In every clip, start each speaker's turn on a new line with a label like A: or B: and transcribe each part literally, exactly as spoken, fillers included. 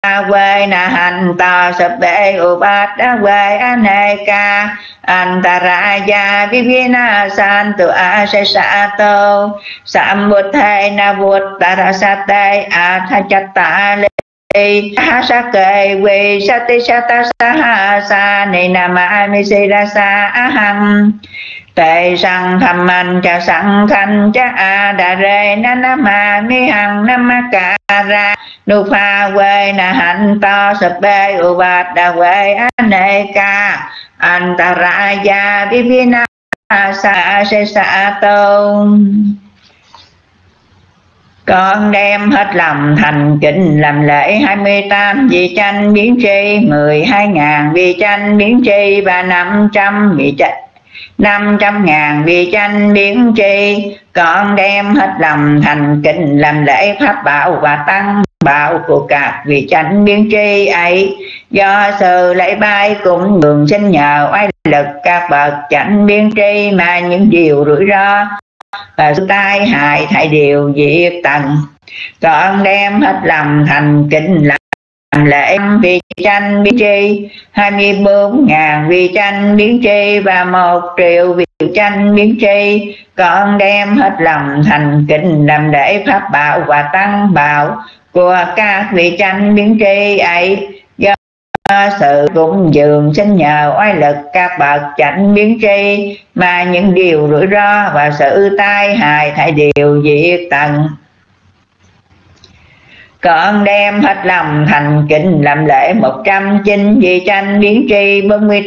A: pha quê na hành to sập bê u bát đa quê aneka antaraya vivina santu asesato sambuddhe na vuttarasate athachatta Hasake we sati sata sahasa ni namami sirasa aham tệ sang tham man cha sang thanh cha a đà rê na nama mi hằng namakara nu pha quê na hạnh to sập bê u bát đa quê aneka antaraya vivina sa se sa tô. Con đem hết lòng thành kính làm lễ hai mươi tám vị chánh biến tri, mười hai ngàn vị chánh biến tri và năm trăm vị chánh năm trăm ngàn vị chánh biến tri. Con đem hết lòng thành kính làm lễ pháp bảo và tăng bảo của các vị chánh biến tri ấy, do sự lễ bái cũng đường xin nhờ oai lực các bậc chánh biến tri mà những điều rủi ro và sự tai hại thảy đều diệt tận. Con đem hết lòng thành kính làm lễ vị chánh biến tri, hai mươi bốn ngàn vị chánh biến tri và một triệu vị chánh biến tri. Con đem hết lòng thành kính làm lễ pháp bảo và tăng bảo của các vị chánh biến tri ấy, do sự cúng dường xin nhờ oai lực các bậc chánh biến tri mà những điều rủi ro và sự tai hại thảy đều diệt tận. Con đem hết lòng thành kính làm lễ một trăm chín vị chánh biến tri, bốn mươi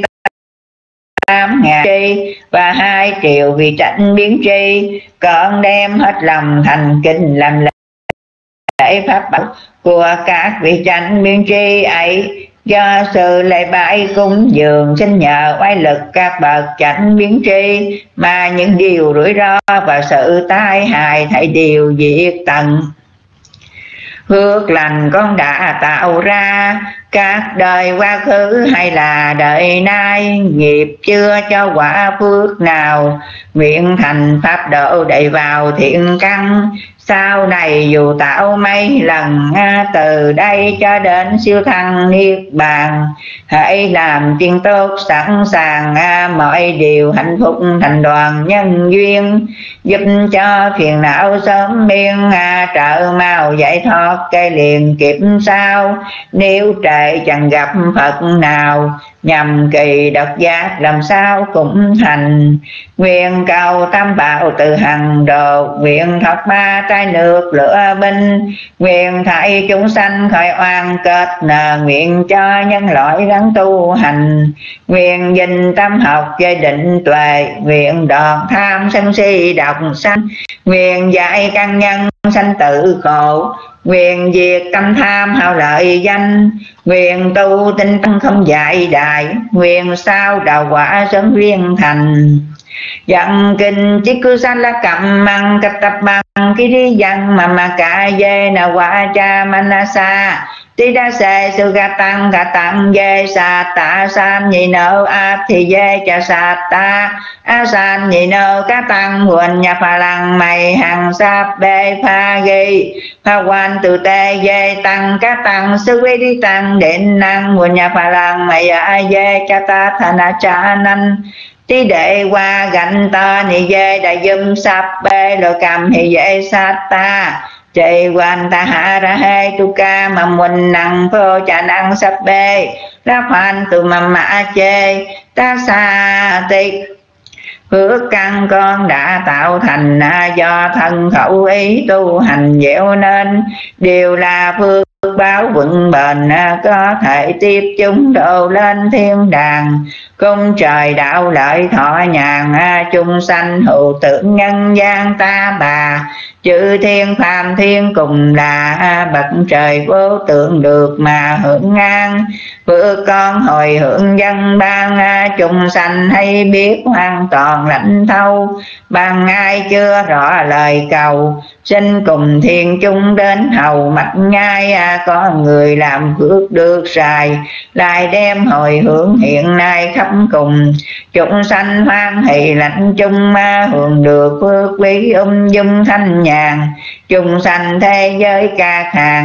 A: tám ngàn tri và hai triệu vị chánh biến tri. Con đem hết lòng thành kính làm lễ pháp bảo của các vị chánh biến tri ấy, do sự lễ bái cúng dường xin nhờ oai lực các bậc chánh biến tri mà những điều rủi ro và sự tai hại thảy đều diệt tận. Phước lành con đã tạo ra các đời quá khứ hay là đời nay, nghiệp chưa cho quả phước nào, nguyện thành pháp độ để vào thiện căn. Sau này dù tạo mấy lần, từ đây cho đến siêu thăng niết bàn, hãy làm chuyện tốt sẵn sàng, mọi điều hạnh phúc thành đoàn nhân duyên, giúp cho phiền não sớm miên, trợ mau giải thoát cây liền kiếp sau. Nếu trễ chẳng gặp Phật nào, nhằm kỳ độc giác làm sao cũng thành. Nguyện cầu tam bảo từ hằng độ, nguyện thoát ba trái nước lửa binh, nguyện thảy chúng sanh khỏi oan kết nợ, nguyện cho nhân loại gắng tu hành, nguyện dình tâm học giới định tuệ, nguyện đoạn tham sân si độc sanh, nguyện dạy căn nhân sanh tử khổ, nguyện diệt tâm tham hao lợi danh, nguyện tu tinh tấn không dạy đại, nguyện sao đạo quả sớm riêng thành. Dặn kinh chí cư sanh la cẩm măng cách tập bằng ký đi dặn mà mà cả dê na quả cha manasa tí đa xê sư gà tăng gà tăng dê sa tạ san nhị nợ áp thì dê cha sa ta a san nhị nợ cá tăng nguồn nhà phà lăng mày hàng sáp bê pha ghi pha quan từ tê dê tăng cá tăng sư quý đi tăng đến năng nguồn nhà phà lăng mày a dê cha ta thana cha nanh tí đệ qua gạnh ta ni dê đại dùm sắp bê lô cầm thì dê sát ta chạy quan ta hạ ra hê tu ca mà mình năng phô chả năng sắp bê lá phan từ mà mã chê ta xa tịch. Phước căn con đã tạo thành do thân khẩu ý tu hành dẻo nên, đều là phước báo vững bền có thể tiếp chúng độ lên thiên đàng. Cung trời đạo lợi thọ nhàn, chung sanh hữu tưởng nhân gian ta bà, chư thiên phàm thiên cùng là bậc trời vô tượng được mà hưởng ngang. Phước con hồi hưởng dân ban, chung sanh hay biết hoàn toàn lãnh thâu, bằng ai chưa rõ lời cầu, xin cùng thiên chung đến hầu mặt nhai. Có người làm phước được xài, lại đem hồi hưởng hiện nay khắp cùng, chúng sanh hoan hỷ lãnh chung ma hưởng được phước quý ung dung thanh nhàn. Chúng sanh thế giới ca hàng,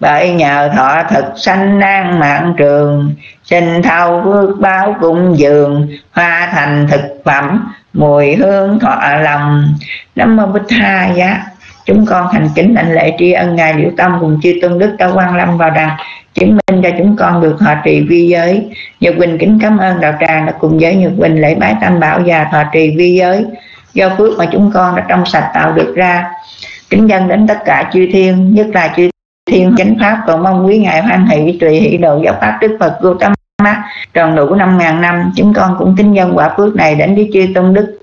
A: bởi nhờ thọ thực sanh an mạng trường, xin thâu phước báo cung dường, hoa thành thực phẩm mùi hương thọ lòng. Nam mô Bích Tha Giá. Chúng con thành kính đảnh lễ tri ân Ngài Liễu Tông cùng chư tôn đức đã quan lâm vào đàn, chứng minh cho chúng con được thọ trì vi giới. Nhật Quỳnh kính cảm ơn đạo tràng đã cùng với Nhật Quỳnh lễ bái Tam Bảo và thọ trì vi giới do phước mà chúng con đã trong sạch tạo được ra. Kính dâng đến tất cả chư thiên, nhất là chư thiên chánh pháp, cầu mong quý ngài hoan hỷ tùy hỷ độ giáo pháp Đức Phật Gautama tròn đủ năm ngàn năm. Chúng con cũng kính dâng quả phước này đến với chư tôn đức.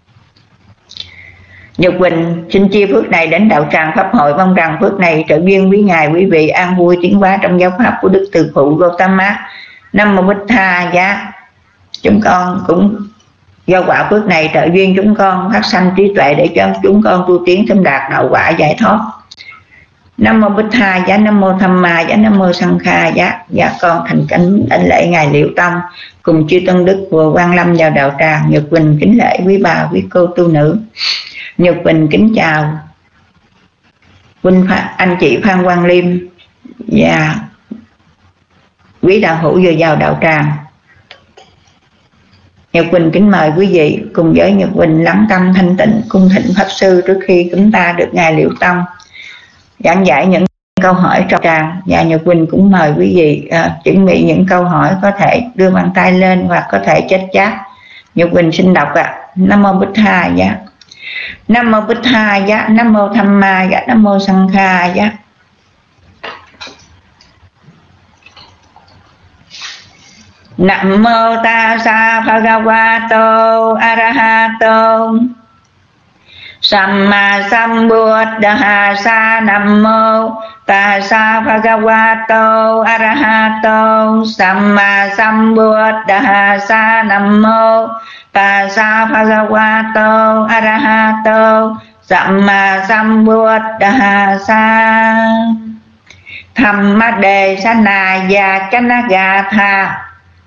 A: Nhật Quỳnh xin chia phước này đến đạo tràng pháp hội, mong rằng phước này trợ duyên quý ngài quý vị an vui tiến hóa trong giáo pháp của Đức Từ Phụ Gautama. Nam mô Bích Tha Giá. Chúng con cũng do quả phước này trợ duyên chúng con phát sanh trí tuệ để cho chúng con tu tiến thêm đạt đạo quả giải thoát. Nam mô Bích Tha Giá. Nam mô Tham Ma Giá. Nam mô Sanh Kha Giá. Dạ con thành kính đảnh lễ ngài Liễu Tông cùng chư tôn đức vừa quan lâm vào đạo tràng. Nhật Quỳnh kính lễ quý bà quý cô tu nữ. Nhật Quỳnh kính chào huynh anh chị Phan Quang Liêm và quý đạo hữu vừa vào đạo tràng. Nhật Quỳnh kính mời quý vị cùng với Nhật Quỳnh lắng tâm thanh tịnh cung thỉnh pháp sư trước khi chúng ta được ngài Liễu Tông giảng giải những câu hỏi trong tràng. Và Nhật Quỳnh cũng mời quý vị uh, chuẩn bị những câu hỏi, có thể đưa bàn tay lên hoặc có thể chết chat. Nhật Quỳnh xin đọc ạ. À. Nam mô Bích Tha Giá. Nam mô Bích Tha Giá. Nam mô Tham Ma Giá. Nam mô Sanh Kha Giá. Nam mô Tassa Bhagavato Arahato Samma Sambuddhassa. Nam mô Tassa Bhagavato Arahato Samma Sambuddhassa. Nam mô Tassa Bhagavato Arahato Samma Sambuddhassa. Thamma Đề Sanaya Chanagatha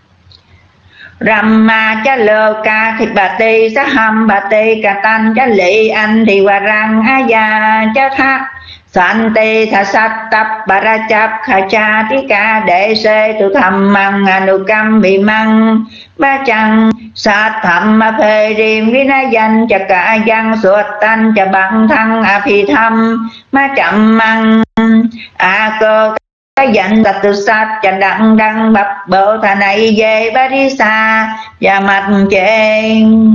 A: Ramma cha lơ ca thịt bà ti sa hâm bà ti ca tan cha lị anh thì hòa răng a già cha tha san ti tha sát tập bà ra chắp khả cha tí ca đệ sê tu thầm măng anu cam bị măng ba chăng sát thầm ma phê riêng vi na danh cha cả văn suốt tan cha bằng thăng a phi thăm ma chậm măng a cơ cái dặn tập tu sát cha đặng đăng bập bộ thà này về ba đi xa và mặt trên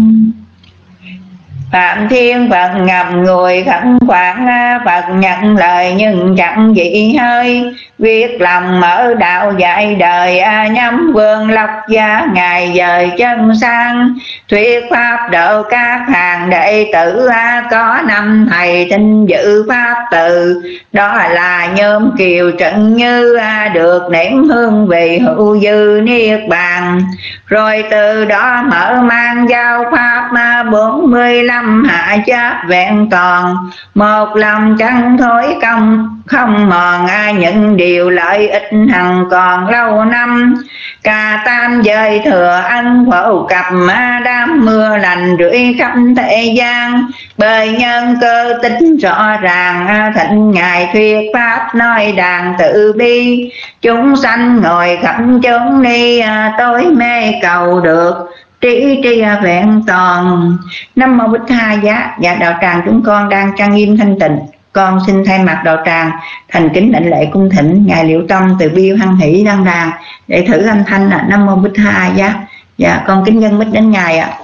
A: Phạm Thiên Phật ngầm ngồi khẩn khoản Phật nhận lời nhưng chẳng dị hơi viết lòng mở đạo dạy đời nhắm vương lộc gia ngài dời chân sang thuyết pháp độ các hàng đệ tử có năm thầy tinh dự pháp từ đó là Nhôm Kiều Trận Như được nếm hương vị hữu dư niết bàn rồi từ đó mở mang giao pháp bốn mươi lăm hạ chấp vẹn toàn một lòng chẳng thối công không mòn những điều lợi ích hằng còn lâu năm ca tam giới thừa ăn phổ cập đám mưa lành rưỡi khắp thế gian bởi nhân cơ tính rõ ràng thịnh ngài thuyết pháp nói đàn tự bi chúng sanh ngồi khắp chốn ni tối mê cầu được trí tri vẹn toàn. Nam mô Bích Tha Giá. Dạ đạo tràng chúng con đang trang nghiêm thanh tịnh, con xin thay mặt đạo tràng thành kính đảnh lễ cung thỉnh ngài Liễu Tông từ bi hoan hỷ đăng đàn để thử âm thanh là Nam mô Bích Tha Giá. Dạ con kính dân mít đến ngài ạ.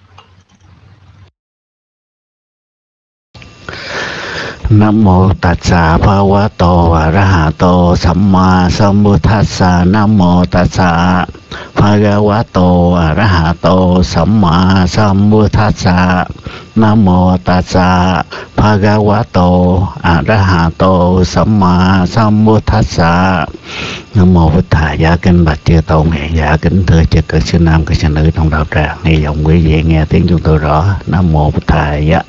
B: Nam mô Tassa Bhagavato Arahato Samma Sambuddhassa. Nam mô Tassa Bhagavato Arahato Samma Sambuddhassa. Nam mô Tassa Bhagavato Arahato Samma Sambuddhassa. Nam mô Bích Tha Giá. Kính bạch chư tôn hiện giả, kính thưa chư cư sư nam cư sư nữ trong đạo tràng, hy vọng quý vị nghe tiếng chúng tôi rõ. Nam mô Bích Tha Giá.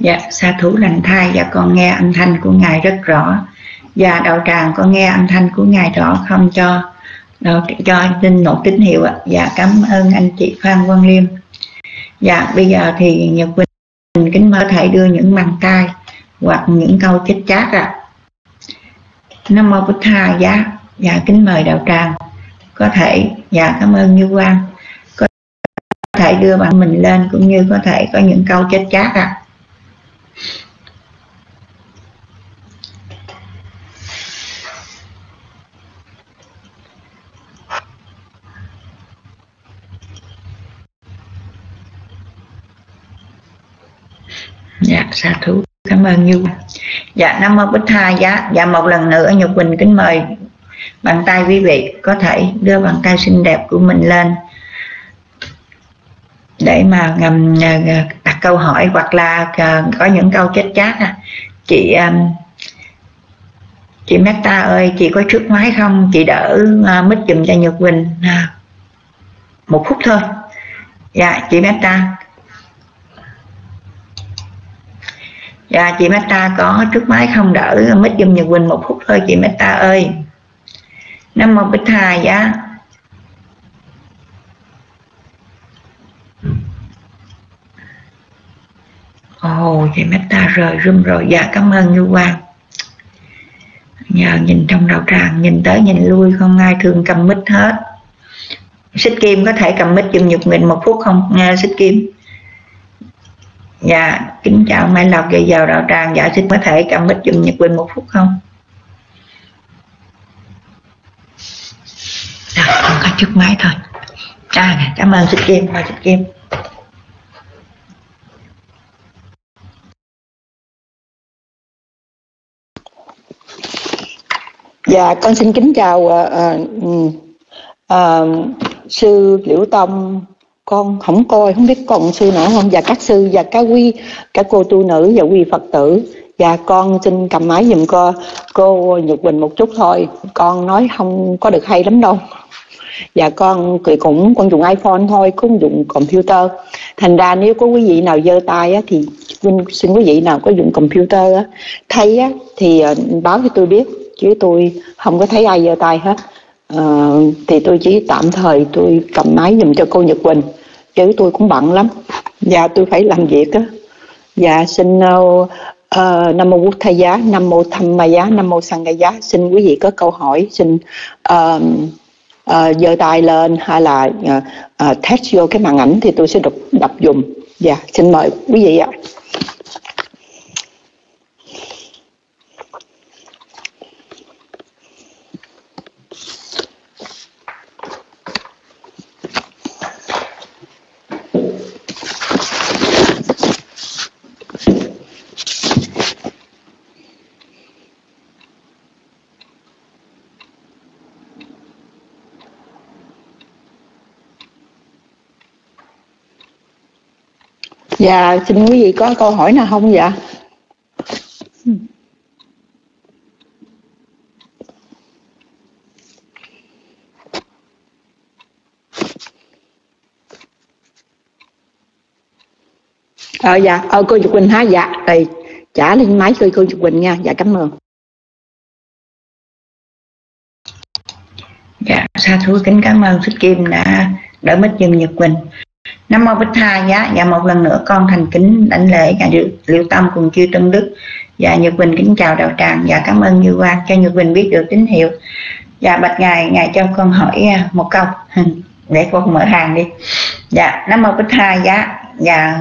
A: Dạ, sa thú lành thai. Dạ, con nghe âm thanh của Ngài rất rõ. Dạ, đạo tràng con nghe âm thanh của Ngài rõ không, cho cho xin một tín hiệu ạ. Dạ, cảm ơn anh chị Phan Quang Liêm. Dạ, bây giờ thì Nhật Quỳnh kính mời thầy đưa những bàn tay hoặc những câu chết chát ạ. Nam mô Bụt Tha. Dạ, dạ kính mời đạo tràng có thể. Dạ, cảm ơn Như Quang. Có thể đưa bạn mình lên cũng như có thể có những câu chết chát ạ. Dạ, sa thú, cảm ơn Như. Dạ, Nam mô Bụt Tha. Dạ, dạ một lần nữa Nhật Quỳnh kính mời bàn tay quý vị có thể đưa bàn tay xinh đẹp của mình lên để mà um, đặt câu hỏi hoặc là uh, có những câu chết chát. À. Chị um, chị Meta ơi, chị có trước máy không? Chị đỡ uh, mic dùm cho Nhật Quỳnh à, một phút thôi. Dạ, chị Meta. Dạ, chị Meta có trước máy không? Đỡ mic dùm Nhật Quỳnh một phút thôi chị Meta ơi. Nam mô Bụt Tha. Dạ. Ồ, chị Meta rời room rồi. Dạ, cảm ơn Như Quang. Nhờ nhìn trong đạo tràng, nhìn tới nhìn lui không ai thường cầm mic hết. Xích Kim có thể cầm mic dùm Nhật Quỳnh một phút không? Nghe Xích Kim. Dạ, kính chào Mai Lộc về vào đạo tràng. Dạ, xin có thể cầm mic dùm Nhật Quỳnh một phút không? Rồi, không có chút máy thôi. À, cảm ơn Xích Kim, mời Xích Kim.
C: Dạ, con xin kính chào uh, uh, uh, sư Liễu Tông. Con không coi, không biết còn sư nữa không. Và các sư và các quý, các cô tu nữ và quý Phật tử. Và con xin cầm máy giùm cô, cô Nhật Quỳnh một chút thôi. Con nói không có được hay lắm đâu. Và con cũng con dùng iPhone thôi, không dùng computer. Thành ra nếu có quý vị nào giơ tay á, thì xin quý vị nào có dùng computer á, thấy á, thì báo cho tôi biết. Chứ tôi không có thấy ai giơ tay hết. Uh, thì tôi chỉ tạm thời tôi cầm máy giùm cho cô Nhật Quỳnh, chứ tôi cũng bận lắm và tôi phải làm việc á. Và xin uh, uh, Nam mô Bụt Tha Giá, Nam mô Tham Ma Giá, Nam mô Sangha Giá. Xin quý vị có câu hỏi xin uh, uh, giơ tay lên hay là uh, uh, text vô cái màn ảnh thì tôi sẽ đọc đọc dùm. Dạ, xin mời quý vị ạ. Dạ, xin quý vị có câu hỏi nào không dạ? Ờ dạ, ờ cô Nhật Quỳnh hả? Dạ, rồi trả lên máy cho cô Nhật Quỳnh nha. Dạ, cảm ơn.
A: Dạ, sa thú kính cảm ơn Xích Kim đã đỡ mic giùm Nhật Quỳnh. Nam mô Bụt Tha. Giá. Dạ, một lần nữa con thành kính đảnh lễ Ngài Liễu Tâm cùng chư Tân Đức. Dạ, Nhật Quỳnh kính chào đạo tràng. Dạ, cảm ơn Như Quang cho Nhật Quỳnh biết được tín hiệu. Dạ, bạch Ngài, Ngài cho con hỏi một câu để con mở hàng đi. Dạ, Nam mô Bụt Tha. Giá. Dạ,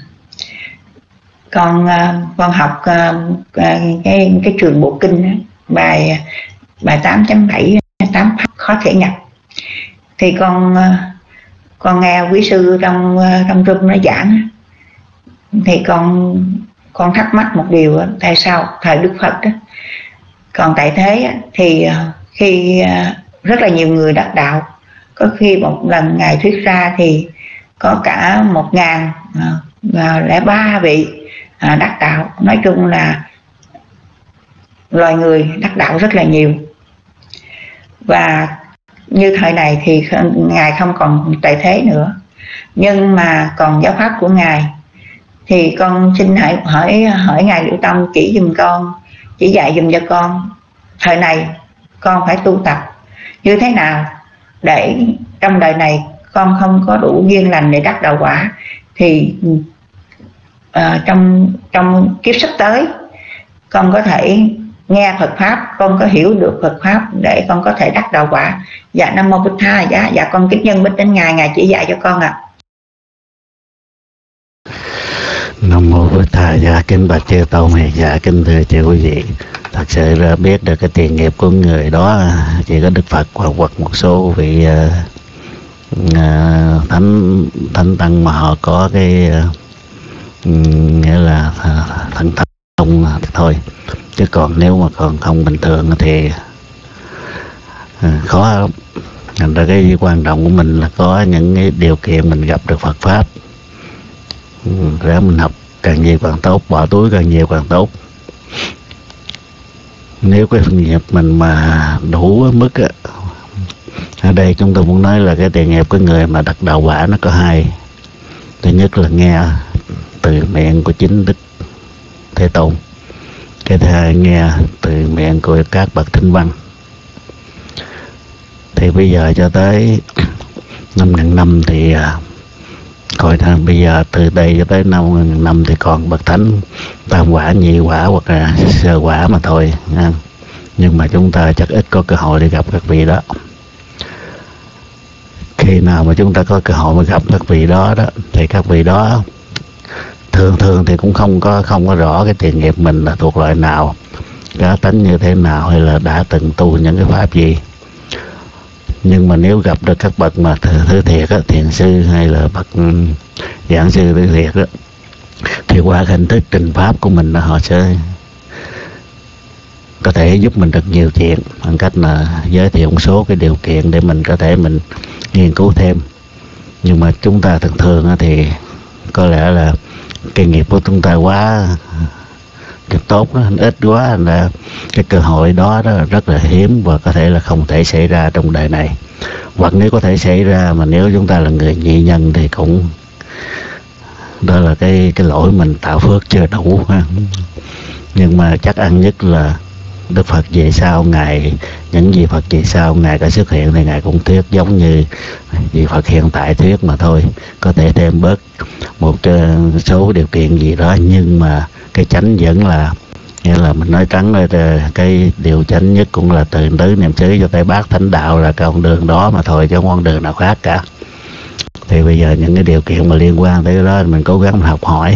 A: con con học cái cái trường Bộ Kinh bài bài tám chấm bảy tám khó thể nhập, thì con con nghe quý sư trong trong room nó giảng, thì con con thắc mắc một điều, tại sao thời Đức Phật đó, còn tại thế thì khi rất là nhiều người đắc đạo, có khi một lần Ngài thuyết ra thì có cả một ngàn lẻ ba vị đắc đạo. Nói chung là loài người đắc đạo rất là nhiều. Và như thời này thì Ngài không còn tại thế nữa, nhưng mà còn giáo pháp của Ngài thì con xin hãy hỏi hỏi ngài Liễu Tông chỉ giùm con, chỉ dạy giùm cho con thời này con phải tu tập như thế nào để trong đời này con không có đủ duyên lành để đắc đạo quả, thì uh, trong trong kiếp sắp tới con có thể nghe Phật pháp, con có hiểu được Phật pháp để con có thể đắc đạo quả. Dạ Nam Mô Bụt Tha. Dạ dạ con kính nhân bích đến ngài, ngài chỉ dạy cho con ạ. À.
B: Nam Mô Bụt Tha. Dạ kính bạch chư tôn, dạ kính thưa chư quý vị, thật sự ra biết được cái tiền nghiệp của người đó chỉ có Đức Phật hoặc hoặc một số vị uh, uh, thánh thánh tăng mà họ có cái uh, nghĩa là uh, thần thông thôi, chứ còn nếu mà còn không bình thường thì uh, khó. Thành ra cái quan trọng của mình là có những cái điều kiện mình gặp được Phật pháp, ra mình học càng nhiều càng tốt, bỏ túi càng nhiều càng tốt. Nếu cái phần nghiệp mình mà đủ mức á, ở đây chúng tôi muốn nói là cái tiền nghiệp của người mà đắc đạo quả nó có hai. Thứ nhất là nghe từ miệng của chính Đức Thế Tôn, cái thứ hai nghe từ miệng của các bậc thánh văn. Thì bây giờ cho tới năm ngàn năm thì coi thôi, bây giờ từ đây cho tới năm ngàn năm thì còn bậc thánh tam quả, nhị quả hoặc là sơ quả mà thôi nha. Nhưng mà chúng ta chắc ít có cơ hội để gặp các vị đó. Khi nào mà chúng ta có cơ hội mà gặp các vị đó đó thì các vị đó thường thường thì cũng không có không có rõ cái tiền nghiệp mình là thuộc loại nào, cá tánh như thế nào, hay là đã từng tu những cái pháp gì. Nhưng mà nếu gặp được các bậc mà thứ thiệt á, thiền sư hay là bậc giảng sư thứ thiệt đó, thì qua hình thức trình pháp của mình họ sẽ có thể giúp mình được nhiều chuyện, bằng cách là giới thiệu một số cái điều kiện để mình có thể mình nghiên cứu thêm. Nhưng mà chúng ta thường thường thì có lẽ là cái nghiệp của chúng ta quá nghiệp tốt đó, ít quá là cái cơ hội đó, đó rất là hiếm và có thể là không thể xảy ra trong đời này. Hoặc nếu có thể xảy ra mà nếu chúng ta là người nhị nhân thì cũng đó là cái cái lỗi mình tạo phước chưa đủ ha. Nhưng mà chắc ăn nhất là Đức Phật về sau ngài, những gì Phật về sau ngài có xuất hiện thì ngài cũng thuyết giống như vị Phật hiện tại thuyết mà thôi, có thể thêm bớt một số điều kiện gì đó, nhưng mà cái chánh vẫn là, nghĩa là mình nói trắng rồi, cái điều chánh nhất cũng là từ tứ niệm xứ cho tới bát thánh đạo là con đường đó mà thôi, chứ không con đường nào khác cả. Thì bây giờ những cái điều kiện mà liên quan tới cái đó mình cố gắng mình học hỏi.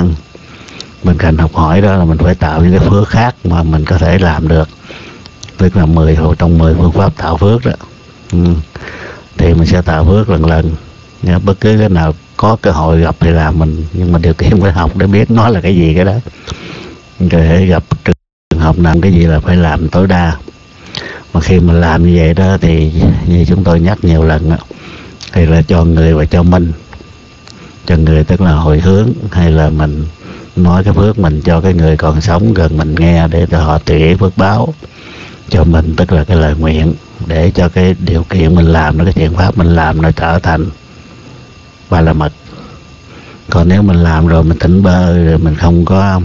B: Bên cạnh học hỏi đó là mình phải tạo những cái phước khác mà mình có thể làm được, tức là mười hộ trong mười phương pháp tạo phước đó. Ừ. Thì mình sẽ tạo phước lần lần. Nha, bất cứ cái nào có cơ hội gặp thì làm mình, nhưng mà điều kiện phải học để biết nó là cái gì cái đó. Rồi gặp trường hợp nào cái gì là phải làm tối đa. Mà khi mình làm như vậy đó thì như chúng tôi nhắc nhiều lần đó, thì là cho người và cho mình. Cho người tức là hồi hướng, hay là mình nói cái phước mình cho cái người còn sống gần mình nghe để cho họ tùy phước báo. Cho mình tức là cái lời nguyện, để cho cái điều kiện mình làm, cái thiện pháp mình làm nó trở thành ba la mật. Còn nếu mình làm rồi mình tỉnh bơ rồi mình không có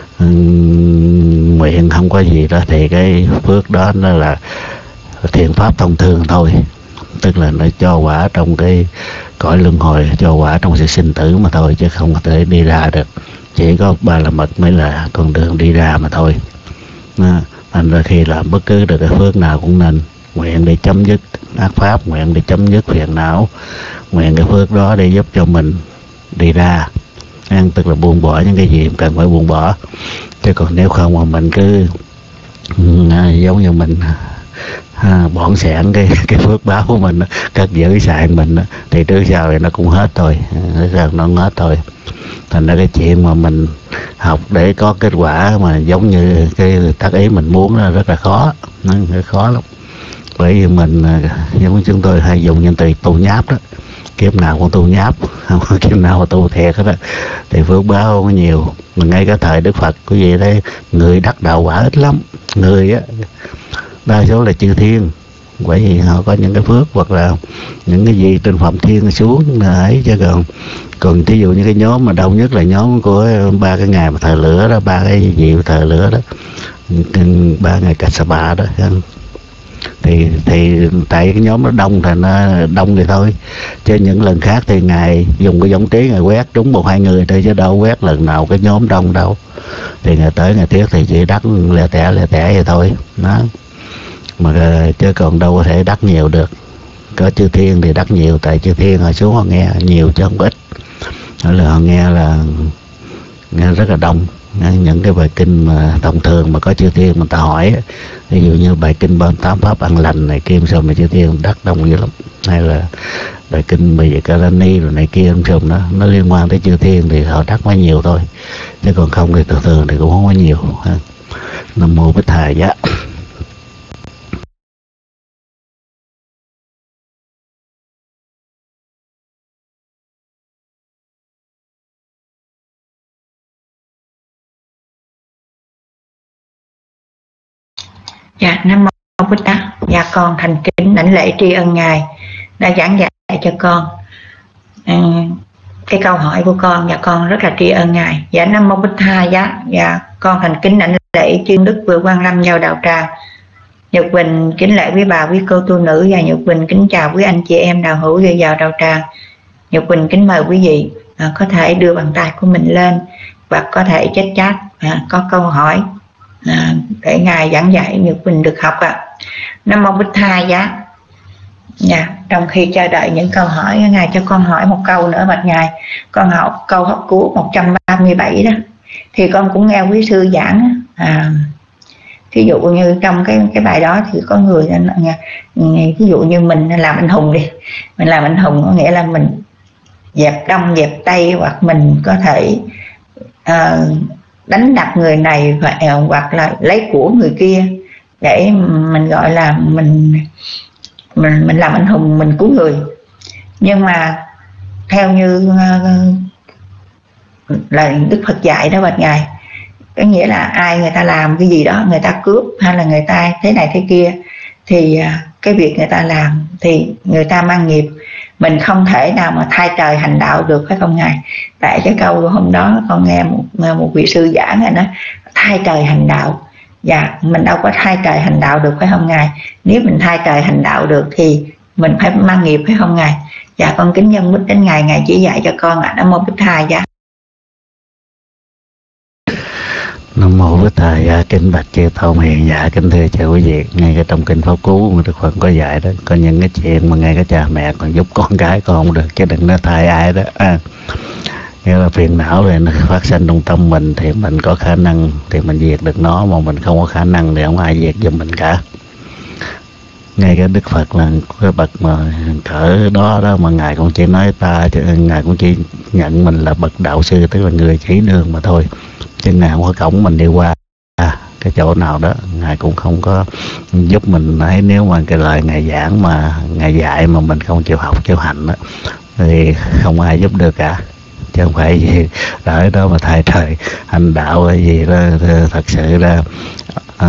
B: um, nguyện, không có gì đó, thì cái phước đó nó là thiện pháp thông thường thôi, tức là nó cho quả trong cái cõi luân hồi, cho quả trong sự sinh tử mà thôi, chứ không có thể đi ra được. Chỉ có ba la mật mới là con đường đi ra mà thôi. Thành ra khi làm bất cứ được cái phước nào cũng nên nguyện để chấm dứt ác pháp, nguyện để chấm dứt phiền não, nguyện cái phước đó để giúp cho mình đi ra, tức là buông bỏ những cái gì mình cần phải buông bỏ. Chứ còn nếu không mà mình cứ à, giống như mình à, bỏng sẻn cái cái phước báo của mình, cất giữ xài mình, thì trước sau thì nó cũng hết thôi, nó cũng hết thôi. Thành ra cái chuyện mà mình học để có kết quả mà giống như cái tác ý mình muốn là rất là khó, nó rất khó lắm. Bởi vì mình giống như chúng tôi hay dùng những từ tu nháp đó, kiếp nào cũng tu nháp, không có kiếp nào mà tu thiệt hết á, thì phước báo không có nhiều. Mà ngay cái thời Đức Phật của gì đấy, người đắc đạo quả ít lắm, người á đa số là chư thiên, bởi vì họ có những cái phước hoặc là những cái gì trên phạm thiên xuống ấy, chứ còn còn thí dụ như cái nhóm mà đông nhất là nhóm của ba cái ngày mà thờ lửa đó, ba cái gì thờ lửa đó, ba ngày Kassapa đó, thì thì tại cái nhóm nó đông thì nó đông thì thôi, chứ những lần khác thì ngài dùng cái giống trí ngài quét trúng một hai người thôi, chứ đâu quét lần nào cái nhóm đông đâu. Thì ngày tới ngày tiếc thì chỉ đắc lẻ tẻ lẻ tẻ vậy thôi đó, mà chứ còn đâu có thể đắc nhiều được. Có chư thiên thì đắc nhiều, tại chư thiên họ xuống họ nghe nhiều chứ không ít, đó là họ nghe là nghe rất là đông. Những cái bài kinh mà thông thường mà có chư thiên mà ta hỏi, ví dụ như bài kinh ba mươi tám pháp ăn lành này kia xong mà chư thiên đắc đông dữ lắm, hay là bài kinh bây giờ Karani rồi này kia xong đó, nó liên quan tới chư thiên thì họ đắc mới nhiều thôi, chứ còn không thì thường thường thì cũng không có nhiều. Nam mô Bích Thầy Giá.
A: Dạ, Nam mô Bích Tát. Dạ, con thành kính đảnh lễ tri ân Ngài đã giảng dạy cho con à, cái câu hỏi của con. Dạ, con rất là tri ân Ngài. Dạ, Nam mô Bích Tha. Dạ, dạ, con thành kính đảnh lễ Chư Đức Vừa Quan Lâm vào đạo tràng. Nhật Quỳnh kính lễ quý bà, quý cô tu nữ, và Nhật Quỳnh kính chào quý anh chị em đạo hữu vừa vào đạo tràng. Nhật Quỳnh kính mời quý vị à, có thể đưa bàn tay của mình lên và có thể chết chat à, có câu hỏi À, để Ngài giảng dạy Nhật Quỳnh được học ạ. À. Nam mô Bích Tha. Giá. Dạ, trong khi chờ đợi những câu hỏi, Ngài cho con hỏi một câu nữa bạch Ngài. Con học câu hấp cứu một trăm ba mươi bảy đó, thì con cũng nghe quý sư giảng à, thí dụ như trong cái cái bài đó thì có người ví dụ như mình làm anh hùng đi, mình làm anh hùng có nghĩa là mình dẹp đông dẹp tây, hoặc mình có thể à, đánh đập người này và, hoặc là lấy của người kia, để mình gọi là mình mình mình làm anh hùng, mình cứu người. Nhưng mà theo như là Đức Phật dạy đó bạch Ngài, có nghĩa là ai người ta làm cái gì đó, người ta cướp hay là người ta thế này thế kia, thì cái việc người ta làm thì người ta mang nghiệp. Mình không thể nào mà thay trời hành đạo được, phải không Ngài? Tại cái câu của hôm đó con nghe một, một vị sư giảng này, nó thay trời hành đạo. Dạ, mình đâu có thay trời hành đạo được, phải không Ngài? Nếu mình thay trời hành đạo được thì mình phải mang nghiệp, phải không Ngài? Dạ, con kính nhân bích đến Ngài, Ngài chỉ dạy cho con ạ. À. Nam mô Bích Thầy. Dạ.
B: Nam mô Bích Thầy. Dạ, kính bạch chư tôn hiền. Dạ, kính thưa chào quý vị. Ngay cái trong kinh Pháp Cú mà Đức Phật có dạy đó, có những cái chuyện mà ngay cái cha mẹ còn giúp con cái con không được, chứ đừng nói thay ai đó. À, nghĩa là phiền não thì nó phát sinh trong tâm mình, thì mình có khả năng thì mình diệt được nó, mà mình không có khả năng thì không ai diệt giùm mình cả. Ngay cái Đức Phật là cái bậc mà cỡ đó đó mà Ngài cũng chỉ nói ta, Ngài cũng chỉ nhận mình là bậc đạo sư, tức là người chỉ đường mà thôi, chứ Ngài không có cổng mình đi qua à, cái chỗ nào đó. Ngài cũng không có giúp mình ấy. Nếu mà cái lời Ngài giảng mà Ngài dạy mà mình không chịu học chịu hành đó, thì không ai giúp được cả, chứ không phải gì đợi đó mà thay trời hành đạo hay gì đó. Thật sự là à,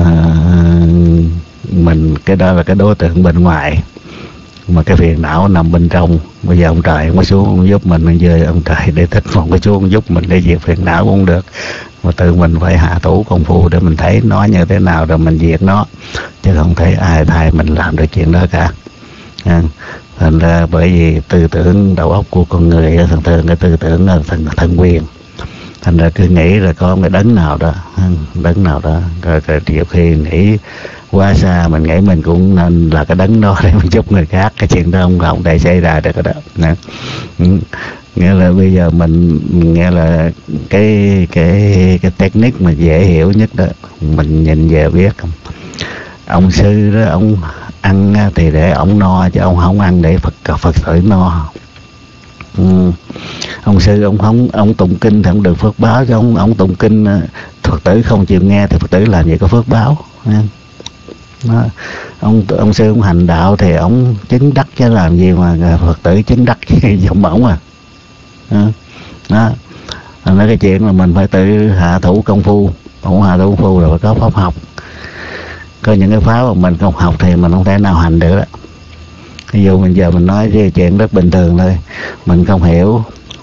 B: mình cái đó là cái đối tượng bên ngoài, mà cái phiền não nằm bên trong. Bây giờ ông trời không có xuống không giúp mình, bây giờ ông trời để thích một cái xuống giúp mình để diệt phiền não cũng không được, mà tự mình phải hạ thủ công phu để mình thấy nó như thế nào rồi mình diệt nó, chứ không thấy ai thay mình làm được chuyện đó cả. À, thành ra bởi vì tư tưởng đầu óc của con người thường thường cái tư tưởng là thần thân quyền, thành ra cứ nghĩ là có cái đấng nào đó đấng nào đó rồi, rồi nhiều khi nghĩ quá xa, mình nghĩ mình cũng nên là cái đấng đó để mình giúp người khác. Cái chuyện đó không không thể xảy ra được cái đó. Nè. Nghĩa là bây giờ mình nghe là cái cái cái technique mà dễ hiểu nhất đó, mình nhìn về biết ông sư đó, ông ăn thì để ông no, chứ ông không ăn để Phật Phật tử no. Ừ. Ông sư ông không ông tụng kinh thì ông được phước báo, chứ ông ông tụng kinh Phật tử không chịu nghe thì Phật tử làm gì có phước báo. Đó. ông ông sư ông hành đạo thì ông chứng đắc, chứ làm gì mà Phật tử chứng đắc giọng ổng à. Đó, đó. Nói cái chuyện là mình phải tự hạ thủ công phu, không hạ thủ công phu rồi phải có pháp học. Có những cái pháp mà mình không học thì mình không thể nào hành được đó. Ví dụ mình giờ mình nói cái chuyện rất bình thường thôi, mình không hiểu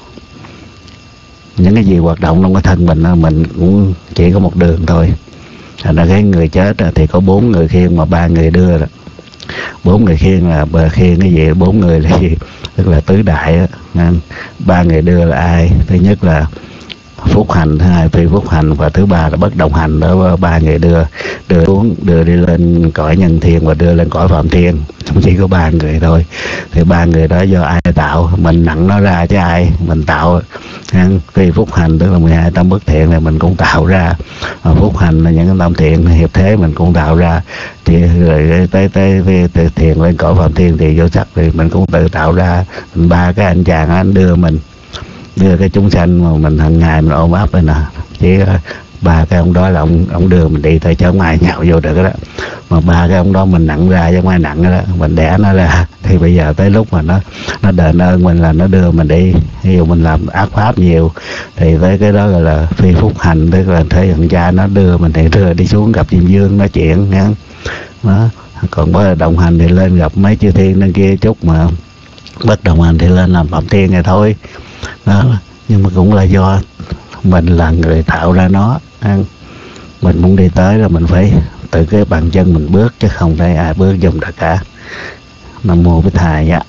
B: những cái gì hoạt động trong cái thân mình, mình cũng chỉ có một đường thôi. Thành ra cái người chết thì có bốn người khiêng mà ba người đưa đó. Bốn người khiêng là khiêng cái gì, bốn người là gì, tức là tứ đại đó. Ba người đưa là ai? Thứ nhất là phúc hành, thứ hai phi phúc hành, và thứ ba là bất động hành. Đó ba người đưa đưa xuống, đưa đi lên cõi nhân thiên và đưa lên cõi phạm thiên. Chỉ có ba người thôi. Thì ba người đó do ai tạo? Mình nặng nó ra chứ ai? Mình tạo. Phi phúc hành tức là mười hai tâm bất thiện này mình cũng tạo ra. Và phúc hành là những cái tâm thiện hiệp thế mình cũng tạo ra. Thì rồi tới tới tới thiện lên cõi phạm thiên thì vô sắc thì mình cũng tự tạo ra. Ba cái anh chàng anh đưa mình, đưa cái chúng sanh mà mình hàng ngày mình ôm ấp đây nè. Chỉ ba cái ông đó là ông ông đưa mình đi thôi chứ không ai nhậu vô được đó. Mà ba cái ông đó mình nặng ra chứ không ai nặng đó, mình đẻ nó ra. Thì bây giờ tới lúc mà nó nó đền ơn mình là nó đưa mình đi. Ví dụ mình làm ác pháp nhiều thì tới cái đó gọi là phi phúc hành, tức là thế thằng cha nó đưa mình thì đưa đi xuống gặp Diêm Dương nói chuyện nha. Đó. Còn bất động hành thì lên gặp mấy chư thiên bên kia chút, mà bất động hành thì lên làm phạm thiên này thôi. Đó. Nhưng mà cũng là do mình là người tạo ra nó. Mình muốn đi tới là mình phải từ cái bàn chân mình bước, chứ không phải ai bước giùm tất cả. Nam mô Bích Thầy dạ.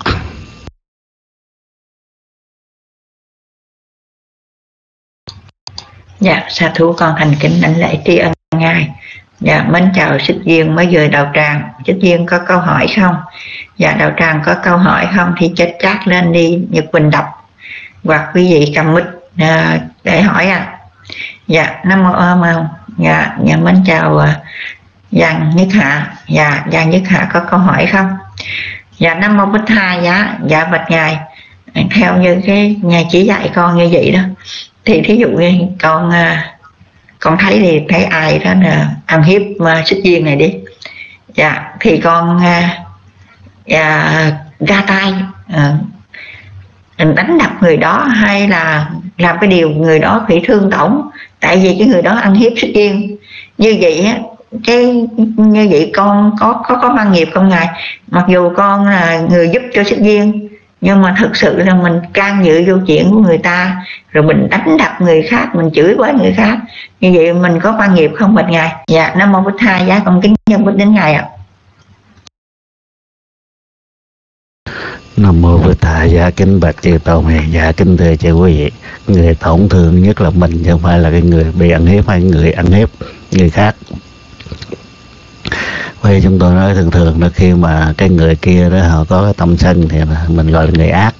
A: Dạ, sa thú con thành kính đảnh lễ tri ân ngài. Dạ, mến chào Xích Duyên mới vừa đầu tràng. Xích Duyên có câu hỏi không? Dạ, đầu tràng có câu hỏi không thì chết chát lên đi Nhật Bình đọc, hoặc quý vị cầm mic à, để hỏi ạ. À. Dạ, Nam mô A Mâu. Dạ, dạ mến chào uh, Giang Nhất Hạ. Dạ, Giang Nhất Hạ có câu hỏi không? Dạ, Nam mô Bích Thầy. Dạ, dạ bạch ngài. Theo như cái ngài chỉ dạy con như vậy đó, thì thí dụ như con uh, con thấy thì thấy ai đó là ăn hiếp uh, Xích Duyên này đi, dạ thì con uh, uh, ra tay uh, đánh đập người đó, hay là làm cái điều người đó bị thương tổn, tại vì cái người đó ăn hiếp Xích Duyên. Như vậy á, cái như vậy con có có có mang nghiệp không ngài? Mặc dù con là người giúp cho Xích Duyên, nhưng mà thực sự là mình can dự vô chuyện của người ta, rồi mình đánh đập người khác, mình chửi bới người khác, như vậy mình có mang nghiệp không bạch ngài? Dạ, Nam mô Bích Thầy. Giá con kính nhân bích đến ngài ạ.
B: Nam mô Bích Thầy. Dạ kính bạch chư tôn hiền. Dạ kính thưa chư quý vị, người tổn thương nhất là mình, chứ không phải là cái người bị ăn hiếp hay người ăn hiếp người khác. Vì chúng tôi nói thường thường đó, khi mà cái người kia đó họ có cái tâm sân thì mình gọi là người ác.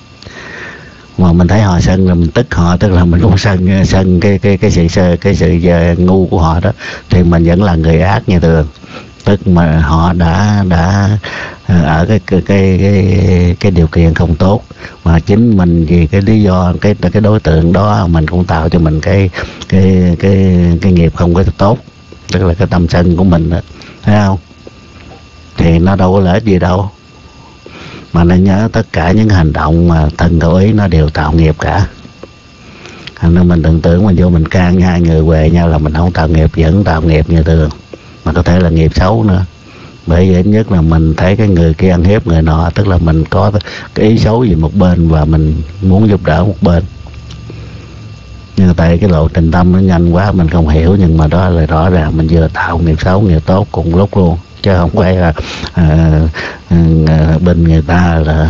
B: Mà mình thấy họ sân là mình tức họ, tức là mình cũng sân sân cái cái cái sự cái, cái sự ngu của họ đó, thì mình vẫn là người ác như thường. Tức mà họ đã đã ở cái cái cái cái, cái điều kiện không tốt, mà chính mình vì cái lý do cái cái đối tượng đó mình cũng tạo cho mình cái cái cái cái nghiệp không có tốt, tức là cái tâm sân của mình đó, thấy không? Thì nó đâu có lợi ích gì đâu. Mà nên nhớ tất cả những hành động mà thân khẩu ý nó đều tạo nghiệp cả. Nên mình tưởng tưởng mà vô mình can hai người về nhau là mình không tạo nghiệp, vẫn tạo nghiệp như thường, mà có thể là nghiệp xấu nữa. Bởi vậy nhất là mình thấy cái người kia ăn hiếp người nọ, tức là mình có cái ý xấu gì một bên và mình muốn giúp đỡ một bên. Nhưng tại cái lộ trình tâm nó nhanh quá mình không hiểu, nhưng mà đó là rõ ràng mình vừa tạo nghiệp xấu nghiệp tốt cùng lúc luôn, chứ không phải là à, à, bên người ta là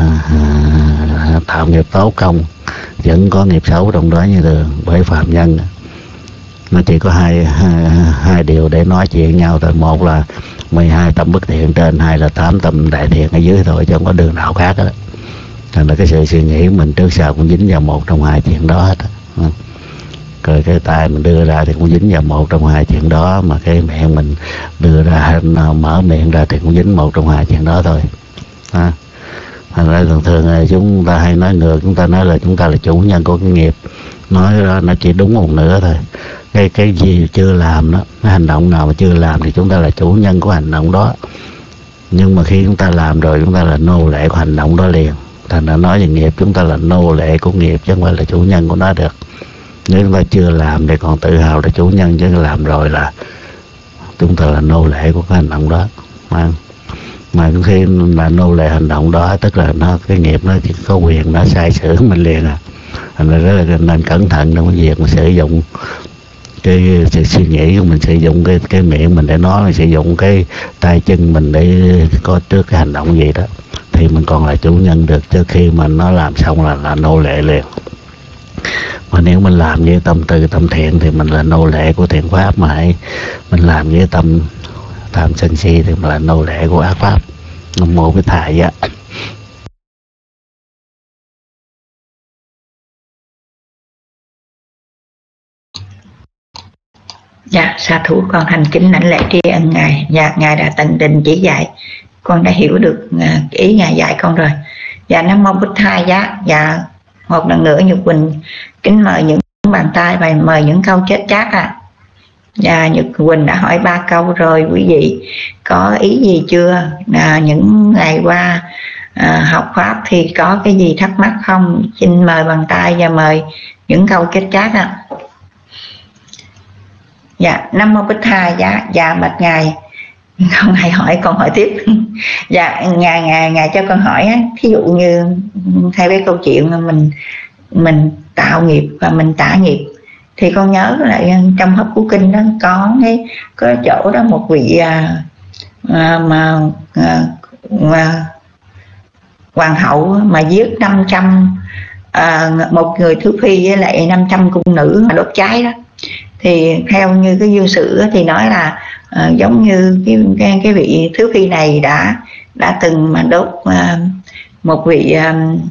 B: à, tạo nghiệp tốt không, vẫn có nghiệp xấu trong đó như thường. Bởi phạm nhân nó chỉ có hai, hai hai điều để nói chuyện nhau thôi, một là mười hai tâm bất thiện trên, hai là tám tâm đại thiện ở dưới thôi, chứ không có đường nào khác đó. Thành là cái sự suy nghĩ mình trước sau cũng dính vào một trong hai chuyện đó hết. Rồi cái tay mình đưa ra thì cũng dính vào một trong hai chuyện đó, mà cái miệng mình đưa ra mở miệng ra thì cũng dính một trong hai chuyện đó thôi. À. Thành ra thường thường chúng ta hay nói ngược, chúng ta nói là chúng ta là chủ nhân của cái nghiệp. Nói đó nó chỉ đúng một nửa thôi. Cái cái gì chưa làm đó, cái hành động nào mà chưa làm thì chúng ta là chủ nhân của hành động đó. Nhưng mà khi chúng ta làm rồi, chúng ta là nô lệ của hành động đó liền. Thành ra nói về nghiệp, chúng ta là nô lệ của nghiệp chứ không phải là chủ nhân của nó được. Nếu chúng ta chưa làm thì còn tự hào là chủ nhân, chứ làm rồi là chúng ta là nô lệ của cái hành động đó. Mà, mà khi là nô lệ hành động đó tức là nó cái nghiệp nó chỉ có quyền nó sai sử mình liền à. Thành ra rất là nên cẩn thận trong cái việc mà sử dụng cái sự suy nghĩ của mình, sử dụng cái cái miệng mình để nói, mình sử dụng cái tay chân mình để có trước cái hành động gì đó thì mình còn là chủ nhân được, chứ khi mà nó làm xong là là nô lệ liền. Mà nếu mình làm với tâm từ tâm thiện thì mình là nô lệ của thiện pháp, mà hãy mình làm với tâm tham sân si thì mình là nô lệ của ác pháp. Nam mô Bích Thầy á.
A: Dạ, sa thủ con thành kính lãnh lễ tri ân Ngài. Dạ, Ngài đã tận tình chỉ dạy, con đã hiểu được ý Ngài dạy con rồi. Dạ, Nam mô Bích Thầy giá. Dạ, một lần nữa Nhật Quỳnh kính mời những bàn tay và mời những câu chết chát à. Dạ, Nhật Quỳnh đã hỏi ba câu rồi, quý vị có ý gì chưa? À, những ngày qua à, học pháp thì có cái gì thắc mắc không? Xin mời bàn tay và mời những câu chết chát à. Dạ, Nam mô Bích Thầy dạ, dạ bạch Ngài. Không ai hỏi, con hỏi tiếp. Dạ, ngài, ngài, ngài cho con hỏi á, thí dụ như theo cái câu chuyện mà mình mình tạo nghiệp và mình tả nghiệp, thì con nhớ lại trong Hấp Cú Kinh đó có cái có chỗ đó một vị à, à, mà, à, mà hoàng hậu mà giết năm trăm à, một người thứ phi với lại năm trăm cung nữ mà đốt cháy đó. Thì theo như cái dương sử thì nói là uh, giống như cái, cái cái vị thứ phi này đã đã từng mà đốt uh, một vị um,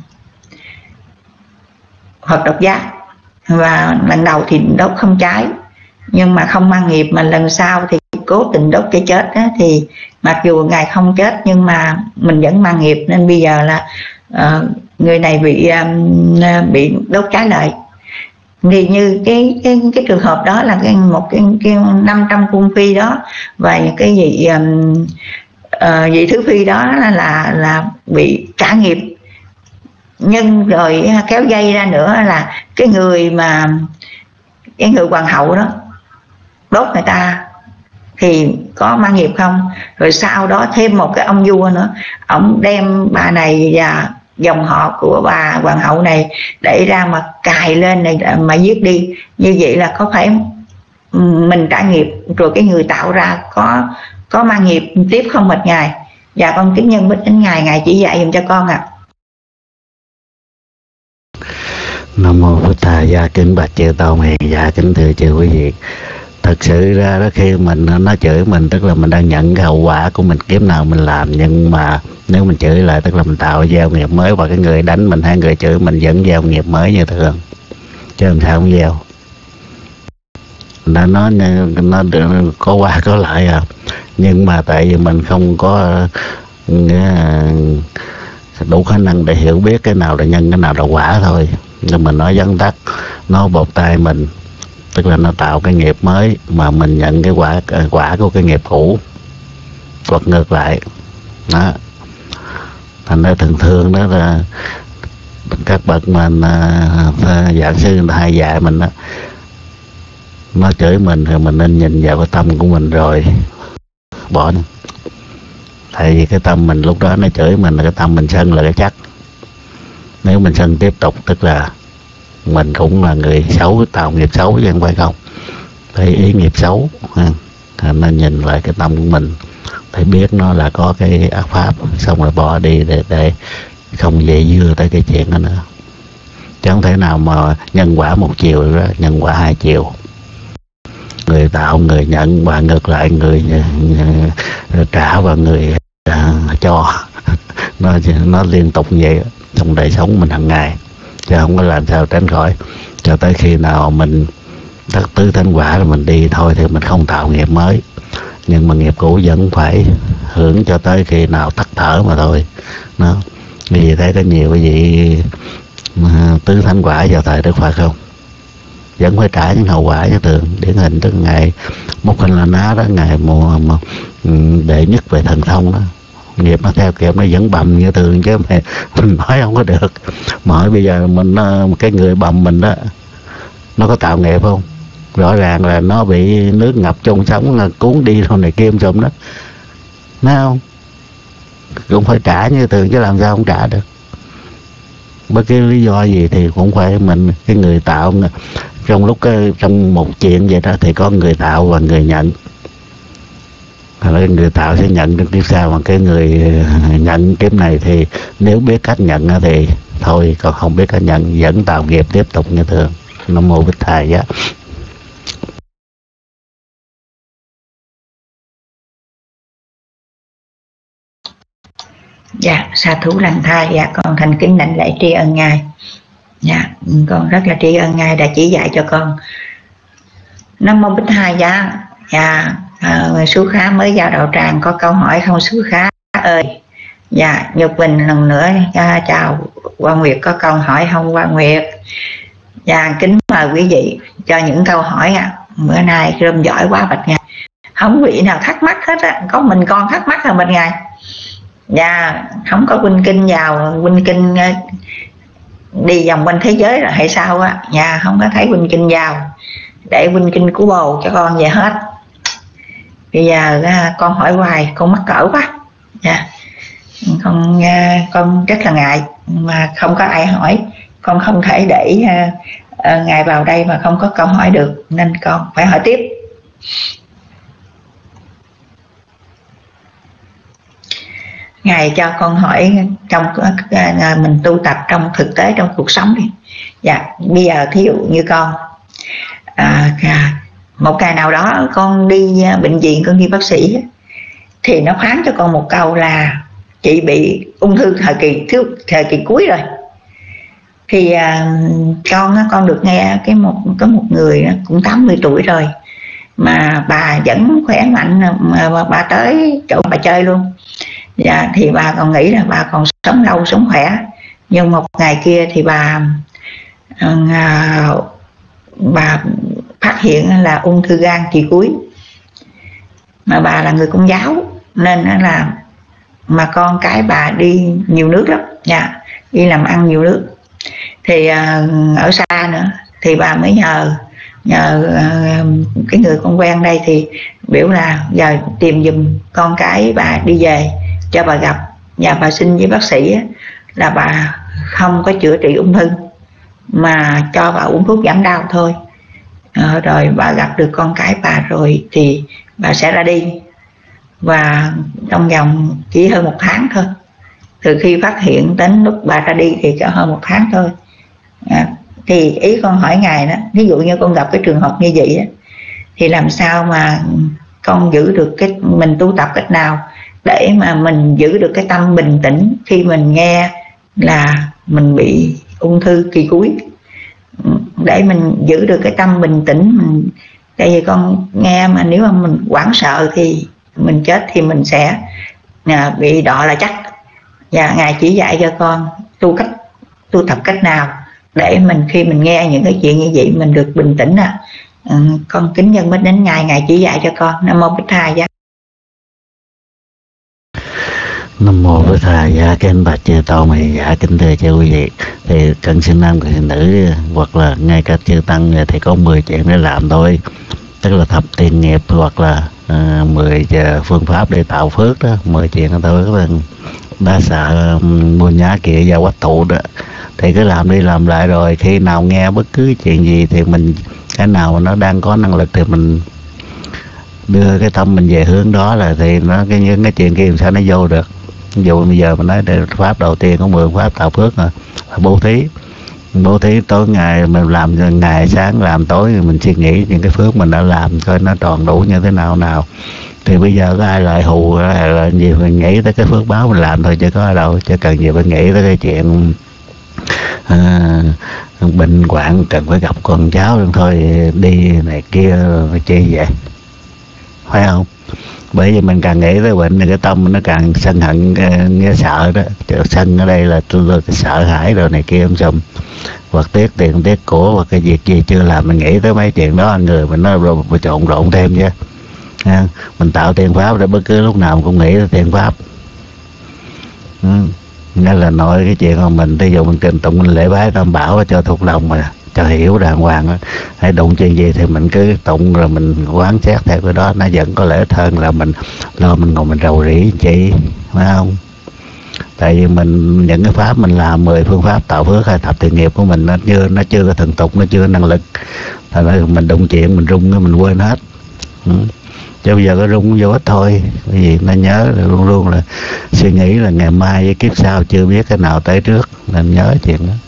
A: Phật độc giác, và lần đầu thì đốt không cháy nhưng mà không mang nghiệp, mà lần sau thì cố tình đốt cái chết đó, thì mặc dù ngài không chết nhưng mà mình vẫn mang nghiệp, nên bây giờ là uh, người này bị um, bị đốt cháy lại. Thì như cái cái cái trường hợp đó là cái một cái, cái năm trăm cung phi đó và cái vị um, uh, vị thứ phi đó là là bị trả nghiệp, nhưng rồi kéo dây ra nữa là cái người mà cái người hoàng hậu đó đốt người ta thì có mang nghiệp không? Rồi sau đó thêm một cái ông vua nữa, ông đem bà này và dòng họ của bà hoàng hậu này để ra mà cài lên này mà giết đi. Như vậy là có phải mình trả nghiệp rồi cái người tạo ra có có mang nghiệp tiếp không bạch Ngài? Dạ con kính nhân bích đến Ngài, Ngài chỉ dạy dùm cho con ạ. À.
B: Nam mô Bích Thầy gia, kính bạch chư tôn hiền dạ, kính thưa chư quý vị. Thật sự ra đó, khi mình nó chửi mình tức là mình đang nhận cái hậu quả của mình kiếp nào mình làm, nhưng mà nếu mình chửi lại tức là mình tạo gieo nghiệp mới, và cái người đánh mình hay người chửi mình vẫn gieo nghiệp mới như thường, chứ làm sao không gieo. Nó nó nó có qua có lại à, nhưng mà tại vì mình không có đủ khả năng để hiểu biết cái nào là nhân, cái nào là quả thôi. Nhưng mình nói vắn tắt, nó bột tay mình, tức là nó tạo cái nghiệp mới mà mình nhận cái quả quả của cái nghiệp cũ, hoặc ngược lại đó. Thành ra thường thường đó là các bậc mà giảng sư hay dạy mình đó, nó chửi mình thì mình nên nhìn vào cái tâm của mình rồi bỏ nó. Tại vì cái tâm mình lúc đó nó chửi mình là cái tâm mình sân là cái chắc. Nếu mình sân tiếp tục tức là mình cũng là người xấu, tạo nghiệp xấu chứ không phải không. Thấy ý nghiệp xấu nên nhìn lại cái tâm của mình, phải biết nó là có cái ác pháp, xong rồi bỏ đi để, để không dây dưa tới cái chuyện đó nữa. Chứ không thể nào mà nhân quả một chiều đó, nhân quả hai chiều. Người tạo, người nhận, và ngược lại người trả và người uh, cho. nó nó liên tục như vậy trong đời sống mình hàng ngày, chứ không có làm sao tránh khỏi. Cho tới khi nào mình đắc tứ thánh quả là mình đi thôi, thì mình không tạo nghiệp mới, nhưng mà nghiệp cũ vẫn phải hưởng cho tới khi nào tắt thở mà thôi. Nó vì thấy có nhiều cái gì tứ thánh quả vào thời Đức Phật không, vẫn phải trả những hậu quả như thường. Điển hình tức ngày Mục Hành La Ná đó, ngày mùa mà đệ nhất về thần thông đó, nghiệp nó theo kịp, nó vẫn bầm như thường, chứ mà mình nói không có được. Mà hỏi bây giờ mình cái người bầm mình đó, nó có tạo nghiệp không? rõ ràng là nó bị nước ngập trong sống là cuốn đi thôi này kia xong đó, thấy không? Cũng phải trả như thường chứ làm sao không trả được. Bất cái lý do gì thì cũng phải mình, cái người tạo, trong lúc cái, trong một chuyện vậy đó thì có người tạo và người nhận. Người tạo sẽ nhận được tiếp sau, mà cái người nhận kiếm này thì nếu biết cách nhận thì thôi, còn không biết cách nhận vẫn tạo nghiệp tiếp tục như thường. Nam mô Bích Thầy Giá.
A: Dạ, sa thú lành thai. Dạ, con thành kính lãnh lễ tri ân Ngài. Dạ, con rất là tri ân Ngài đã chỉ dạy cho con. Nam mô Bích Thầy Giá. Dạ, à, Sú Khá mới vào đạo tràng có câu hỏi không Sú Khá ơi? Dạ, Nhật Bình lần nữa à, chào Quang Nguyệt, có câu hỏi không Quang Nguyệt? Dạ, kính mời quý vị cho những câu hỏi ạ. À. Bữa nay rơm giỏi quá Bạch Ngài, không vị nào thắc mắc hết á, có mình con thắc mắc là Bạch Ngài. Dạ, không có Quynh Kinh vào, Quynh Kinh đi vòng quanh thế giới rồi hay sao á? Dạ, không có thấy Quynh Kinh vào, để Quynh Kinh của bồ cho con về hết. Bây giờ con hỏi hoài con mắc cỡ quá. Dạ, con con rất là ngại mà không có ai hỏi, con không thể để uh, Ngài vào đây mà không có câu hỏi được, nên con phải hỏi tiếp. Ngài cho con hỏi trong uh, mình tu tập trong thực tế trong cuộc sống đi. Dạ, bây giờ thí dụ như con uh, một ngày nào đó con đi bệnh viện, con đi bác sĩ thì nó phán cho con một câu là chị bị ung thư thời kỳ thiếu thời kỳ cuối rồi. Thì à, con con được nghe cái một có một người cũng tám mươi tuổi rồi mà bà vẫn khỏe mạnh, mà bà tới chỗ bà chơi luôn. Dạ, thì bà còn nghĩ là bà còn sống lâu sống khỏe, nhưng một ngày kia thì bà à, bà phát hiện là ung thư gan kỳ cuối. Mà bà là người Công giáo nên là mà con cái bà đi nhiều nước lắm, dạ, đi làm ăn nhiều nước. Thì uh, ở xa nữa thì bà mới nhờ nhờ uh, cái người con quen đây thì biểu là giờ tìm giùm con cái bà đi về cho bà gặp, và bà xin với bác sĩ là bà không có chữa trị ung thư mà cho bà uống thuốc giảm đau thôi. Uh, rồi bà gặp được con cái bà rồi thì bà sẽ ra đi, và trong vòng chỉ hơn một tháng thôi, từ khi phát hiện đến lúc bà ra đi thì chỉ hơn một tháng thôi. À, thì ý con hỏi Ngài đó, ví dụ như con gặp cái trường hợp như vậy đó, thì làm sao mà con giữ được cái mình tu tập cách nào để mà mình giữ được cái tâm bình tĩnh khi mình nghe là mình bị ung thư kỳ cuối, để mình giữ được cái tâm bình tĩnh. Mình, tại vì con nghe mà nếu mà mình hoảng sợ thì mình chết thì mình sẽ à, bị đọa là chắc. Và Ngài chỉ dạy cho con tu cách tu tập cách nào để mình khi mình nghe những cái chuyện như vậy mình được bình tĩnh. À, ừ, con kính nhân mến đến Ngài, Ngài chỉ dạy cho con. Nam mô Bích Thầy Giá.
B: Nam mô Bích Thầy Giá. Kính bạch chư tôn mày dạ, kính thưa chư quý vị, thì cần sinh nam cần sinh nữ hoặc là ngay cả chư tăng thì có mười chuyện để làm thôi, tức là thập tiền nghiệp hoặc là à, mười phương pháp để tạo phước đó, mười chuyện đó thôi. Đa sợ mua nhá kia gia quách tụ đó thì cứ làm đi làm lại, rồi khi nào nghe bất cứ chuyện gì thì mình cái nào mà nó đang có năng lực thì mình đưa cái tâm mình về hướng đó, là thì nó cái những cái chuyện kia làm sao nó vô được. Ví dụ bây giờ mình nói pháp đầu tiên có mười pháp tạo phước rồi, là bố thí. Bố thí tối ngày mình làm, ngày sáng làm tối mình suy nghĩ những cái phước mình đã làm coi nó tròn đủ như thế nào nào. Thì bây giờ có ai lại hù hay là gì mình nghĩ tới cái phước báo mình làm thôi, chứ có ở đâu, chứ cần gì phải nghĩ tới cái chuyện à, bệnh hoạn cần phải gặp con cháu thôi đi này kia chi vậy, phải không? Bởi vì mình càng nghĩ tới bệnh thì cái tâm nó càng sân hận, nghe sợ đó. Sân ở đây là tôi sợ hãi rồi này kia, xong hoặc tiếc tiền tiếc của hoặc cái việc gì chưa làm mình nghĩ tới mấy chuyện đó, anh người mình nó rồi trộn rộn thêm chứ. À, mình tạo tiền pháp để bất cứ lúc nào mình cũng nghĩ tới tiền pháp. Ừ. Nên là nói cái chuyện của mình, ví dụ mình trình tụng mình lễ bái tam bảo cho thuộc lòng mà cho hiểu đàng hoàng đó. Hay đụng chuyện gì thì mình cứ tụng rồi mình quán xét theo cái đó, nó vẫn có lợi ích hơn là mình lo mình ngồi mình rầu rĩ chị, phải không? Tại vì mình những cái pháp mình làm mười phương pháp tạo phước hay thập thiện nghiệp của mình nó chưa nó chưa có thần tục, nó chưa có năng lực, thành ra mình đụng chuyện mình rung mình quên hết. Ừ. Chứ bây giờ có rung vô ích thôi. Bởi vì nó nhớ là luôn luôn là suy nghĩ là ngày mai với kiếp sau chưa biết cái nào tới trước, nên nhớ chuyện đó.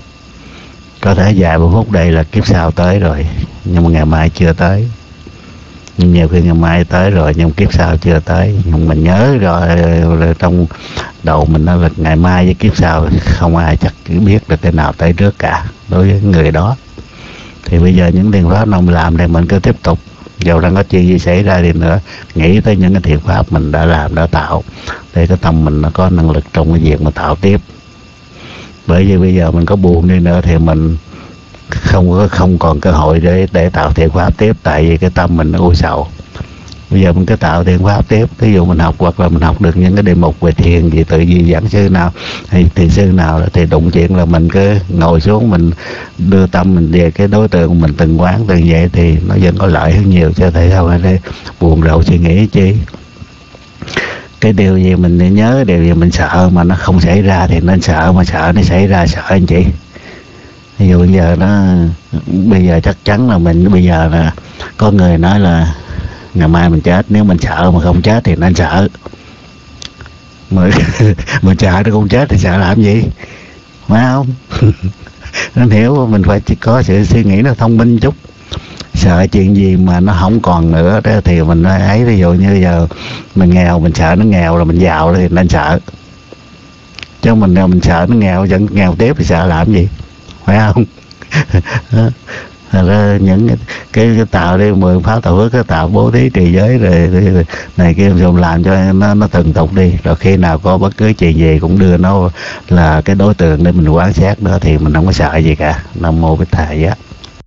B: Có thể vài ba phút đây là kiếp sau tới rồi, nhưng mà ngày mai chưa tới. Nhưng nhiều khi ngày mai tới rồi nhưng kiếp sau chưa tới. Nhưng mình nhớ rồi là trong đầu mình đó là ngày mai với kiếp sau không ai chắc biết được cái nào tới trước cả đối với người đó. Thì bây giờ những thiện pháp nào mình làm thì mình cứ tiếp tục, dầu đang có chuyện gì xảy ra đi nữa, nghĩ tới những cái thiện pháp mình đã làm, đã tạo, để cái tâm mình nó có năng lực trong cái việc mà tạo tiếp. Bởi vì bây giờ mình có buồn đi nữa thì mình không có không còn cơ hội để để tạo thiện pháp tiếp, tại vì cái tâm mình nó u sầu. Bây giờ mình cứ tạo thiện pháp tiếp, ví dụ mình học hoặc là mình học được những cái đề mục về thiền gì, tự gì giảng sư nào hay thiền sư nào đó, thì đụng chuyện là mình cứ ngồi xuống mình đưa tâm mình về cái đối tượng mình từng quán từng vậy, thì nó vẫn có lợi hơn nhiều. Cho thấy không, ở đây buồn rầu suy nghĩ chi. Cái điều gì mình nhớ, điều gì mình sợ mà nó không xảy ra thì nên sợ, mà sợ nó xảy ra sợ anh chị. Ví dụ bây giờ nó bây giờ chắc chắn là mình bây giờ là có người nói là ngày mai mình chết, nếu mình sợ mà không chết thì nên sợ. Mà mình sợ nó không chết thì sợ làm gì, phải không? Nên hiểu mình phải chỉ có sự suy nghĩ nó thông minh chút. Sợ chuyện gì mà nó không còn nữa đó thì mình ấy. Ví dụ như giờ mình nghèo, mình sợ nó nghèo rồi mình giàu thì nên sợ. Chứ mình mình sợ nó nghèo vẫn nghèo tiếp thì sợ làm gì, phải không? Thật ra những cái, cái, cái tạo đi mười pháp tạo phước, cái tạo bố thí trì giới rồi, rồi này kia dùng làm cho nó nó từng tục đi, rồi khi nào có bất cứ chuyện gì cũng đưa nó là cái đối tượng để mình quán xét đó, thì mình không có sợ gì cả. Nam mô Bích Thầy á.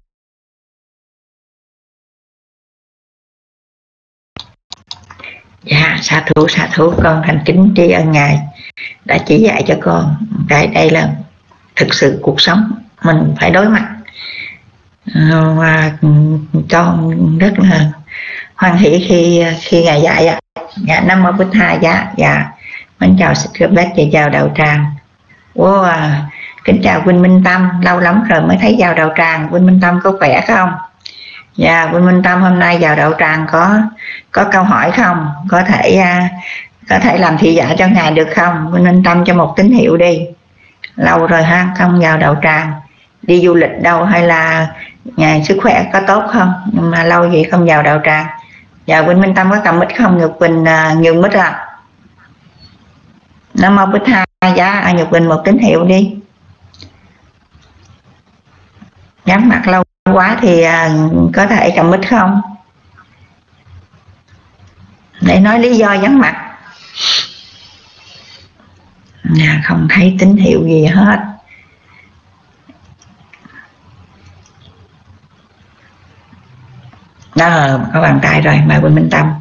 A: Dạ, sa thú sa thú con thành kính tri ân Ngài đã chỉ dạy cho con cái đây là thực sự cuộc sống mình phải đối mặt. Và con rất là hoan hỷ khi khi Ngài dạy ạ. Dạ, Nam mô Bích Thầy. Dạ, dạ. Mến chào Scriptback và chào Đạo Tràng. Wow, à, kính chào Quỳnh Minh Tâm, lâu lắm rồi mới thấy vào Đạo Tràng. Quỳnh Minh Tâm có khỏe không? Dạ, Quỳnh Minh Tâm hôm nay vào Đạo Tràng có có câu hỏi không? Có thể uh, có thể làm thị giả cho Ngài được không? Quỳnh Minh Tâm cho một tín hiệu đi. Lâu rồi ha, không vào Đạo Tràng. Đi du lịch đâu hay là Ngài sức khỏe có tốt không? Nhưng mà lâu vậy không vào Đạo Tràng. Dạ, Quỳnh Minh Tâm có cầm mic không? Nhật Quỳnh uh, nhường mic à? Nam mô Bích Thầy. Dạ, Nhật Quỳnh một tín hiệu đi. Nhắm mặt lâu quá thì uh, có thể cầm mic không? Để nói lý do vắng mặt. Nhà không thấy tín hiệu gì hết. Đó, có bàn tay rồi, mời Quỳnh Minh Tâm.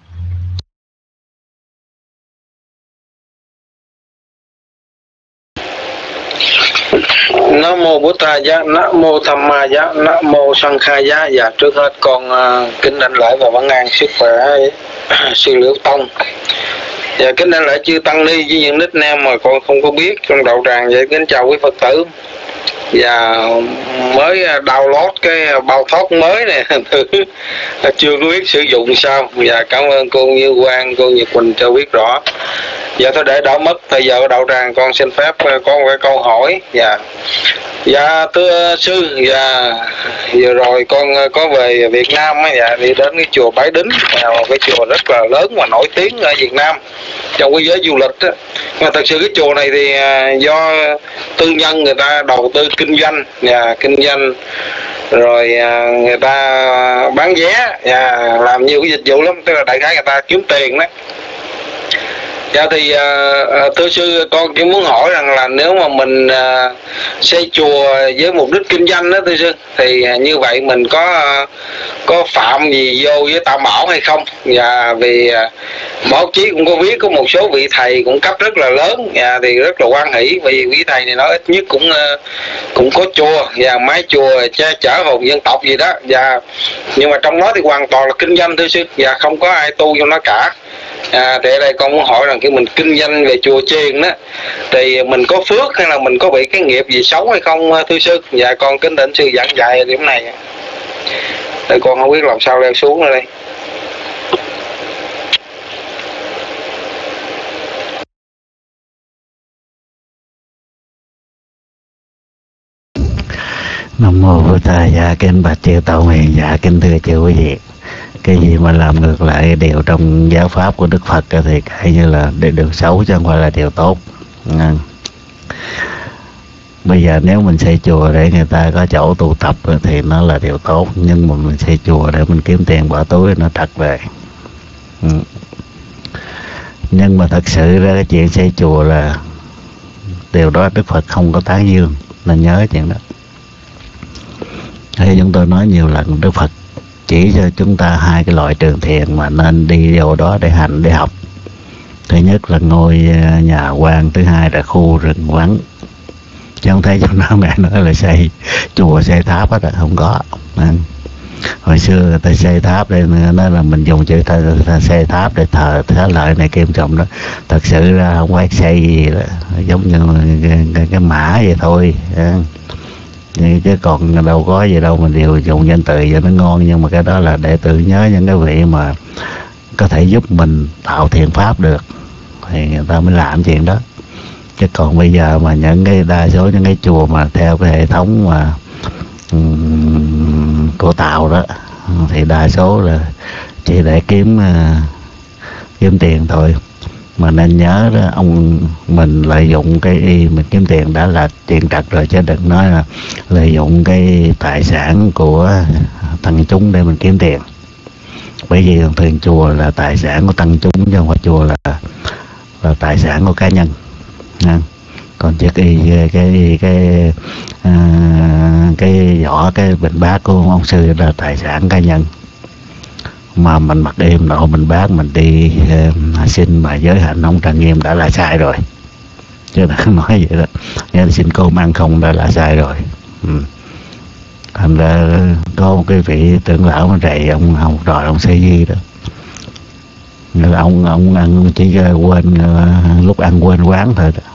D: Nam mô Bổn Thầy giá, Nam mô Tham Ma giá, Nam mô Sanh Khai giá. Và trước hết con uh, kính đảnh lễ và vấn an sức khỏe sư Liễu Tông. Và kính đảnh lễ chư tăng ni với những nickname mà con không có biết trong Đạo Tràng. Vậy kính chào quý Phật tử. Và mới download cái bao thoát mới này chưa có biết sử dụng sao. Và cảm ơn cô Như Quang, cô Nhật Quỳnh cho biết rõ. Dạ thôi để đỡ mất thời giờ Đạo Tràng, con xin phép có một cái câu hỏi. Dạ, dạ thưa sư, dạ vừa rồi con có về Việt Nam á, dạ đi đến cái chùa Bái Đính, một cái chùa rất là lớn và nổi tiếng ở Việt Nam trong cái giới du lịch á. Mà thật sự cái chùa này thì do tư nhân người ta đầu tư kinh doanh, dạ, kinh doanh rồi người ta bán vé, dạ, làm nhiều cái dịch vụ lắm, tức là đại khái người ta kiếm tiền đó. Dạ thì uh, thưa sư, con chỉ muốn hỏi rằng là nếu mà mình uh, xây chùa với mục đích kinh doanh đó thưa sư, thì uh, như vậy mình có uh, có phạm gì vô với Tam Bảo hay không. Và vì báo chí cũng có viết có một số vị thầy cũng cấp rất là lớn, và thì rất là hoan hỷ vì vị thầy này nói ít nhất cũng cũng có chùa và mái chùa che chở hồn dân tộc gì đó. Và nhưng mà trong đó thì hoàn toàn là kinh doanh thưa sư, và không có ai tu trong đó cả. À, thì ở đây con muốn hỏi rằng khi mình kinh doanh về chùa chiền đó thì mình có phước hay là mình có bị cái nghiệp gì xấu hay không thưa sư? Dạ con kính thỉnh sư giảng dạy điểm này. Để con không biết làm sao leo xuống ở đây.
B: Nam mô Bổn Thầy. Dạ kính bạch chư tổ hiền. Dạ kính thưa chư quý vị, cái gì mà làm ngược lại điều trong giáo pháp của Đức Phật thì cái như là điều xấu chứ không phải là điều tốt. À. Bây giờ nếu mình xây chùa để người ta có chỗ tụ tập thì nó là điều tốt, nhưng mà mình xây chùa để mình kiếm tiền bỏ túi nó trật về. Ừ. Nhưng mà thật sự ra cái chuyện xây chùa là điều đó Đức Phật không có tán dương, nên nhớ chuyện đó. Thế chúng tôi nói nhiều lần, Đức Phật chỉ cho chúng ta hai cái loại trường thiền mà nên đi vô đó để hành, để học. Thứ nhất là ngôi nhà quan, thứ hai là khu rừng vắng. Chứ không thấy trong đó mẹ nói là xây chùa xây tháp hết, không có. Hồi xưa người ta xây tháp đây, nói là mình dùng chữ ta, ta xây tháp để thờ thế lợi này kim trọng đó. Thật sự ra không phải xây gì đó, giống như cái, cái, cái mã vậy thôi. Chứ còn đâu có gì đâu, mình đều dùng danh từ cho nó ngon. Nhưng mà cái đó là để tự nhớ những cái vị mà có thể giúp mình tạo thiện pháp được thì người ta mới làm chuyện đó. Chứ còn bây giờ mà những cái đa số những cái chùa mà theo cái hệ thống mà um, của Tàu đó thì đa số là chỉ để kiếm uh, kiếm tiền thôi. Mà nên nhớ đó, ông mình lợi dụng cái y mình kiếm tiền đã là tiền trật rồi, chứ đừng nói là lợi dụng cái tài sản của tăng chúng để mình kiếm tiền. Bởi vì thường chùa là tài sản của tăng chúng chứ không phải chùa là là tài sản của cá nhân. À, còn chiếc y cái cái cái à, cái vỏ cái bình bát của ông sư là tài sản cá nhân. Mà mình mặc đêm nọ mình bác mình đi uh, xin mà giới hạnh ông trang nghiêm đã là sai rồi, chứ đừng nói vậy đó. Nghe xin cơm ăn không đã là sai rồi. Ừ. Thành ra có một cái vị trưởng lão mà rầy ông ông rồi ông Sư Di đó, ông ông ăn chỉ quên uh, lúc ăn quên quán thôi đó.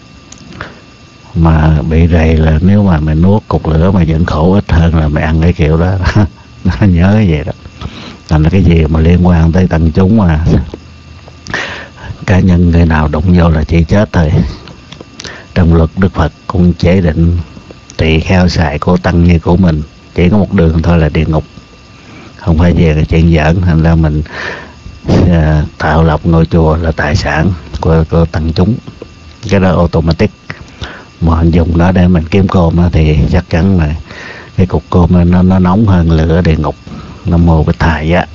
B: Mà bị rầy là nếu mà mày nuốt cục lửa mà vẫn khổ ít hơn là mày ăn cái kiểu đó. Nó nhớ vậy đó. Thành là cái gì mà liên quan tới tăng chúng mà cá nhân người nào đụng vô là chỉ chết thôi. Trong luật Đức Phật cũng chế định tỳ kheo xài của tăng như của mình, chỉ có một đường thôi là địa ngục, không phải về cái chuyện giỡn. Thành ra mình uh, tạo lập ngôi chùa là tài sản của, của tăng chúng, cái đó automatic. Mà mình dùng nó để mình kiếm cơm thì chắc chắn là cái cục cơm nó, nó nóng hơn lửa địa ngục. Nam mô Bổn Thầy á.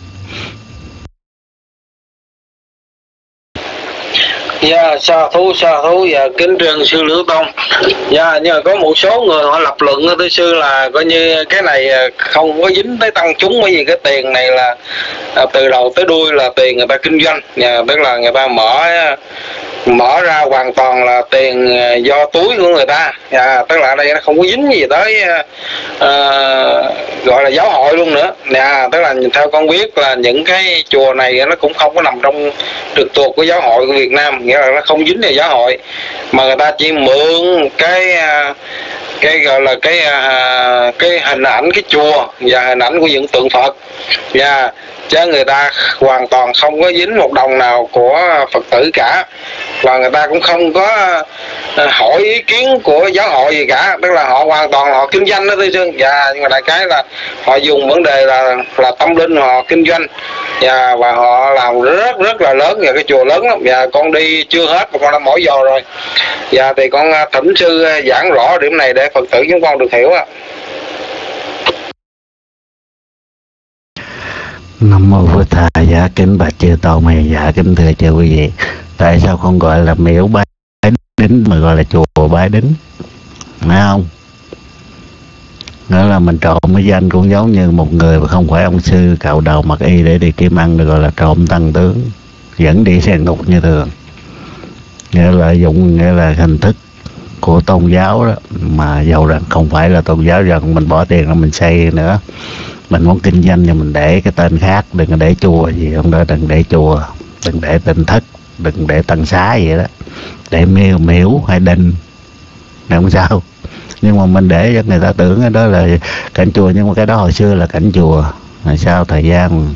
D: Dạ, sa thú sa thú và kính trân sư Liễu Tông. Dạ, nhưng mà có một số người họ lập luận thưa sư là coi như cái này không có dính tới tăng chúng, bởi vì cái tiền này là từ đầu tới đuôi là tiền người ta kinh doanh, dạ, tức là người ta mở mở ra hoàn toàn là tiền do túi của người ta. Dạ, tức là ở đây nó không có dính gì tới uh, gọi là giáo hội luôn nữa. Dạ, tức là theo con biết là những cái chùa này nó cũng không có nằm trong trực thuộc của giáo hội của Việt Nam, nghĩa là nó không dính vào giáo hội, mà người ta chỉ mượn cái cái gọi là cái cái hình ảnh cái chùa và hình ảnh của những tượng Phật. Dạ, chứ người ta hoàn toàn không có dính một đồng nào của Phật tử cả, và người ta cũng không có hỏi ý kiến của giáo hội gì cả, tức là họ hoàn toàn họ kinh doanh đó thưa sư. Dạ, nhưng mà đại cái là họ dùng vấn đề là là tâm linh họ kinh doanh. Dạ, và họ làm rất rất là lớn, và cái chùa lớn lắm. Dạ, con đi chưa hết mà con đã mỏi giò rồi. Dạ, thì con thỉnh sư giảng rõ điểm này để Phật tử chúng con được hiểu ạ.
B: Nam mô Bổn Thầy. Dạ kính bạch chư Tôn hiền. Dạ kính thưa chư quý vị, tại sao không gọi là miễu Bái Đính mà gọi là chùa Bái Đính, phải không? Nghĩa là mình trộm cái danh cũng giống như một người mà không phải ông sư cạo đầu mặc y để đi kiếm ăn, được gọi là trộm tăng tướng, vẫn đi xe ngục như thường. Nghĩa là dụng nghĩa là hình thức của tôn giáo đó, mà dầu rằng không phải là tôn giáo, rằng mình bỏ tiền ra mình xây nữa, mình muốn kinh doanh thì mình để cái tên khác, đừng có để chùa gì không đó, đừng để chùa, đừng để tinh thất, đừng để tăng xá vậy đó, để miếu miếu hay đình không sao. Nhưng mà mình để cho người ta tưởng cái đó là cảnh chùa, nhưng mà cái đó hồi xưa là cảnh chùa. Rồi sau thời gian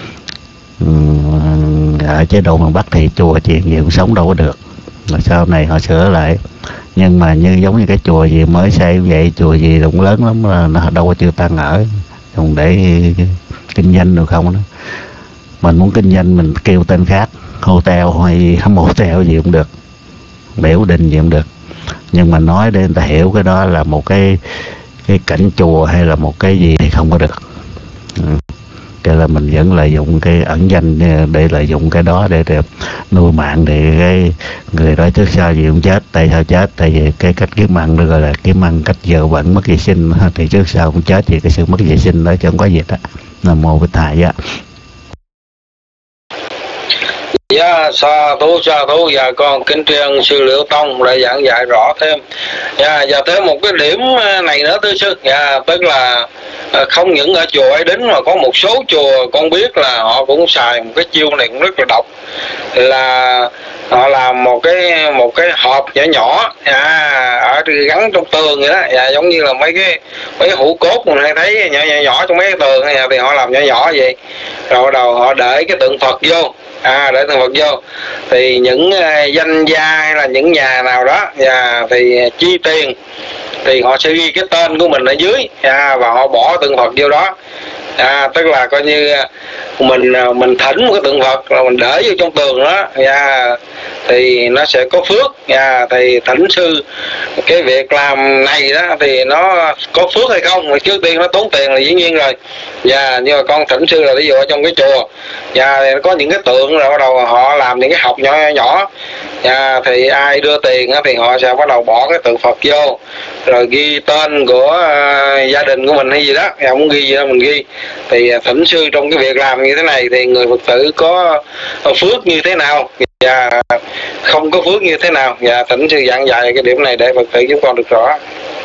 B: ở chế độ miền Bắc thì chùa chuyện gì cũng sống đâu có được, rồi sau này họ sửa lại. Nhưng mà như giống như cái chùa gì mới xây vậy, chùa gì cũng lớn lắm là nó đâu có chư tăng ở, còn để kinh doanh được không đó. Mình muốn kinh doanh mình kêu tên khác, hotel hay motel gì cũng được, biểu đình gì cũng được, nhưng mà nói để người ta hiểu cái đó là một cái cái cảnh chùa hay là một cái gì thì không có được. Ừ. Cái là mình vẫn lợi dụng cái ẩn danh để lợi dụng cái đó để, để nuôi mạng, để cái người đó trước sau gì cũng chết. Tại sao chết? Tại vì cái cách kiếm ăn được gọi là kiếm ăn cách vợ vẫn mất vệ sinh, thì trước sau cũng chết vì cái sự mất vệ sinh đó chứ không có gì đó. Nam mô Bích Thầy á.
D: Dạ, sa thú sa thú. Dạ, con kính tri sư Liễu Tông để giảng dạy rõ thêm. Dạ, và thêm một cái điểm này nữa thưa sư. Dạ, tức là không những ở chùa Ấy Đính mà có một số chùa con biết là họ cũng xài một cái chiêu này cũng rất là độc, là họ làm một cái một cái hộp nhỏ nhỏ à, ở gắn trong tường vậy đó, dạ, giống như là mấy cái mấy cái hũ cốt mình hay thấy nhỏ nhỏ nhỏ trong mấy cái tường này, thì họ làm nhỏ nhỏ vậy, rồi đầu họ để cái tượng Phật vô. À, để tượng Phật vô thì những uh, danh gia hay là những nhà nào đó và thì chi tiền thì họ sẽ ghi cái tên của mình ở dưới, à, và họ bỏ tượng Phật vô đó. À, tức là coi như mình mình thỉnh một cái tượng Phật là mình để vô trong tường đó, à, thì nó sẽ có phước. À, thì thỉnh sư cái việc làm này đó thì nó có phước hay không, mà trước tiên nó tốn tiền là dĩ nhiên rồi. Và nhưng mà con thỉnh sư là ví dụ ở trong cái chùa, và thì có những cái tượng rồi bắt đầu họ làm những cái hộp nhỏ nhỏ, nhỏ. À, thì ai đưa tiền thì họ sẽ bắt đầu bỏ cái tượng Phật vô, rồi ghi tên của uh, gia đình của mình hay gì đó, à, muốn ghi gì đó mình ghi. Thì thỉnh sư trong cái việc làm như thế này thì người Phật tử có phước như thế nào và không có phước như thế nào, và thỉnh sư giảng dạy cái điểm này để Phật tử giúp con được rõ.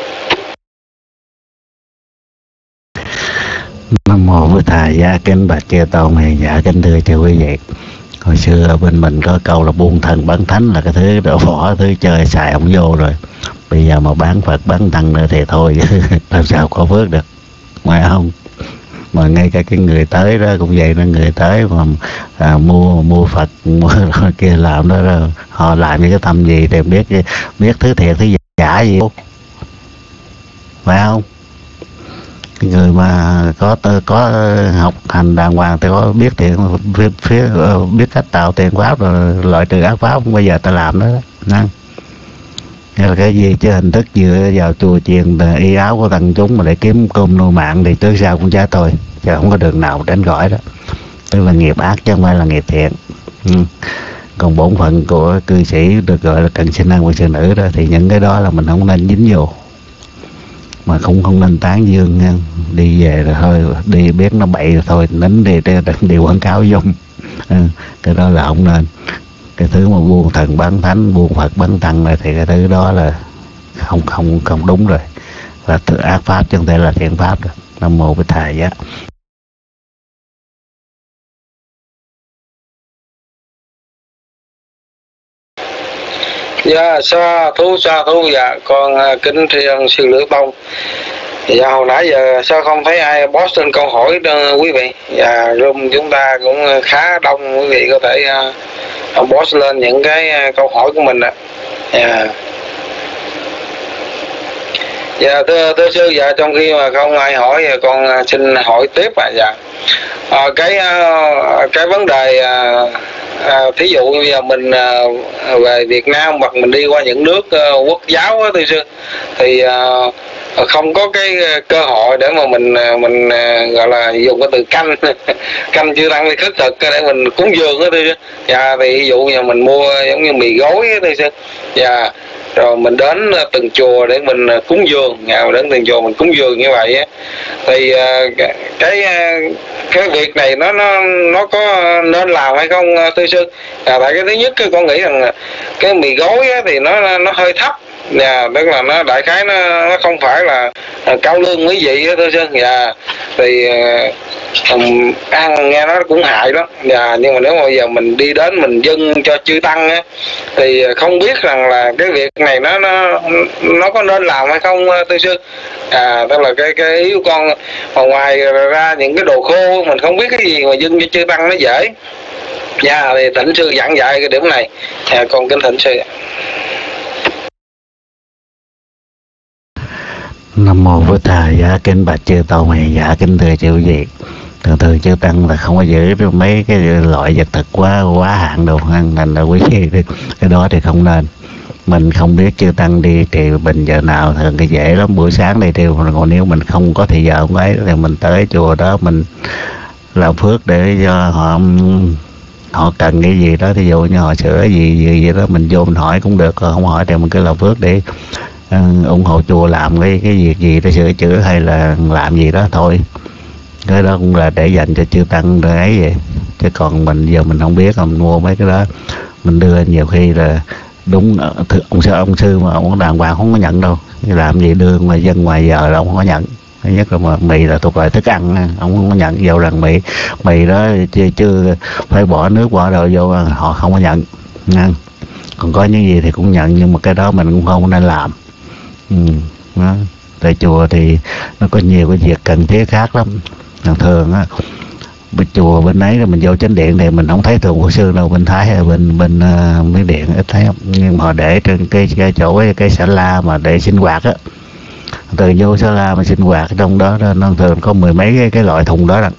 B: Nam mô Bổn Thầy. Giá kính bạch chư tôn hiền giả, kính thưa chư quý vị. Hồi xưa ở bên mình có câu là buôn thần bán thánh, là cái thứ đổ vỏ, thứ chơi xài không vô rồi. Bây giờ mà bán Phật bán tăng nữa thì thôi làm sao có phước được, phải không? Mà ngay cả cái người tới đó cũng vậy, nó người tới mà à, mua mua Phật mua kia làm đó, đó, họ làm những cái tâm gì thì biết biết thứ thiệt thứ giả gì, phải không? Cái người mà có có học hành đàng hoàng thì có biết tiền phía, phía biết cách tạo tiền pháp rồi loại trừ ác pháp, bây giờ ta làm đó đó. Là cái gì chứ hình thức dựa vào chùa chiền y áo của thằng chúng mà để kiếm cơm nuôi mạng thì trước sau cũng chết thôi, chứ không có đường nào tránh khỏi đó. Tức là nghiệp ác chứ không phải là nghiệp thiện. Ừ. Còn bổn phận của cư sĩ được gọi là cận sinh năng và sư nữ đó, thì những cái đó là mình không nên dính vô, mà cũng không nên tán dương nha. Đi về rồi thôi, đi biết nó bậy rồi thôi nín đi, đi quảng cáo dung. Ừ. Cái đó là không nên. Cái thứ mà buôn thần bán thánh, buôn Phật bán tăng này thì cái thứ đó là không không không đúng rồi, và tự ác pháp chứ không thể là thiện pháp được. Nam mô Bích Thầy á.
D: Dạ, sa thú sa thú. Dạ, con kính tri ân sư Liễu Tông. Dạ, hồi nãy giờ sao không thấy ai post lên câu hỏi đó, quý vị. Dạ, room chúng ta cũng khá đông, quý vị có thể uh, post lên những cái câu hỏi của mình ạ. Dạ. Dạ, thưa, thưa sư, dạ, trong khi mà không ai hỏi con xin hỏi tiếp ạ. Dạ. À, cái cái vấn đề à, à, thí dụ như bây giờ mình à, về Việt Nam hoặc mình đi qua những nước à, quốc giáo á, thưa sư, thì à, không có cái cơ hội để mà mình mình gọi là dùng cái từ canh canh chư tăng đi khất thực để mình cúng dường á, thưa sư. Dạ, thì ví dụ như mình mua giống như mì gói á, thưa sư. Dạ, rồi mình đến từng chùa để mình cúng dường, à, đến từng chùa mình cúng dường như vậy á, thì cái cái việc này nó nó nó có nên làm hay không thưa sư? À, tại cái thứ nhất con nghĩ rằng cái mì gói á, thì nó nó hơi thấp. Dạ, tức là nó đại khái nó, nó không phải là cao lương quý vị đó, thưa sư. Dạ, thì um, ăn nghe nó cũng hại đó. Dạ, nhưng mà nếu mà bây giờ mình đi đến mình dâng cho chư tăng á, thì không biết rằng là cái việc này nó nó nó có nên làm hay không thưa sư? À, tức là cái cái ý của con, mà ngoài ra những cái đồ khô mình không biết cái gì mà dâng cho chư tăng nó dễ. Dạ, thì thỉnh sư giảng dạy cái điểm này. Dạ, con kính thỉnh sư.
B: Nam mô Bổn Thầy. Dạ kính bạch chư tôn hiền giả, kính thưa chư vị. Thường thường chư tăng là không có giữ mấy cái loại vật thực quá quá hạn đâu, ăn thành là quý vị, cái đó thì không nên. Mình không biết chư tăng đi trị bệnh giờ nào, thường cái dễ lắm, buổi sáng đi tiêu, còn nếu mình không có thời giờ không ấy thì mình tới chùa đó mình làm phước để cho họ họ cần cái gì đó, thí dụ như họ sửa gì gì vậy đó, mình vô mình hỏi cũng được, còn không hỏi thì mình cứ làm phước để uh, ủng hộ chùa làm cái cái việc gì để sửa chữa hay là làm gì đó thôi. Cái đó cũng là để dành cho chư tăng để ấy vậy, chứ còn mình giờ mình không biết, mình mua mấy cái đó mình đưa nhiều khi là đúng ông sư ông sư mà ông đàng hoàng không có nhận đâu, làm gì đưa ngoài dân ngoài giờ là ông không có nhận. Thứ nhất là mà mì là thuộc loại thức ăn, ông không có nhận vô rằng mì mì đó chưa, chưa phải bỏ nước bỏ đồ vô, họ không có nhận nha. Còn có những gì thì cũng nhận, nhưng mà cái đó mình cũng không nên làm. Ừ, đó. Tại chùa thì nó có nhiều cái việc cần thiết khác lắm. Thường thường á, bên chùa bên ấy là mình vô chánh điện thì mình không thấy thường của sư đâu, bên Thái hay bên bên uh, mấy điện ít thấy không, nhưng mà để trên cái cái chỗ cái, cái xà la mà để sinh hoạt á, từ vô xà la mà sinh hoạt trong đó, đó nó thường có mười mấy cái, cái loại thùng đó,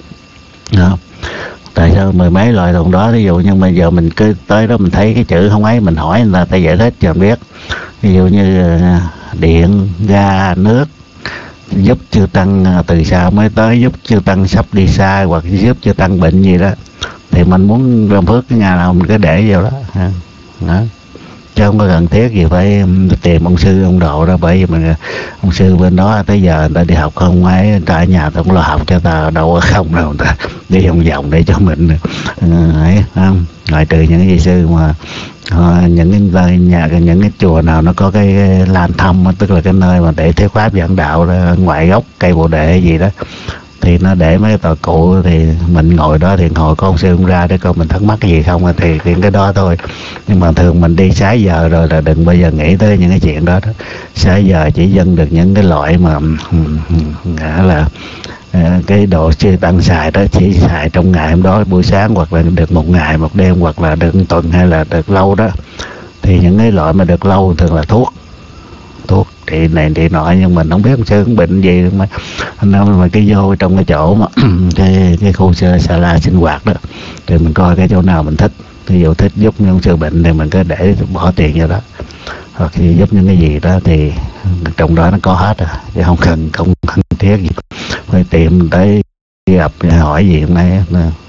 B: đó. Tại sao mười mấy loại thùng đó, ví dụ nhưng mà giờ mình cứ tới đó mình thấy cái chữ không ấy, mình hỏi người ta ta giải thích cho mình biết, ví dụ như uh, điện ga nước, giúp chư tăng từ xa mới tới, giúp chư tăng sắp đi xa, hoặc giúp chư tăng bệnh gì đó, thì mình muốn làm phước cái nhà nào mình cứ để vô đó, đó. Chứ không có cần thiết gì phải tìm ông sư ông độ đó, bởi vì mình ông sư bên đó tới giờ người ta đi học không ấy, người ta ở nhà ta cũng lo học cho ta đâu có không đâu, người ta đi vòng vòng để cho mình ấy không, ngoại trừ những cái sư mà uh, những cái nhà những cái chùa nào nó có cái lan thăm, tức là cái nơi mà để thuyết pháp giảng đạo đó, ngoại gốc cây bồ đề gì đó, thì nó để mấy cái tòa cụ, thì mình ngồi đó thì ngồi con sư cũng ra để coi mình thắc mắc cái gì không, thì, thì cái đó thôi. Nhưng mà thường mình đi sáu giờ rồi là đừng bao giờ nghĩ tới những cái chuyện đó, đó. sáu giờ chỉ dâng được những cái loại mà nghĩa là cái đồ chư tăng xài đó chỉ xài trong ngày hôm đó buổi sáng, hoặc là được một ngày một đêm, hoặc là được một tuần hay là được lâu đó. Thì những cái loại mà được lâu thường là thuốc thuốc thì này thì nọ, nhưng mình không biết ông sư cũng bệnh gì mà nên mà cái vô trong cái chỗ mà cái cái khu xà la sinh hoạt đó, thì mình coi cái chỗ nào mình thích, ví dụ thích giúp những sư bệnh thì mình cứ để bỏ tiền vào đó, hoặc thì giúp những cái gì đó thì trong đó nó có hết rồi, chứ không cần không cần thiết gì phải tìm tới gặp hỏi gì hôm nay.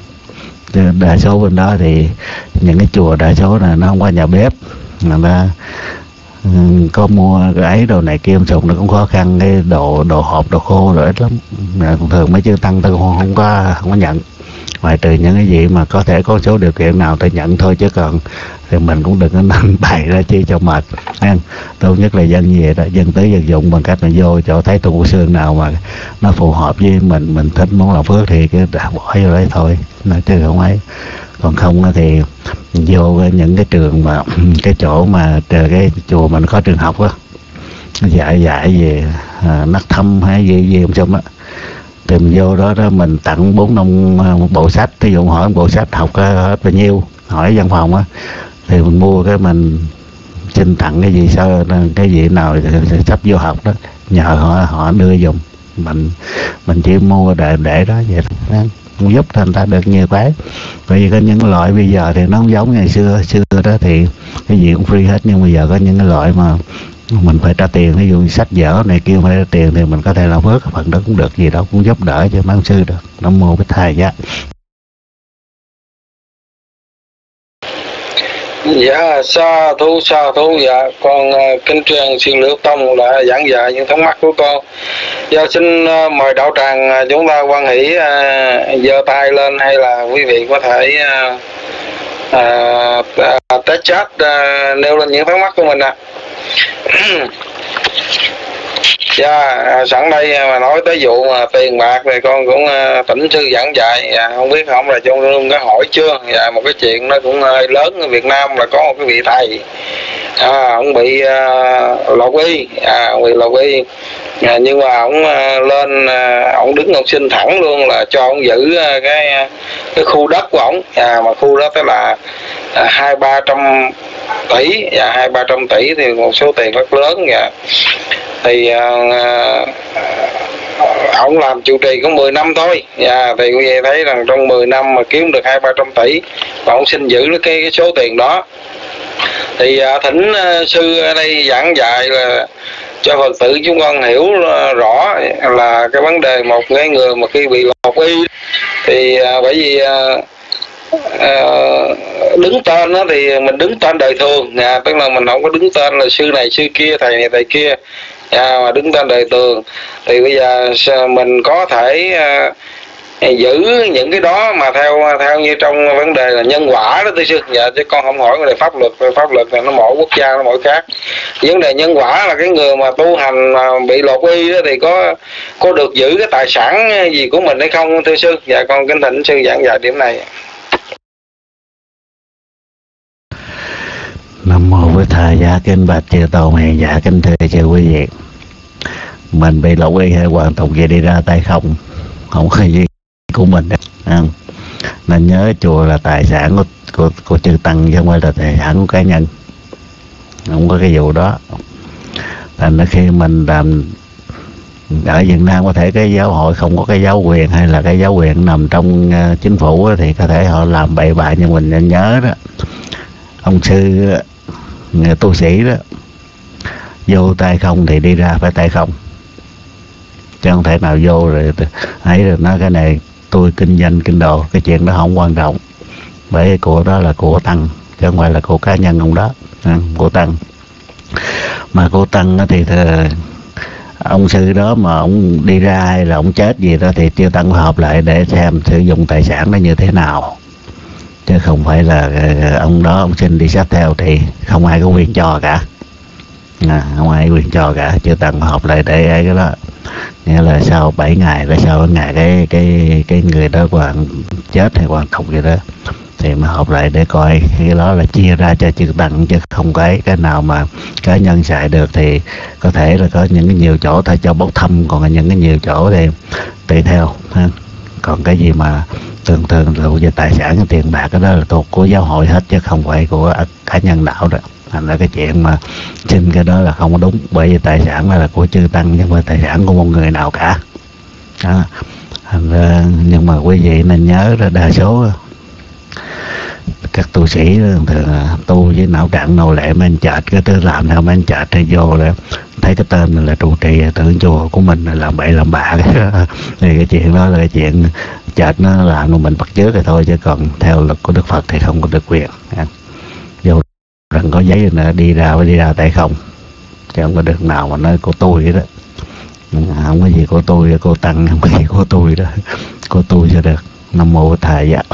B: Đa số bên đó thì những cái chùa đa số là nó không có nhà bếp, người ta có mua cái ấy đồ này kia sùng nó cũng khó khăn, cái đồ đồ hộp đồ khô rồi ít lắm. Thường mấy chư tăng tư không có không có nhận, ngoài trừ những cái gì mà có thể có số điều kiện nào ta nhận thôi, chứ còn thì mình cũng đừng có nâng bày ra chi cho mệt. Tốt nhất là dân gì đó, dân tới dân dụng bằng cách là vô chỗ thấy tu của xương nào mà nó phù hợp với mình, mình thích muốn làm phước thì cứ bỏ vô đấy thôi, nó chứ không ấy. Còn không thì vô những cái trường mà cái chỗ mà cái chùa mình có trường học á, dạy dạy về à, nắc thâm hay gì gì không xong á, thì mình vô đó đó mình tặng bốn năm một bộ sách, ví dụ hỏi một bộ sách học hết bao nhiêu, hỏi văn phòng á, thì mình mua cái mình xin tặng cái gì sao cái gì nào sắp vô học đó, nhờ họ họ đưa dùng, mình mình chỉ mua để để đó vậy đó, cũng giúp thành ta được nhiều cái. Bởi vì có những loại bây giờ thì nó không giống ngày xưa, xưa đó thì cái gì cũng free hết, nhưng bây giờ có những cái loại mà mình phải trả tiền, ví dụ sách vở này kia phải trả tiền, thì mình có thể làm bớt phần đó cũng được, gì đó cũng giúp đỡ cho mấy ông sư được. Nam mô Bích Thầy. Dạ
D: Dạ sa thú sa thú. Dạ con uh, kính truyền sư Liễu Tông đã giảng dạy những thắc mắc của con. Dạ xin uh, mời đạo tràng uh, chúng ta quan hỷ uh, giơ tay lên, hay là quý vị có thể uh, uh, uh, test chat uh, nêu lên những thắc mắc của mình ạ. À. Dạ, sẵn đây mà nói tới vụ mà tiền bạc thì con cũng uh, tỉnh sư giảng dạy. Dạ, không biết không là trong luôn có hỏi chưa. Dạ, một cái chuyện nó cũng hơi lớn ở Việt Nam là có một cái vị thầy, à, ông bị uh, lột y, à, ông bị lột y, à, nhưng mà ông uh, lên uh, ông đứng ông xin thẳng luôn là cho ông giữ uh, cái cái khu đất của ông, à, mà khu đó tới là uh, hai ba trăm tỷ, dạ, hai ba trăm tỷ thì một số tiền rất lớn. Dạ. Thì uh, ông làm trụ trì có mười năm thôi. Dạ, thì quý vị thấy rằng trong mười năm mà kiếm được hai ba trăm tỷ và ông xin giữ cái, cái số tiền đó. Thì uh, thỉnh uh, sư ở đây giảng dạy là cho Phật tử chúng con hiểu uh, rõ là cái vấn đề một cái người mà khi bị lột y thì uh, bởi vì uh, Uh, đứng tên đó thì mình đứng tên đời thường, à, tức là mình không có đứng tên là sư này sư kia, thầy này thầy kia, à, mà đứng tên đời thường. Thì bây giờ mình có thể uh, giữ những cái đó mà theo theo như trong vấn đề là nhân quả đó thưa sư. Dạ, chứ con không hỏi về pháp luật, về pháp luật là nó mỗi quốc gia nó mỗi khác. Vấn đề nhân quả là cái người mà tu hành mà bị lột y đó thì có có được giữ cái tài sản gì của mình hay không thưa sư. Dạ, con kính thỉnh sư giảng dạy điểm này.
B: Nam mô Bổn Thầy. Dạ kính bạch chư Tôn hiền, dạ kính thưa chư quý vị, mình bị lột y hay hoàn tục gì đi ra tay không, không có gì của mình, không? Nên nhớ chùa là tài sản của của, của chư tăng chứ không phải là tài sản của cá nhân, không có cái vụ đó. Thành ra khi mình làm ở Việt Nam có thể cái giáo hội không có cái giáo quyền hay là cái giáo quyền nằm trong uh, chính phủ thì có thể họ làm bậy bạ, nhưng mình nên nhớ đó, ông sư người tu sĩ đó vô tay không thì đi ra phải tay không, chứ không thể nào vô rồi ấy rồi nói cái này tôi kinh doanh kinh đồ, cái chuyện đó không quan trọng, bởi của đó là của tăng chứ không phải là của cá nhân ông đó, của tăng. Mà của tăng thì ông sư đó mà ông đi ra hay là ông chết gì đó thì chư tăng họp lại để xem sử dụng tài sản đó như thế nào, chứ không phải là ông đó ông xin đi sát theo thì không ai có quyền cho cả, à, không ai có quyền cho cả. Chư tăng họp lại để ấy cái đó, nghĩa là sau bảy ngày là sau ngày cái cái cái người đó hoàn chết hay hoàn tục gì đó thì mới họp lại để coi cái đó là chia ra cho chư tăng, chứ không cái cái nào mà cá nhân xài được thì có thể là có những cái nhiều chỗ thôi cho bốc thăm, còn những cái nhiều chỗ thì tùy theo ha. Còn cái gì mà thường thường là về tài sản, cái tiền bạc cái đó là thuộc của giáo hội hết chứ không phải của cá nhân đạo đó. Thành ra cái chuyện mà xin cái đó là không có đúng, bởi vì tài sản là của chư tăng chứ không phải tài sản của một người nào cả đó. Thành ra, nhưng mà quý vị nên nhớ là đa số các tu sĩ thường tu với não trạng nô lệ men chợt cái tư làm theo men chợt thì vô là thấy cái tên là trụ trì tưởng chùa của mình là làm bậy làm bạ thì cái chuyện đó là cái chuyện chợt nó làm mà mình bắt chước rồi thôi, chứ còn theo luật của Đức Phật thì không có được quyền. Vô rằng có giấy nữa đi ra phải đi ra tay không, chứ không có được nào mà nói của tôi vậy đó, không có gì của tôi, cô tăng không có gì của tôi đó, của tôi cho được. Nam mô Bổn Thầy. Dạ.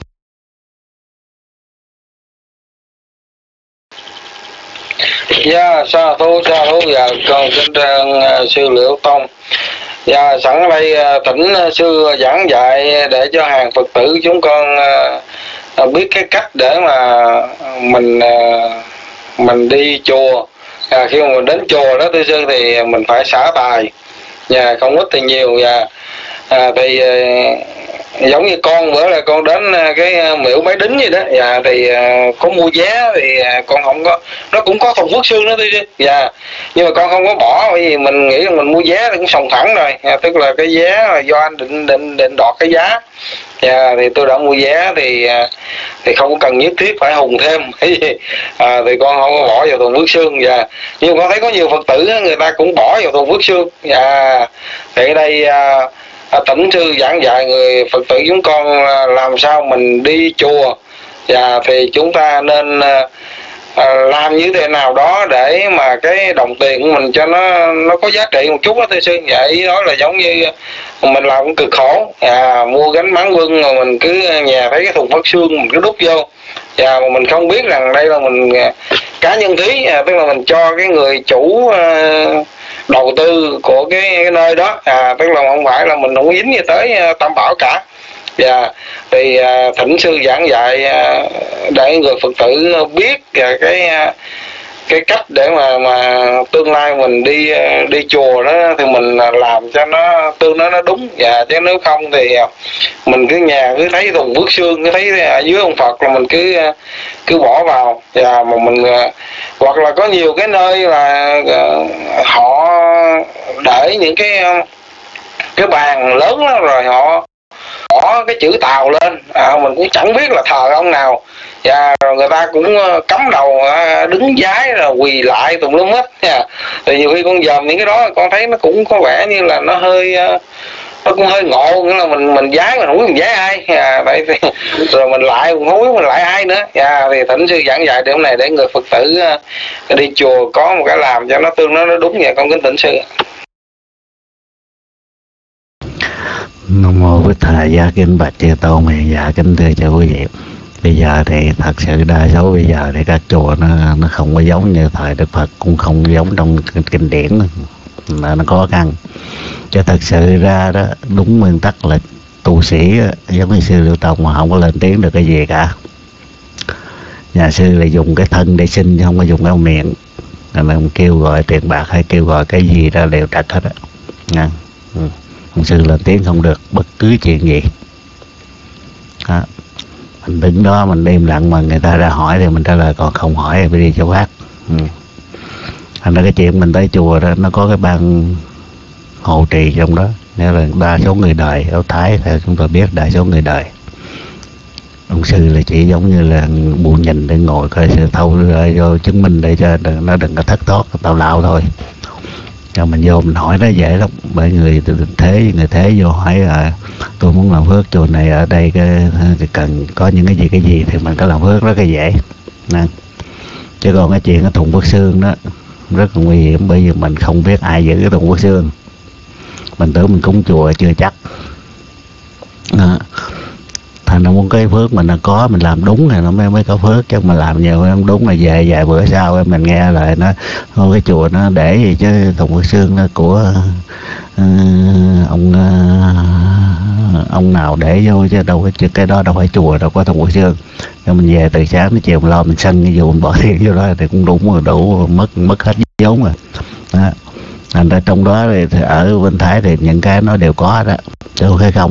D: Dạ, sa thú sa thú. Dạ, con kính trang uh, sư Liễu Tông. Dạ, sẵn ở đây uh, thỉnh uh, sư giảng dạy để cho hàng Phật tử chúng con uh, uh, biết cái cách để mà mình uh, mình đi chùa. À, khi mà mình đến chùa đó thưa sư thì mình phải xả tài, dạ, không ít thì nhiều. Dạ, à, thì uh, giống như con bữa là con đến cái miễu Bái Đính gì đó, dạ, thì uh, có mua vé thì uh, con không có, nó cũng có thùng Phước Sương đó thôi chứ, dạ, nhưng mà con không có bỏ, bởi vì mình nghĩ là mình mua vé thì cũng sòng phẳng rồi, dạ, tức là cái vé là do anh định định định đọt cái giá, dạ, thì tôi đã mua vé thì uh, thì không có cần nhất thiết phải hùng thêm cái gì, à, thì con không có bỏ vào thùng Phước Sương, dạ, nhưng mà con thấy có nhiều Phật tử người ta cũng bỏ vào thùng Phước Sương, dạ, thì ở đây uh, À, tỉnh sư giảng dạy người Phật tử chúng con làm sao mình đi chùa, và thì chúng ta nên à, làm như thế nào đó để mà cái đồng tiền của mình cho nó nó có giá trị một chút đó thưa sư. Vậy đó là giống như mình làm cũng cực khổ, à, mua gánh máng quân mà mình cứ nhà thấy cái thùng Phật xương mình cứ đút vô, và mà mình không biết rằng đây là mình cá nhân thí, à, tức là mình cho cái người chủ à, đầu tư của cái, cái nơi đó, à, tức là không phải là mình không dính gì tới à, Tam Bảo cả. Và thì à, thỉnh sư giảng dạy à, để người Phật tử biết và cái à, cái cách để mà mà tương lai mình đi đi chùa đó thì mình làm cho nó tương nó nó đúng, và chứ nếu không thì mình cứ nhà cứ thấy thùng bước xương, cứ thấy ở dưới ông Phật là mình cứ cứ bỏ vào, và mà mình hoặc là có nhiều cái nơi là họ để những cái cái bàn lớn đó, rồi họ bỏ cái chữ Tàu lên, à, mình cũng chẳng biết là thờ ông nào, và rồi người ta cũng cắm đầu đứng vái rồi quỳ lại tùm lum hết nha. Thì nhiều khi con dòm những cái đó con thấy nó cũng có vẻ như là nó hơi nó cũng hơi ngộ, nghĩa là mình mình vái mình không biết mình vái ai, à, vậy thì rồi mình lại mình không biết mình lại ai nữa, à, thì thỉnh sư giảng dạy điểm này để người Phật tử đi chùa có một cái làm cho nó tương nó nó đúng vậy. Con kính thỉnh sư.
B: Nam mô Bích Thầy Gia Kinh Bạch Chư Tôn. Nguyện dạ kính thưa cho quý vị, bây giờ thì thật sự đa số bây giờ thì các chùa nó nó không có giống như thời Đức Phật, cũng không giống trong kinh điển, là nó khó khăn. Chứ thật sự ra đó, đúng nguyên tắc là tu sĩ giống như sư Liễu Tông mà không có lên tiếng được cái gì cả. Nhà sư là dùng cái thân để sinh chứ không có dùng cái miệng, nên ông kêu gọi tiền bạc hay kêu gọi cái gì đó đều trật hết á. Ừ. Ông sư lên tiếng không được bất cứ chuyện gì đó. Mình đứng đó mình im lặng, mà người ta ra hỏi thì mình trả lời, còn không hỏi thì phải đi chỗ khác. Ừ. Thành ra cái chuyện mình tới chùa đó nó có cái ban hộ trì trong đó, nghĩa là đa số người đời ở Thái thì chúng ta biết đa số người đời. Ông sư là chỉ giống như là buồn nhìn để ngồi coi sự thâu vô chứng minh để cho nó đừng có thất thoát tào lao thôi. Cho mình vô mình hỏi nó dễ lắm, bởi người thế người thế vô hỏi à, tôi muốn làm phước chùa này ở đây cái, cái cần có những cái gì cái gì thì mình có làm phước rất là dễ. Nên, chứ còn cái chuyện cái thùng Phước xương đó rất là nguy hiểm, bởi vì mình không biết ai giữ cái thùng Phước xương, mình tưởng mình cúng chùa chưa chắc đó. Thành ra muốn cái phước mình nó có, mình làm đúng thì nó mới mới có phước, chứ mà làm nhiều không đúng là về vài bữa sau mình nghe lại nó thôi cái chùa nó để gì chứ thùng Phước xương nó của uh, ông uh, ông nào để vô, chứ đâu cái cái đó đâu phải chùa đâu có thùng Phước xương. Cho mình về từ sáng đến chiều mình lo mình sân cái vụ mình bỏ tiền vô đó thì cũng đúng rồi, đủ mất mất hết vốn rồi đó. Thành ra trong đó thì ở bên Thái thì những cái nó đều có đó, chứ không phải không.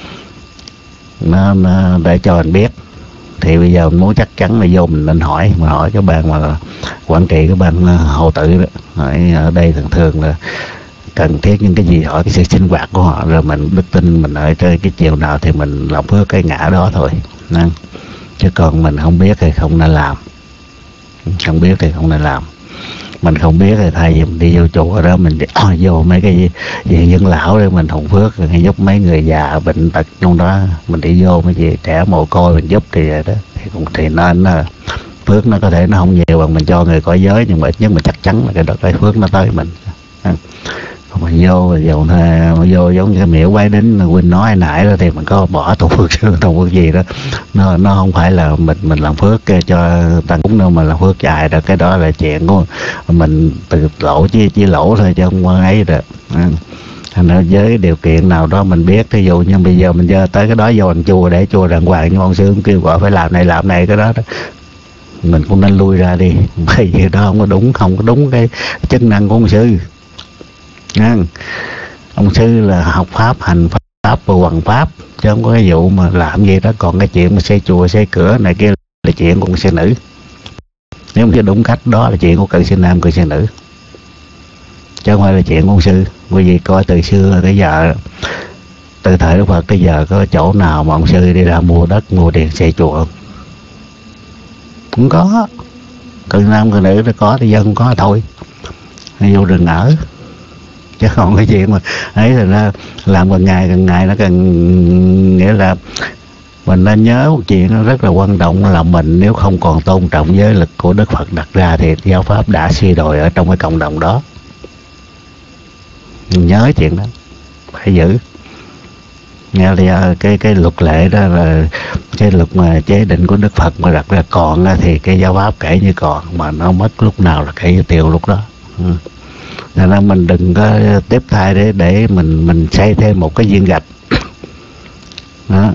B: Nó, nó để cho anh biết. Thì bây giờ mình muốn chắc chắn là vô mình nên hỏi, mà hỏi cái ban mà quản trị cái ban hộ tử đó, hỏi ở đây thường thường là cần thiết những cái gì, hỏi cái sự sinh hoạt của họ, rồi mình đức tin mình ở cái chiều nào thì mình làm phước cái ngã đó thôi. Nên, chứ còn mình không biết thì không nên làm, không biết thì không nên làm. Mình không biết thì thay vì mình đi vô chùa đó mình đi, oh, vô mấy cái gì dân lão để mình hùng phước, hay giúp mấy người già bệnh tật trong đó, mình đi vô mấy gì trẻ mồ côi mình giúp thì vậy đó, thì cũng thì nên là phước nó có thể nó không nhiều bằng mình cho người cõi giới, nhưng mà ít nhất mình chắc chắn là cái đó cái phước nó tới mình. Còn mình vô vô vô giống như cái miễu Bái Đính Huynh nói nãy đó, thì mình có bỏ thùng phước thùng phước gì đó, nó nó không phải là mình mình làm phước cho tăng cúng đâu, mà làm phước dài đó. Cái đó là chuyện của mình từ lỗ chỉ chỉ lỗ thôi chứ không ấy được. Thành ra với điều kiện nào đó mình biết, ví dụ như bây giờ mình giờ tới cái đó vô thành chùa để chùa đàng hoàng, nhưng ông sư cũng kêu gọi phải làm này làm này cái đó đó, mình cũng nên lui ra đi, bởi vì đó không có đúng, không có đúng cái chức năng của ông sư. Nha. Ông sư là học pháp, hành pháp và hoằng pháp, chứ không có cái vụ mà làm gì đó. Còn cái chuyện mà xây chùa xây cửa này kia là chuyện của con sư nữ, nếu mà đúng cách đó là chuyện của cận sư nam cận sư nữ, chứ không phải là chuyện của ông sư. Bởi vì coi từ xưa tới giờ, từ thời Đức Phật tới giờ, có chỗ nào mà ông sư đi ra mua đất mua tiền xây chùa không? Không có. Cận nam cận nữ nó có thì dân không có thôi, vô rừng ở. Chứ không cái chuyện mà ấy là nó làm càng ngày càng ngày nó càng, nghĩa là Mình nên nhớ một chuyện nó rất là quan trọng là mình nếu không còn tôn trọng giới lực của Đức Phật đặt ra thì giáo pháp đã suy đồi ở trong cái cộng đồng đó. Mình nhớ chuyện đó, phải giữ. Nghe thì cái cái luật lệ đó là cái luật mà chế định của Đức Phật mà đặt ra còn thì cái giáo pháp kể như còn, mà nó mất lúc nào là kể như tiêu lúc đó. Ừ. Nên mình đừng có tiếp thay để để mình mình xây thêm một cái viên gạch đó.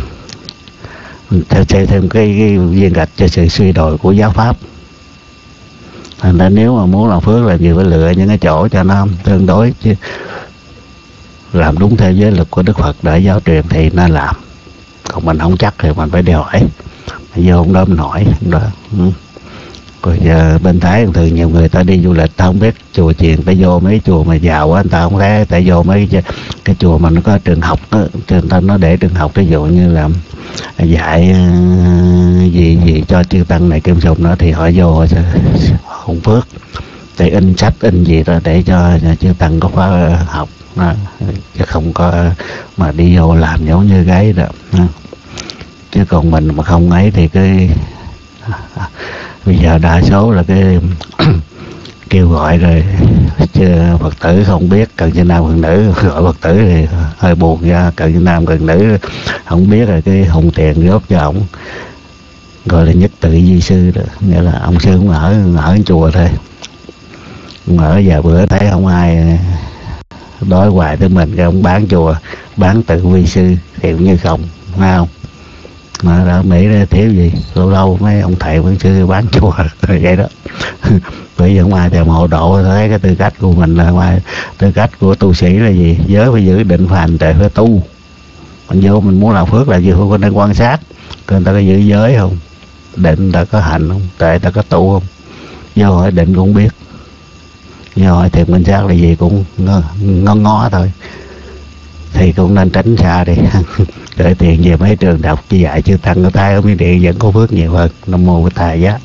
B: Xây thêm cái, cái viên gạch cho sự suy đồi của giáo pháp. Thành ra nếu mà muốn làm phước là gì phải lựa những cái chỗ cho nó tương đối, chứ làm đúng theo giới luật của Đức Phật để giáo truyền thì nên làm. Còn mình không chắc thì mình phải đòi hỏi. Bây giờ hôm đó mình hỏi đó. Ừ. Rồi giờ bên Thái thường nhiều người ta đi du lịch ta không biết chùa chiền, ta vô mấy chùa mà giàu quá, người ta không thấy, ta vô mấy cái, cái chùa mà nó có trường học đó, người ta nó để trường học ví dụ như là dạy uh, gì gì cho chư tăng này kim sùng đó thì họ vô họ sẽ không phước để in sách in gì đó để cho chư tăng có khóa học đó, chứ không có mà đi vô làm giống như cái đó. Chứ còn mình mà không ấy thì cái bây giờ đa số là cái kêu gọi rồi chứ Phật tử không biết cần cho nam cần nữ, gọi Phật tử thì hơi buồn ra, cần cho nam cần nữ không biết rồi cái hùng tiền góp cho ổng, gọi là nhất tự di sư đó, nghĩa là ông sư cũng ở ở chùa thôi, ở vài bữa thấy không ai đói hoài tới mình, cái ông bán chùa bán tự vi sư thì cũng như không, phải không? Mà ở Mỹ đó thiếu gì, lâu lâu mấy ông thầy vẫn sư bán chùa vậy đó. Bởi vì không ai thèm hộ độ, thấy cái tư cách của mình là ngoài tư cách của tu sĩ là gì, giới phải giữ định phàm tuệ phải tu. Mình vô mình muốn làm phước là gì, không có nên quan sát người ta có giữ giới không, định người ta có hành không, tuệ người ta có tu không. Vô hỏi định cũng biết, vô hỏi thiền minh sát là gì cũng ngó ngó, ngó thôi, thì cũng nên tránh xa đi. Đợi tiền về mấy trường đọc chỉ dạy chư tăng ở Thái ở Miến Điện vẫn có phước nhiều hơn. Nam mô Bổn Thầy Giá.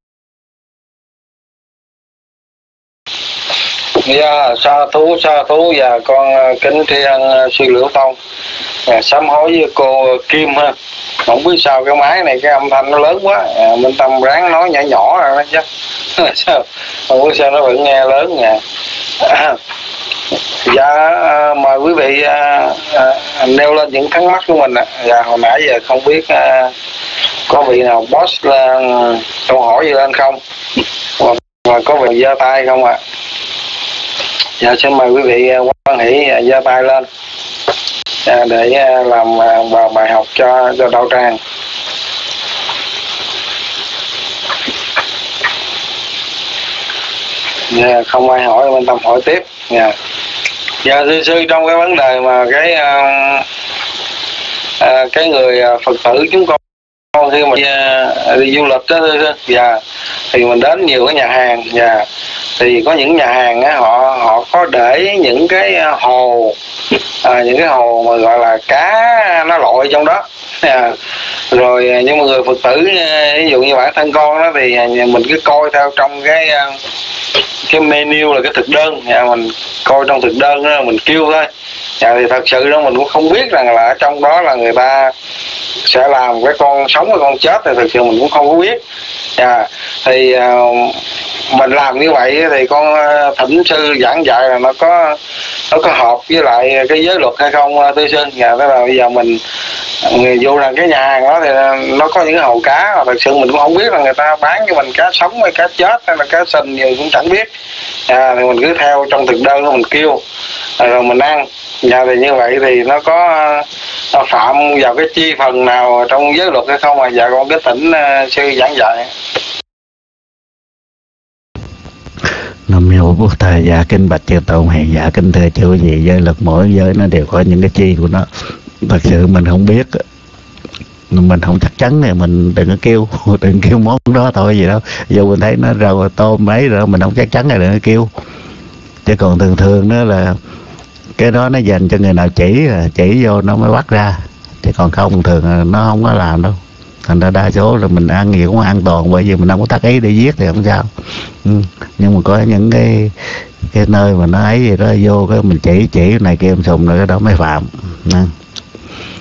D: Dạ, sa thú sa thú và con kính tri ân sư Liễu Tông. À, sám hối với cô Kim ha. Không biết sao cái máy này cái âm thanh nó lớn quá. À, Minh Tâm ráng nói nhỏ nhỏ rồi đó chứ. Sao? Không biết sao nó vẫn nghe lớn nha. À, dạ, à, mời quý vị à, à, nêu lên những thắc mắc của mình ạ. Dạ, hồi nãy giờ không biết à, có vị nào boss lên câu hỏi gì lên không? Và, và có vị giơ tay không ạ? À? Dạ, xin mời quý vị quan hỷ giơ tay lên à, để làm vào bài học cho cho đạo tràng. Dạ, không ai hỏi bên Tâm hỏi tiếp. Dạ. Dạ, sư sư trong cái vấn đề mà cái uh, uh, cái người Phật tử chúng con khi mà đi, uh, đi du lịch đó, dạ, thì mình đến nhiều cái nhà hàng, dạ, thì có những nhà hàng á, họ họ có để những cái hồ à, những cái hồ mà gọi là cá nó lội trong đó à, rồi nhưng mà người Phật tử ví dụ như bản thân con đó thì mình cứ coi theo trong cái cái menu là cái thực đơn, à, mình coi trong thực đơn đó mình kêu thôi, à, thì thật sự đó mình cũng không biết rằng là ở trong đó là người ta sẽ làm cái con sống cái con chết, thì thật sự mình cũng không có biết. À, thì uh, mình làm như vậy thì con uh, thỉnh sư giảng dạy là nó có nó có hợp với lại cái giới luật hay không, uh, tư sinh. Dạ, tức là bây giờ mình dù là cái nhà hàng đó thì nó có những cái hồ cá mà thật sự mình cũng không biết là người ta bán cho mình cá sống hay cá chết hay là cá sình gì cũng chẳng biết. À, thì mình cứ theo trong thực đơn đó mình kêu rồi mình ăn. Dạ, thì như vậy thì nó có uh, phạm vào cái chi phần nào trong giới luật hay không mà dạ con cái thỉnh uh, sư giảng dạy.
B: Nam mô Bổn Thầy. Dạ, kinh bạch chư tôn hiền. Dạ, kính thưa chư gì, giới luật mỗi giới nó đều có những cái chi của nó. Thật sự mình không biết, mình không chắc chắn thì mình đừng có kêu, đừng kêu món đó thôi gì đâu. Dù mình thấy nó rau tôm mấy rồi mình không chắc chắn thì đừng có kêu. Chứ còn thường thường đó là cái đó nó dành cho người nào chỉ, chỉ vô nó mới bắt ra, chứ còn không thường nó không có làm đâu. Thành ra đa số là mình ăn gì cũng an toàn, bởi vì mình không có tác ý để giết thì không sao. Ừ. Nhưng mà có những cái cái nơi mà nó ấy gì đó vô cái mình chỉ chỉ này kia sùng rồi cái đó mới phạm. Ừ.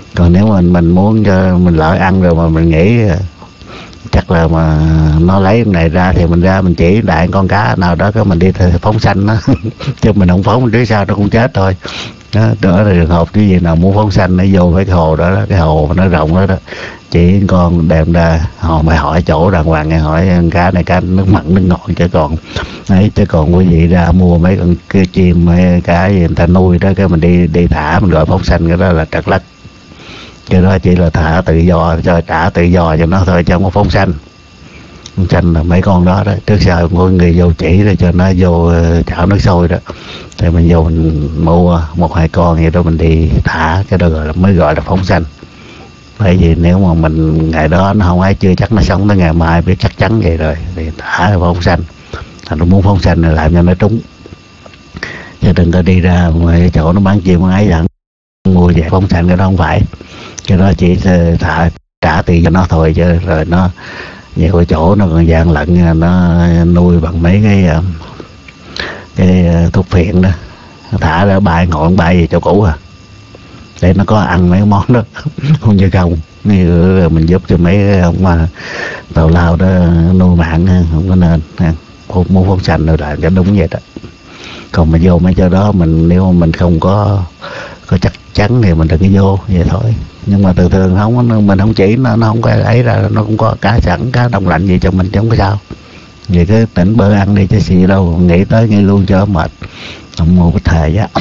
B: Còn nếu mình mình muốn cho mình lỡ ăn rồi mà mình nghĩ chắc là mà nó lấy cái này ra thì mình ra mình chỉ đại con cá nào đó cái mình đi phóng sanh nó chứ mình không phóng trước sau nó cũng chết thôi. Đó, đó là trường hợp cái gì nào muốn phóng sanh nó vô cái hồ đó, đó cái hồ nó rộng đó, đó chỉ con đem ra họ mày hỏi chỗ đàng hoàng, nghe hỏi cá này cá nước mặn nước ngọt chứ còn ấy, chứ còn quý vị ra mua mấy con cái chim mấy cá gì người ta nuôi đó cái mình đi đi thả mình gọi phóng sanh cái đó là trật lắc. Cái đó chỉ là thả tự do cho trả tự do cho nó thôi chứ không có phóng sanh. Phóng sanh là mấy con đó đó trước sau có người vô chỉ để cho nó vô chảo nước sôi đó thì mình vô mình mua một hai con vậy đó mình đi thả, cái đó gọi là mới gọi là phóng sanh. Bởi vì nếu mà mình ngày đó nó không ai chưa chắc nó sống tới ngày mai biết chắc chắn vậy rồi thì thả phóng sanh. Thành nó muốn phóng sanh là làm cho nó trúng, chứ đừng có đi ra ngoài chỗ nó bán chim bán ấy dẫn mua về phóng sanh, cái đó không phải. Cái đó chỉ thả trả tiền cho nó thôi, chứ rồi nó nhiều cái chỗ nó còn gian lận, nó nuôi bằng mấy cái cái thuốc phiện đó, thả ra bay ngọn bay về chỗ cũ à để nó có ăn mấy món đó không như không như mình giúp cho mấy ông mà tàu lao đó nuôi mặn không có nên không muốn phóng sanh rồi làm cho đúng vậy đó. Còn mà vô mấy chỗ đó mình nếu mà mình không có có chắc chắn thì mình đừng có vô vậy thôi. Nhưng mà thường thường không mình không chỉ nó nó không có ấy ra, nó cũng có cá sẵn cá đông lạnh gì cho mình chứ không có sao. Vậy cứ tỉnh bơ ăn đi chứ gì đâu, nghĩ tới nghĩ luôn cho mệt, không mua cái thề giá.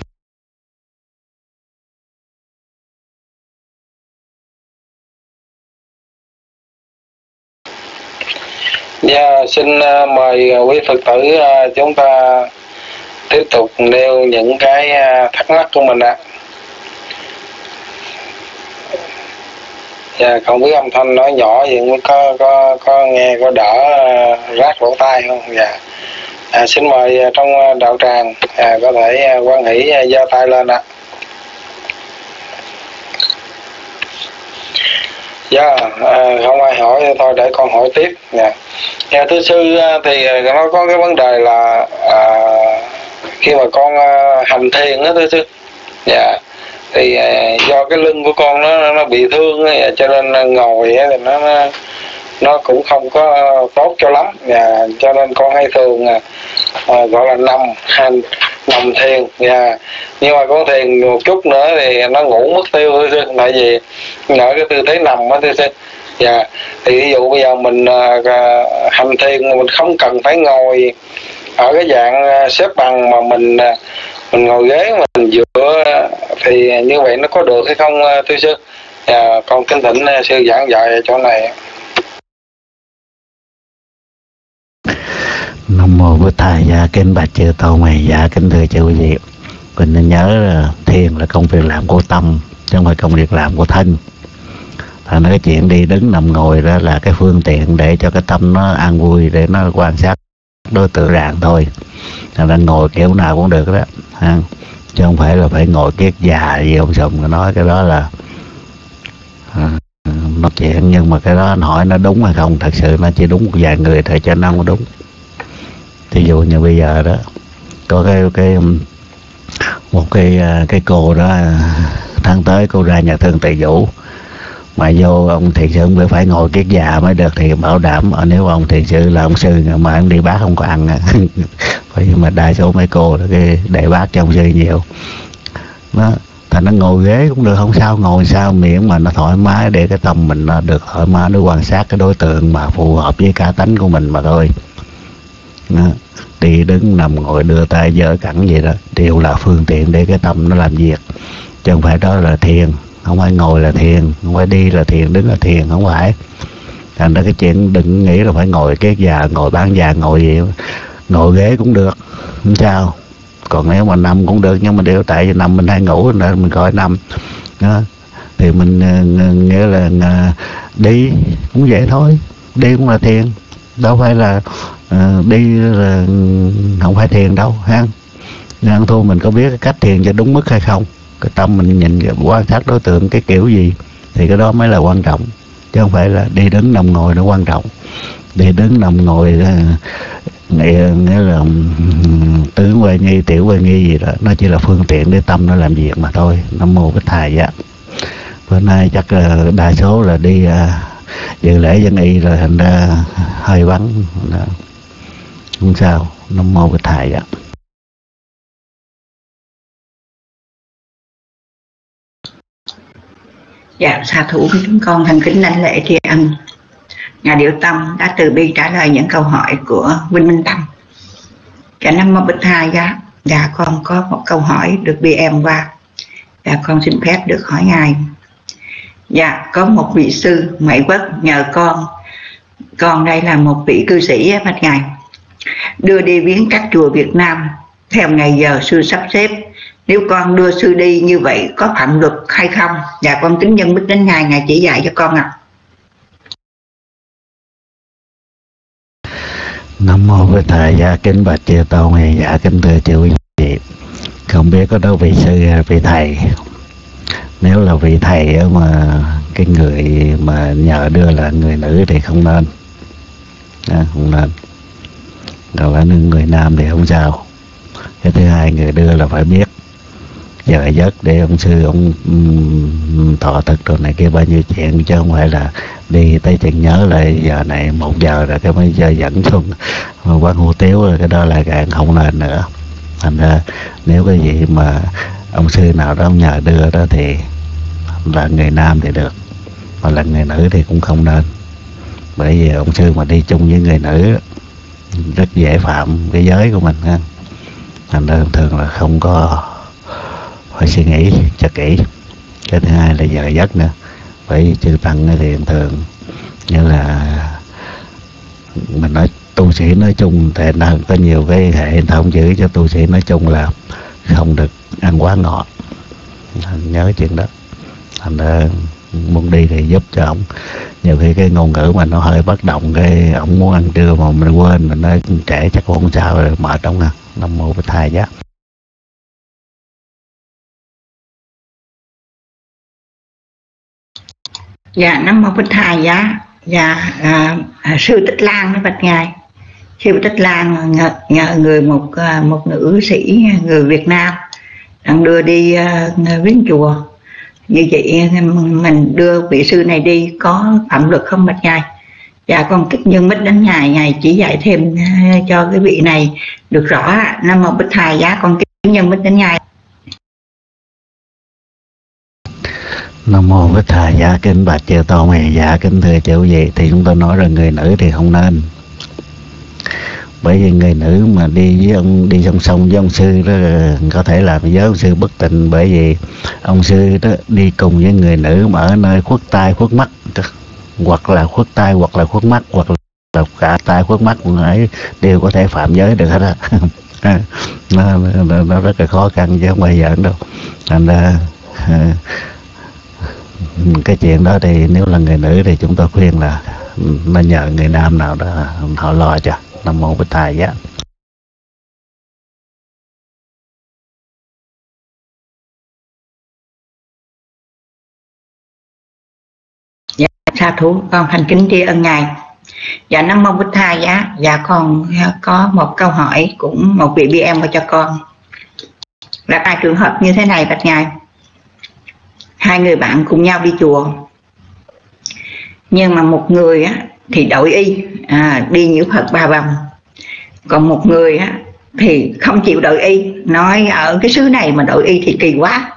D: Dạ, xin uh, mời uh, quý Phật tử uh, chúng ta tiếp tục nêu những cái uh, thắc mắc của mình ạ. Dạ, không biết âm thanh nói nhỏ vậy mới có có có nghe có đỡ uh, rát lỗ tai không? Dạ. À, xin mời uh, trong uh, đạo tràng à, có thể uh, quan hỷ uh, giơ tay lên ạ. Dạ, à, không ai hỏi thôi để con hỏi tiếp. Dạ. Dạ, thưa sư thì nó có cái vấn đề là à, khi mà con à, hành thiền đó thưa sư. Dạ. Thì à, do cái lưng của con nó nó bị thương ấy, cho nên ngồi ấy, thì nó, nó nó cũng không có tốt cho lắm. Dạ. Cho nên con hay thường à, à, gọi là nằm hành nằm thiền. Dạ. Nhưng mà con thiền một chút nữa thì nó ngủ mất tiêu thưa sư, tại vì ở cái tư thế nằm đó thưa sư. Dạ. Thì ví dụ bây giờ mình uh, hành thiền mình không cần phải ngồi ở cái dạng uh, xếp bằng mà mình uh, mình ngồi ghế mình dựa thì như vậy nó có được hay không uh, thưa sư? Dạ, con kính thỉnh uh, sư giảng dạy ở chỗ này.
B: Nam mô Bổn Thầy. Dạ kính bạch chư Tôn mày. Dạ kính thưa chư quý vị, mình nên nhớ là thiền là công việc làm của tâm chứ không phải công việc làm của thân. Thành cái chuyện đi đứng nằm ngồi đó là cái phương tiện để cho cái tâm nó an vui, để nó quan sát đối tượng ràng thôi. Thành ra ngồi kiểu nào cũng được đó ha. Chứ không phải là phải ngồi kiết già gì ông Sùng nói cái đó là à, nói chuyện. Nhưng mà cái đó anh hỏi nó đúng hay không, thật sự nó chỉ đúng một vài người thôi cho nó không đúng. Thí dụ như bây giờ đó có cái cái một cái cái cô đó tháng tới cô ra nhà thương Từ Vũ mà vô ông thiền sư không phải ngồi kiết già mới được thì bảo đảm nếu ông thiền sư là ông sư mà ông đi bác không có ăn bởi vì mà đa số mấy cô đó cái để bác cho ông sư nhiều đó. Thành nó ngồi ghế cũng được không sao, ngồi sao miễn mà nó thoải mái để cái tâm mình nó được thoải mái để quan sát cái đối tượng mà phù hợp với cá tánh của mình mà thôi đó. Đi đứng nằm ngồi đưa tay giơ cẳng gì đó đều là phương tiện để cái tâm nó làm việc chứ không phải đó là thiền. Không phải ngồi là thiền, không phải đi là thiền, đứng là thiền, không phải. Thành ra cái chuyện đừng nghĩ là phải ngồi kiết già, ngồi bán già, ngồi gì, ngồi ghế cũng được, không sao. Còn nếu mà nằm cũng được, nhưng mà đều tại vì nằm mình hay ngủ nên mình coi nằm đó. Thì mình nghĩa là đi cũng vậy thôi, đi cũng là thiền, đâu phải là uh, đi là không phải thiền đâu ha. Ăn thua mình có biết cái cách thiền cho đúng mức hay không, cái tâm mình nhìn quan sát đối tượng cái kiểu gì thì cái đó mới là quan trọng, chứ không phải là đi đứng nằm ngồi nó quan trọng. Đi đứng nằm ngồi nghĩa, nghĩa là tướng quay nghi tiểu quay nghi gì đó, nó chỉ là phương tiện để tâm nó làm việc mà thôi. Nam mô Bích Thầy. Dạ Bữa nay chắc là đa số là đi uh, dự lễ dân y rồi, thành ra hơi vắng. Đó. Không sao. Nam mô Bích Thầy ạ.
A: Dạ, sa thủ chúng con thành kính đảnh lễ tri ân Ngài Điệu Tâm đã từ bi trả lời những câu hỏi của Vinh Minh Tâm. Dạ, Nam mô Bích Thầy ạ. Dạ, con có một câu hỏi được bê em qua. Dạ, con xin phép được hỏi Ngài. Dạ, có một vị sư Mỹ Quốc nhờ con, con đây là một vị cư sĩ bạch Ngài, đưa đi viếng các chùa Việt Nam theo ngày giờ sư sắp xếp. Nếu con đưa sư đi như vậy có phạm luật hay không? Dạ, con kính nhân bích đến Ngài, Ngài chỉ dạy cho con ạ. À.
B: Nam mô Bích Thầy. Dạ, kính bạch chư tôn. Dạ, kính thưa chư quý vị, không biết có đâu vị sư vị thầy. Nếu là vị thầy mà cái người mà nhờ đưa là người nữ thì không nên, à, không nên. Còn là người nam thì không sao. Cái thứ hai, người đưa là phải biết giờ giấc để ông sư ông um, thọ thực rồi này kia bao nhiêu chuyện, chứ không phải là đi tới chừng nhớ lại giờ này một giờ rồi cái mới giờ dẫn xuống quán hủ tiếu rồi, cái đó là càng không nên nữa. Thành ra nếu cái gì mà ông sư nào đó nhờ đưa đó thì là người nam thì được, mà là người nữ thì cũng không nên. Bởi vì ông sư mà đi chung với người nữ rất dễ phạm cái giới của mình ha. Thành ra thường là không có, phải suy nghĩ cho kỹ. Cái thứ hai là giờ giấc nữa. Bởi vì chư tăng thì thường như là mình nói tu sĩ nói chung thì nó có nhiều cái hệ thống chữ cho tu sĩ nói chung là không được ăn quá ngọt. Nhớ chuyện đó. Thành ra muốn đi thì giúp cho ổng. Nhiều khi cái ngôn ngữ mà nó hơi bất động, cái ổng muốn ăn trưa mà mình quên, mình nói trẻ chắc cũng không sao rồi, mệt ổng à. Nam mô Bích Thầy giá.
A: Dạ, Nam mô Bích Thầy giá. Dạ, à, à, sư Tích Lan đó bạch Ngài. Sư Tích Lan nhờ, nhờ người một một nữ sĩ người Việt Nam đang đưa đi uh, viếng chùa. Như vậy mình đưa vị sư này đi có phạm luật không bạch Ngài? Dạ, con kích nhân bích đến Ngài, Ngài chỉ dạy thêm cho cái vị này được rõ. Nam mô Bích Thầy giá, con kích nhân bích đến Ngài.
B: Nam mô Bích Thầy giá, kính bạch chư tôn. Dạ, kính thưa chư vị, thì chúng tôi nói rằng người nữ thì không nên. Bởi vì người nữ mà đi với ông, đi song song với ông sư đó có thể làm với ông sư bất tịnh. Bởi vì ông sư đó đi cùng với người nữ mà ở nơi khuất tai khuất mắt, hoặc là khuất tai hoặc là khuất mắt hoặc là cả tai khuất mắt ấy đều có thể phạm giới được hết á. nó, nó, nó rất là khó khăn chứ không phải giỡn đâu. Thành ra cái chuyện đó thì nếu là người nữ thì chúng tôi khuyên là nên nhờ người nam nào đó họ lo cho. Nam mô Bích Thầy giá.
A: Dạ, sa thú con thành kính tri ân Ngài. Dạ, Nam mô Bích Thầy giá. Dạ, con có một câu hỏi cũng một vị bê em cho con. Là hai trường hợp như thế này bạch Ngài. Hai người bạn cùng nhau đi chùa, nhưng mà một người á, thì đội y à, đi nhiễu Phật ba vòng, còn một người á, thì không chịu đội y, nói ở cái xứ này mà đội y thì kỳ quá.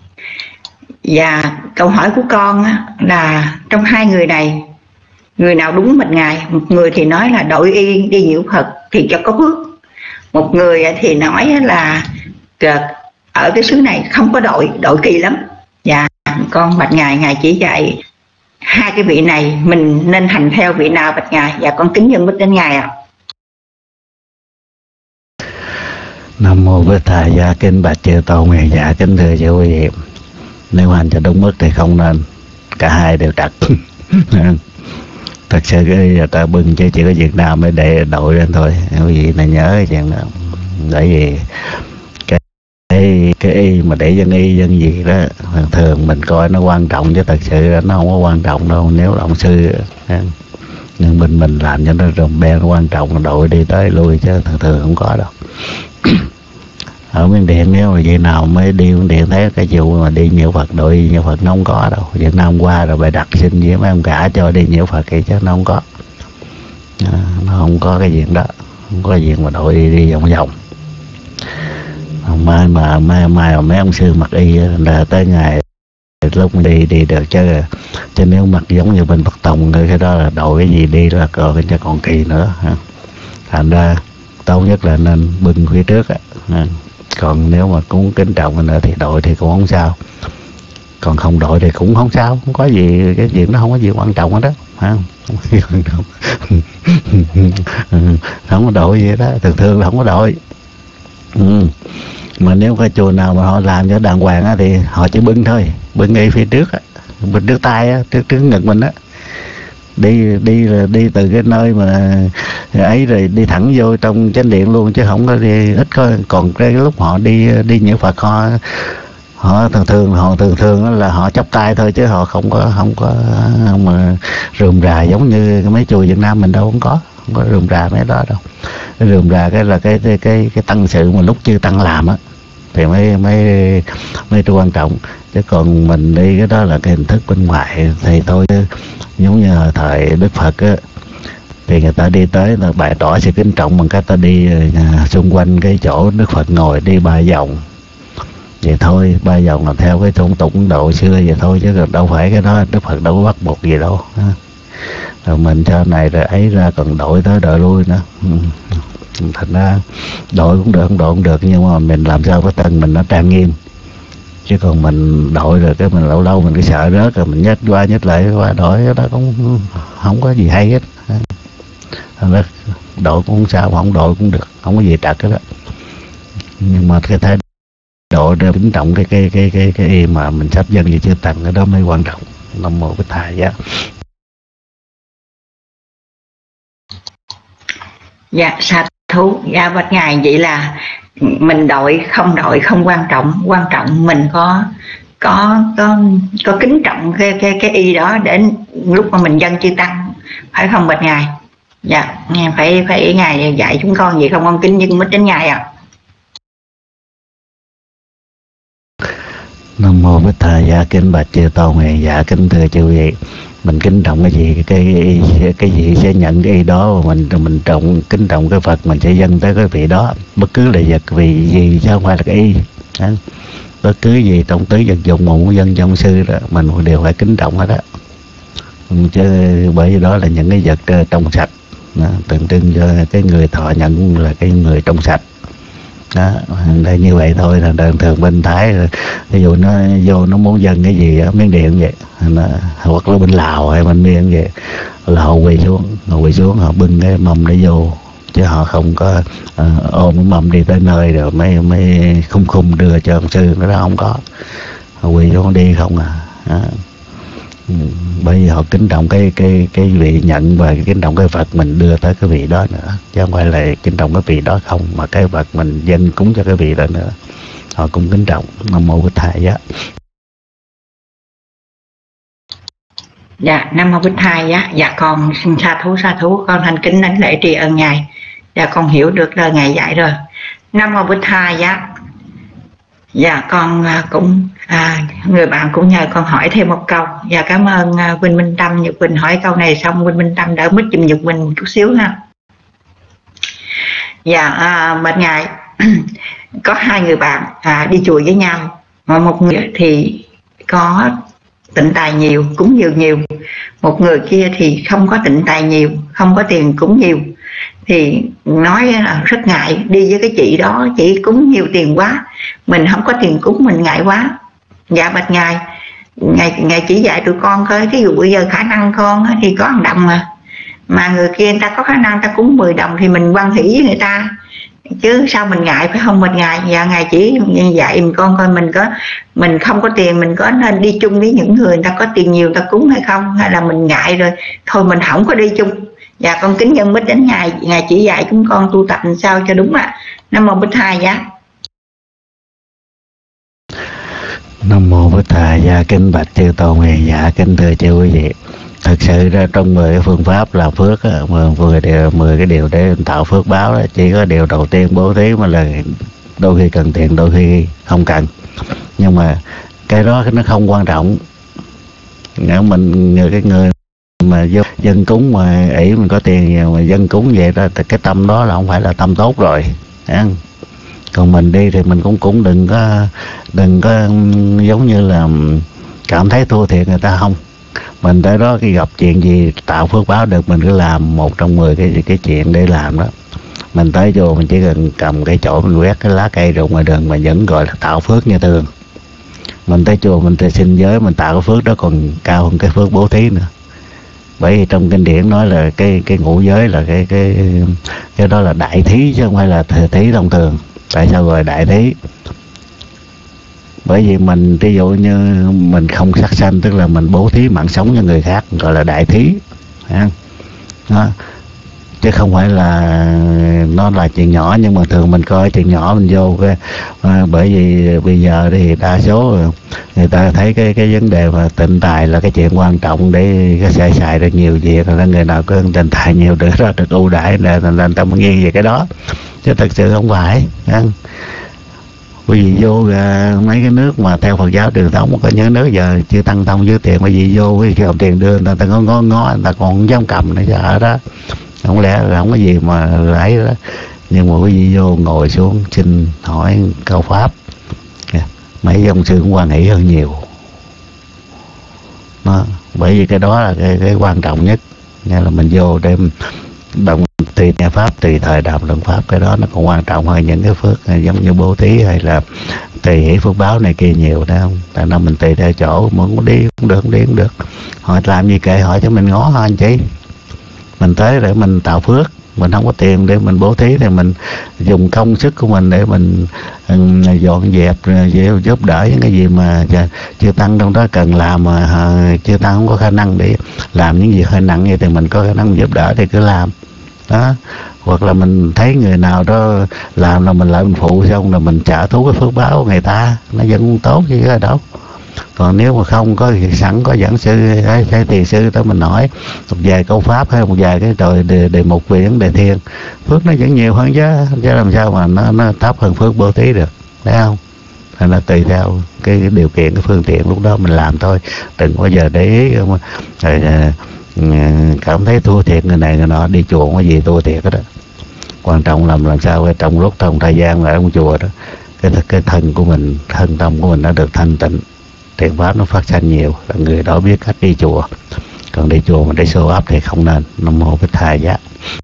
A: Và câu hỏi của con á, là trong hai người này người nào đúng bạch Ngài? Một người thì nói là đội y đi nhiễu Phật thì cho có phước, một người thì nói là ở cái xứ này không có đội, đội kỳ lắm. Và con bạch Ngài, Ngài chỉ dạy hai cái vị này mình nên hành theo vị nào bạch Ngài? Và con kính dân bích đến Ngài ạ. À.
B: Nam mô Bích Thầy giá, kính bạch chư tôn. Dạ, kính thưa chư quý vị, nếu hành cho đúng mức thì không nên, cả hai đều trật. Thật sự cái người ta bưng chứ chỉ có Việt Nam mới để đội lên thôi. Quý vị này nhớ cái chuyện đó. Bởi vì cái cái, cái y mà để dân y dân gì đó thường mình coi nó quan trọng, chứ thật sự nó không có quan trọng đâu. Nếu là ông sư nhưng mình mình làm cho nó rồng đen, nó quan trọng, đội đi tới lui, chứ thường thường không có đâu. Ở Miến Điện nếu mà vậy nào mới đi Miến Điện thấy cái vụ mà đi nhiễu Phật, đội nhiễu Phật nó không có đâu. Việt Nam qua rồi bài đặt xin với mấy ông cả cho đi nhiễu Phật thì chắc nó không có. À, nó không có cái chuyện đó, không có chuyện mà đội đi, đi vòng vòng. Mai mà mai mai mà mấy ông sư mặc y là tới ngày lúc đi đi được chứ. Chứ nếu mặc giống như bên Bắc Tông cái đó là đội cái gì đi là còn cho còn kỳ nữa. Thành ra tốt nhất là nên bưng phía trước á. Còn nếu mà cũng kính trọng nữa thì đội thì cũng không sao, còn không đội thì cũng không sao, không có gì, cái chuyện đó không có gì quan trọng hết đó, ha. Không có đội gì đó, thường thường là không có đội. Ừ. Mà nếu cái chùa nào mà họ làm cho đàng hoàng á thì họ chỉ bưng thôi, bưng ngay phía trước á, bưng trước tay á, trước trước ngực mình á, đi đi là đi từ cái nơi mà ấy rồi đi thẳng vô trong chánh điện luôn, chứ không có đi ít có. Còn cái lúc họ đi đi nhiễu Phật họ họ thường thường họ thường thường là họ chắp tay thôi, chứ họ không có không có mà rườm rà giống như mấy chùa Việt Nam mình đâu, không có không có rườm rà mấy đó đâu. Cái rườm rà cái là cái cái cái, cái tăng sự mà lúc chưa tăng làm á thì mới mới mới quan trọng, chứ còn mình đi cái đó là cái hình thức bên ngoài thì thôi. Giống như thời Đức Phật á thì người ta đi tới là bày tỏ sự kính trọng bằng cách ta đi à, xung quanh cái chỗ Đức Phật ngồi đi ba vòng vậy thôi, ba vòng là theo cái phong tục độ xưa vậy thôi, chứ đâu phải cái đó Đức Phật đâu có bắt buộc gì đâu. Rồi mình cho này rồi ấy ra còn đội tới đội lui nữa. Thành ra đội cũng được, không đội cũng được, nhưng mà mình làm sao cái thân mình nó trang nghiêm, chứ còn mình đội rồi cái mình lâu lâu mình cứ sợ rớt rồi mình nhét qua nhét lại qua đội, cái đó cũng không có gì hay hết. Thành ra đội cũng không sao, mà không đội cũng được, không có gì trật hết đó. Nhưng mà cái thái độ để kính trọng cái cái cái cái cái y mà mình sắp dân gì chưa tặng, cái đó mới quan trọng. Nam mô Bích Thầy giá.
A: Dạ sa thú. Dạ bạch ngài, vậy là mình đội không đội không quan trọng, quan trọng mình có có có có kính trọng cái cái cái y đó đến lúc mà mình dân chư tăng, phải không bạch ngài? Dạ nghe phải phải ngài dạy chúng con vậy không, con kính nhưng mới đến ngài ạ. À.
B: Nam mô Bích Thầy giá. Kính bạch chư tôn nguyện. Dạ kính thưa chư vị, mình kính trọng cái gì cái cái, cái gì sẽ nhận cái ý đó, mình mình trọng kính trọng cái Phật mình sẽ dâng tới cái vị đó, bất cứ là vật vì gì chứ không phải là cái y. Đó. Bất cứ gì trong tứ vật dụng một dân trong sư đó mình đều phải kính trọng hết đó, chứ bởi vì đó là những cái vật trong sạch đó, tượng trưng cho cái người thọ nhận là cái người trong sạch đó. Đây như vậy thôi là thường thường bên Thái, ví dụ nó vô nó muốn dâng cái gì ở Miến Điện vậy, nó, hoặc là bên Lào hay bên Miến vậy là họ quỳ xuống, họ quỳ xuống họ bưng cái mâm để vô, chứ họ không có uh, ôm cái mâm đi tới nơi rồi mấy mấy khung khung đưa cho ông sư, nó đó không có. Họ quỳ xuống đi không à. Đó. Bởi vì họ kính trọng cái cái cái vị nhận và kính trọng cái Phật mình đưa tới cái vị đó nữa, chứ không phải là kính trọng cái vị đó không, mà cái Phật mình dâng cúng cho cái vị đó nữa, họ cũng kính trọng. Nam mô Bích Thầy giá.
A: Dạ Nam mô Bích Thầy giá. Dạ con xin sa thú sa thú, con thành kính đánh lễ tri ân ngài. Dạ con hiểu được lời ngài dạy rồi. Nam mô Bích Thầy giá. Dạ con cũng à, người bạn cũng nhờ con hỏi thêm một câu. Dạ cảm ơn uh, Quỳnh Minh Tâm. Nhật Quỳnh hỏi câu này xong Quỳnh Minh Tâm đỡ mít giùm Nhật Quỳnh chút xíu ha. Dạ à, mệt ngài. Có hai người bạn à, đi chùa với nhau, mà một người thì có tịnh tài nhiều, cúng dường nhiều, một người kia thì không có tịnh tài nhiều, không có tiền cúng nhiều, thì nói là rất ngại đi với cái chị đó, chị cúng nhiều tiền quá, mình không có tiền cúng mình ngại quá. Dạ bạch ngài, ngài ngài chỉ dạy tụi con coi, thí dụ bây giờ khả năng con thì có một đồng mà mà người kia người ta có khả năng ta cúng mười đồng thì mình quan hỷ với người ta, chứ sao mình ngại, phải không bạch ngài? Dạ ngài chỉ dạy mình con coi mình có mình không có tiền, mình có nên đi chung với những người người ta có tiền nhiều người ta cúng hay không, hay là mình ngại rồi thôi mình không có đi chung. Dạ con kính nhân mít đến ngài, ngài chỉ dạy chúng con tu tập làm sao cho đúng ạ. À. Nam mô Bích Thầy giá.
B: Nam mô Bích Thầy giá. Kính bạch chư tôn nguyện. Dạ kính thưa chư quý vị, thật sự ra trong mười cái phương pháp làm phước, mười điều mười cái điều để tạo phước báo đó, chỉ có điều đầu tiên bố thí mà là đôi khi cần tiền, đôi khi không cần, nhưng mà cái đó nó không quan trọng. Nếu mình người cái người mà vô dân cúng mà ỷ mình có tiền nhiều mà dân cúng vậy đó, cái tâm đó là không phải là tâm tốt rồi. Còn mình đi thì mình cũng cũng đừng có đừng có giống như là cảm thấy thua thiệt người ta, không. Mình tới đó khi gặp chuyện gì tạo phước báo được, mình cứ làm một trong mười cái cái chuyện để làm đó. Mình tới vô mình chỉ cần cầm cái chổi mình quét cái lá cây rồi ngoài đường mà vẫn gọi là tạo phước như thường. Mình tới chùa mình xin giới mình tạo cái phước đó còn cao hơn cái phước bố thí nữa. Bởi vì trong kinh điển nói là cái cái ngũ giới là cái cái cái đó là đại thí chứ không phải là thí thông thường. Tại sao gọi đại thí? Bởi vì mình ví dụ như mình không sát sanh, tức là mình bố thí mạng sống cho người khác, gọi là đại thí. Đó. Chứ không phải là nó là chuyện nhỏ, nhưng mà thường mình coi chuyện nhỏ mình vô cái à, bởi vì bây giờ thì đa số người ta thấy cái cái vấn đề mà tịnh tài là cái chuyện quan trọng để cái xài xài được nhiều việc, nên người nào có tịnh tài nhiều được ra được ưu đãi là người ta mới nghiêng về cái đó, chứ thật sự không phải. Bởi vì vô mấy cái nước mà theo Phật giáo truyền thống có những nước giờ chưa tăng tông dưới tiền, bởi vì vô cái cầm tiền đưa người ta ngó ngó ngó người ta còn không dám cầm nữa sợ đó. Không lẽ là không có gì mà lấy đó. Nhưng mà quý vị vô ngồi xuống xin hỏi câu pháp, mấy ông sư cũng quan hỷ hơn nhiều đó. Bởi vì cái đó là cái, cái quan trọng nhất, nghĩa là mình vô đem đồng tùy nhà pháp, tùy thời đàm luận pháp, cái đó nó còn quan trọng hơn những cái phước giống như bố thí hay là tùy hỷ phước báo này kia nhiều đó không. Tại nó mình tùy theo chỗ, muốn đi cũng được, không đi cũng được. Họ làm gì kệ họ, cho mình ngó thôi anh chị. Mình tới để mình tạo phước, mình không có tiền để mình bố thí thì mình dùng công sức của mình để mình dọn dẹp, giúp đỡ những cái gì mà chưa tăng trong đó cần làm mà chưa tăng không có khả năng để làm những gì hơi nặng vậy thì mình có khả năng giúp đỡ thì cứ làm đó. Hoặc là mình thấy người nào đó làm là mình lại mình phụ xong là mình trả thú cái phước báo của người ta, nó vẫn không tốt chứ ở đâu. Còn nếu mà không có thì sẵn có giảng sư hay, hay tiền sư tới mình hỏi một vài câu pháp hay một vài cái rồi đề, đề mục về vấn đề thiền, phước nó vẫn nhiều hơn chứ, chứ làm sao mà nó nó thấp hơn phước bố thí được, thấy không? Nên là tùy theo cái, cái điều kiện, cái phương tiện lúc đó mình làm thôi, đừng bao giờ để ý rồi, cảm thấy thua thiệt người này người nọ. Đi chùa không có gì thua thiệt đó, quan trọng làm làm sao trong lúc trong thời gian ở trong chùa đó cái cái thân của mình, thân tâm của mình nó được thanh tịnh, thiện pháp nó phát sanh nhiều, là người đó biết cách đi chùa. Còn đi chùa mà để show up thì không nên. Nam mô Bích Thầy Giá.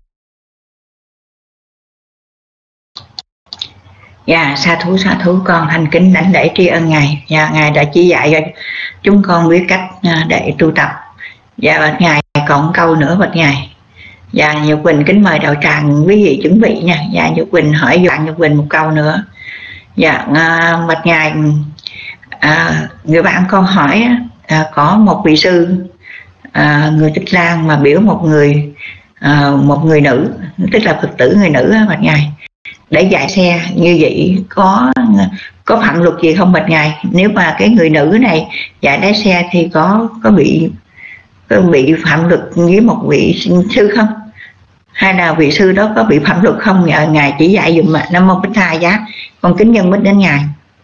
A: Dạ, sa thú sa thú con thành kính đảnh lễ tri ân ngài. Dạ, ngài đã chỉ dạy cho chúng con biết cách để tu tập. Dạ, bạch ngài còn câu nữa bạch ngài. Dạ, Nhật Quỳnh kính mời đạo tràng quý vị chuẩn bị nha. Dạ, Nhật Quỳnh hỏi bạn Nhật Quỳnh một câu nữa. Dạ, bạch ngài, à, người bạn con hỏi à, có một vị sư à, người Tích Lan mà biểu một người à, một người nữ, tức là Phật tử người nữ bạch ngài, để dạy xe như vậy có có phạm luật gì không bạch ngài? Nếu mà cái người nữ này dạy lái xe thì có có bị có bị phạm luật với một vị sư không? Hay là vị sư đó có bị phạm luật không? Nhờ ngài chỉ dạy dùm mà. Nam mô Bích Thầy Giá. Con kính nhân bích đến ngài.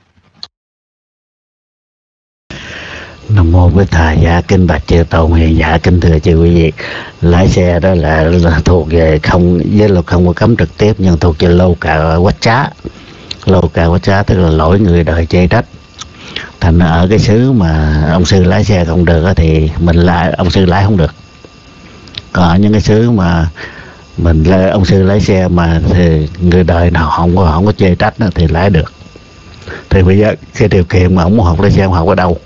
B: Nam mô Bích Thầy Giá. Kinh bạch chư Tôn hiền giả, kính thưa chư quý vị, lái xe đó là, là thuộc về không với luật không có cấm trực tiếp, nhưng thuộc về lâu cà quách trá. Lâu cà quách trá tức là lỗi người đời chê trách. Thành ở cái xứ mà ông sư lái xe không được thì mình lái, ông sư lái không được. Còn ở những cái xứ mà mình ông sư lái xe mà thì người đời nào không có không có chê trách đó, thì lái được. Thì bây giờ cái điều kiện mà ông học lái xe, ông học ở đâu?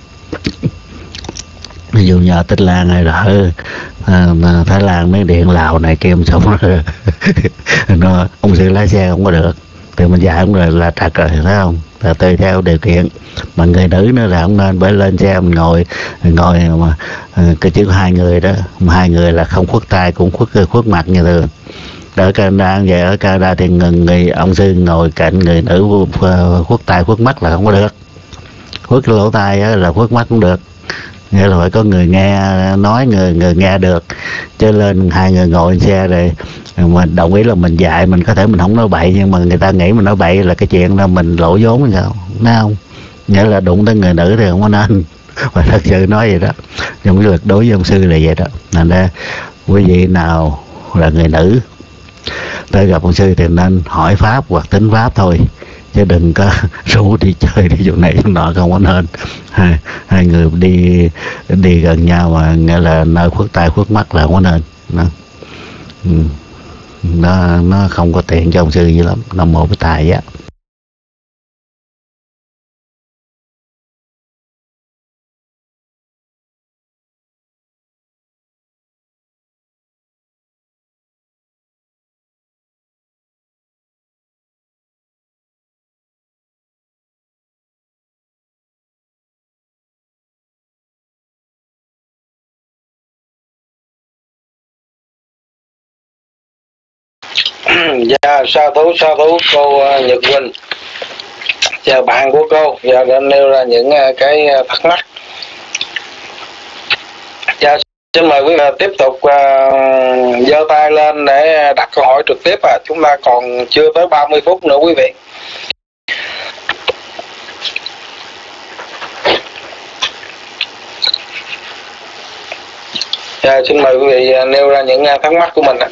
B: Ví dụ như ở Tích Lan hay là ở à, Thái Lan, Miến Điện, Lào này kia xong rồi nó ông sư lái xe không có được thì mình dạy cũng là, là trật rồi, thấy không? Là tùy theo điều kiện. Mà người nữ nữa là không nên, bởi lên xe mình ngồi ngồi mà cái chữ hai người đó, mà hai người là không khuất tay cũng khuất khuất mặt như thường. Ở Canada vậy, ở Canada thì người, người ông sư ngồi cạnh người nữ khuất tay khuất mắt là không có được. Khuất cái lỗ tai là khuất mắt cũng được. nghĩa là phải có người nghe nói, người người nghe được, chứ lên hai người ngồi xe rồi mình đồng ý là mình dạy, mình có thể mình không nói bậy, nhưng mà người ta nghĩ mình nói bậy là cái chuyện là mình lỗ vốn hay sao, thấy không? Nghĩa là đụng tới người nữ thì không có nên. Và thật sự nói vậy đó, trong cái lực đối với ông sư là vậy đó. Nên ra quý vị nào là người nữ tới gặp ông sư thì nên hỏi pháp hoặc tính pháp thôi, chứ đừng có rủ đi chơi đi chỗ này chỗ nọ, không có nên. Hai, hai người đi đi gần nhau mà nghĩa là nơi khuất tai khuất mắt là không có nên. Nó, nó, nó không có tiện cho ông sư gì lắm. Nam mô Bổn Tài á.
D: Dạ, sa thú sa thú cô Nhật Quỳnh, chào bạn của cô, và đã nêu ra những cái thắc mắc. Dạ, xin mời quý vị tiếp tục giơ uh, tay lên để đặt câu hỏi trực tiếp. À. Chúng ta còn chưa tới ba mươi phút nữa quý vị. Dạ, xin mời quý vị nêu ra những thắc mắc của mình. À.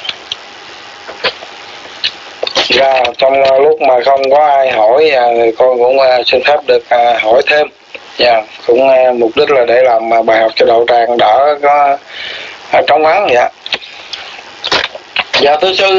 D: Dạ, trong lúc mà không có ai hỏi, con cũng xin phép được hỏi thêm. Dạ, cũng mục đích là để làm bài học cho đạo tràng đỡ có trống vắng. Dạ, dạ thưa sư,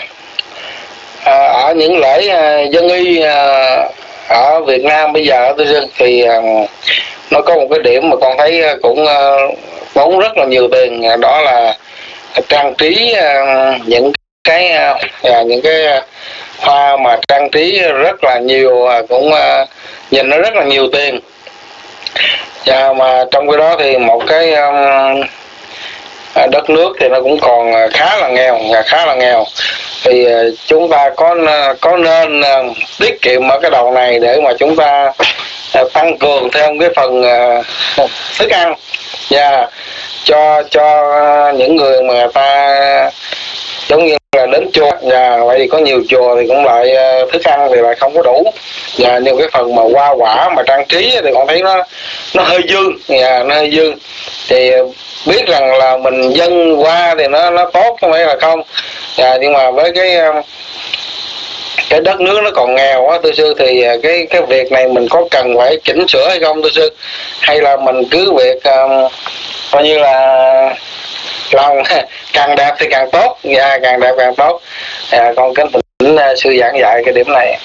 D: ở những lễ dân y ở Việt Nam bây giờ thưa sư, thì nó có một cái điểm mà con thấy cũng tốn rất là nhiều tiền, đó là trang trí những cái à, những cái hoa mà trang trí rất là nhiều, cũng à, nhìn nó rất là nhiều tiền. Và mà trong cái đó thì một cái um, đất nước thì nó cũng còn khá là nghèo, khá là nghèo. Thì uh, chúng ta có có nên uh, tiết kiệm ở cái đầu này để mà chúng ta uh, tăng cường thêm cái phần uh, thức ăn, và yeah, cho cho những người mà người ta giống như là đến chùa, và vậy thì có nhiều chùa thì cũng lại thức ăn thì lại không có đủ, và nhiều cái phần mà hoa quả mà trang trí thì con thấy nó nó hơi dư, và nó hơi dư. Thì biết rằng là mình dâng hoa thì nó nó tốt, không phải là không, và nhưng mà với cái cái đất nước nó còn nghèo á thưa sư, thì cái cái việc này mình có cần phải chỉnh sửa hay không thưa sư, hay là mình cứ việc um, coi như là lòng càng đẹp thì càng tốt, và càng đẹp càng tốt. À, con kính thỉnh sư giảng dạy cái điểm này.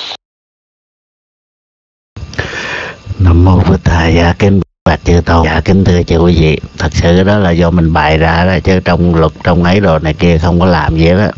B: Nam mô Phật Thầy. Dạ kính bạch chư tôn. Dạ kính thưa chư quý vị, thật sự đó là do mình bày ra đó, chứ trong luật trong ấy đồ này kia không có làm gì đó.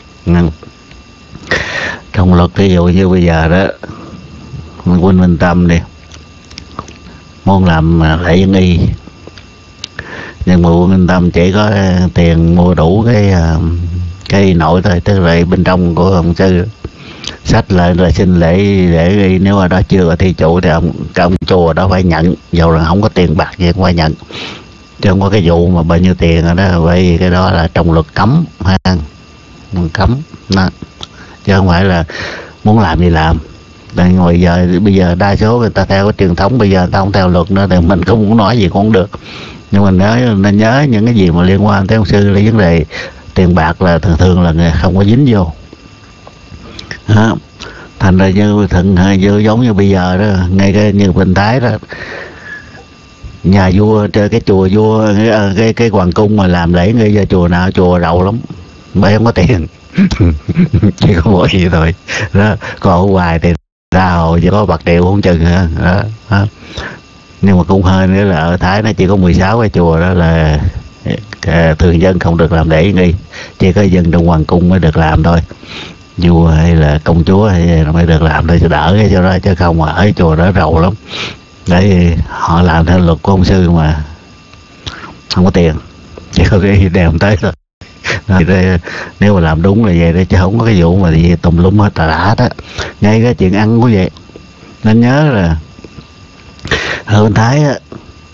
B: Trong luật ví dụ như bây giờ đó, Huynh Minh Tâm đi muốn làm lễ dân y, nhưng mà Huynh Minh Tâm chỉ có tiền mua đủ cái cái nội thôi, tức là bên trong của ông sư sách lại là xin lễ để y, nếu mà đó chưa có thi chủ thì ông cái ông chùa đó phải nhận, dù là không có tiền bạc gì cũng phải nhận, chứ không có cái vụ mà bao nhiêu tiền rồi đó. Bởi vì cái đó là trong luật cấm ha, cấm đó, chứ không phải là muốn làm gì làm. Tại bây giờ bây giờ đa số người ta theo cái truyền thống, bây giờ người ta không theo luật nữa thì mình không muốn nói gì cũng không được, nhưng mình nhớ nên nhớ những cái gì mà liên quan tới ông sư là vấn đề tiền bạc là thường thường là người không có dính vô đó. Thành ra như thằng như giống như bây giờ đó, ngay cái như Bình Thái đó, nhà vua trên cái chùa vua cái cái, cái hoàng cung mà làm lễ ngay giờ chùa nào chùa rậu lắm, bởi không có tiền chỉ có mỗi gì thôi đó. Còn ở ngoài thì ra hồ chỉ có bạc triệu không chừng nữa đó, đó. Nhưng mà cũng hơi nữa là ở Thái nó chỉ có mười sáu cái chùa đó là thường dân không được làm lễ nghi, chỉ có dân trong hoàng cung mới được làm thôi, vua hay là công chúa hay là mới được làm thôi cho đỡ cái cho đó, chứ không mà ở chùa đó rầu lắm. Đấy, họ làm theo luật của ông sư mà không có tiền, chỉ có cái đem tới thôi. Thì đây, nếu mà làm đúng là vậy đấy, chứ không có cái vụ mà gì tùm lum hết tà đã đó. Ngay cái chuyện ăn cũng vậy, nên nhớ là ở bên Thái á,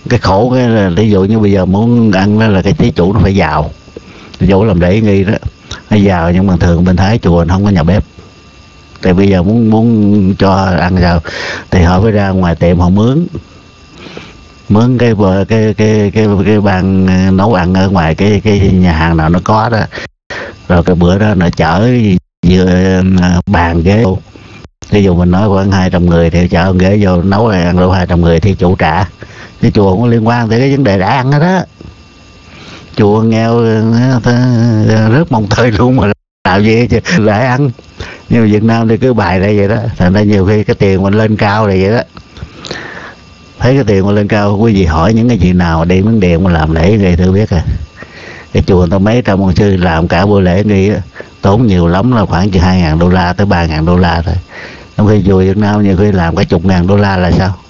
B: Cái khổ cái là ví dụ như bây giờ muốn ăn đó là cái thí chủ nó phải giàu, thí chủ làm lễ nghi đó nó giàu, nhưng mà thường bên Thái chùa nó không có nhà bếp. Thì bây giờ muốn muốn cho ăn sao thì họ phải ra ngoài tiệm họ mướn mướn cái cái cái cái cái, cái bàn nấu ăn ở ngoài cái cái nhà hàng nào nó có đó, rồi cái bữa đó nó chở vừa bàn ghế. Ví dụ mình nói khoảng hai trăm người thì chở ghế vô nấu ăn đủ hai trăm người thì chủ trả. Thì chùa không có liên quan tới cái vấn đề đã ăn hết đó. Chùa nghèo rớt mông tơi luôn mà làm gì chứ lại ăn. Nhưng mà Việt Nam thì cứ bài đây vậy đó. Thành ra nhiều khi cái tiền mình lên cao này vậy đó. Thấy cái tiền mình lên cao, quý vị hỏi những cái gì nào đi miếng điện mà làm lễ nghi thử biết à. Cái chùa tao mấy trăm ông sư làm cả buổi lễ nghi tốn nhiều lắm là khoảng từ hai ngàn đô la tới ba ngàn đô la thôi. Trong khi chùa Việt Nam nhiều khi làm cả chục ngàn đô la là sao?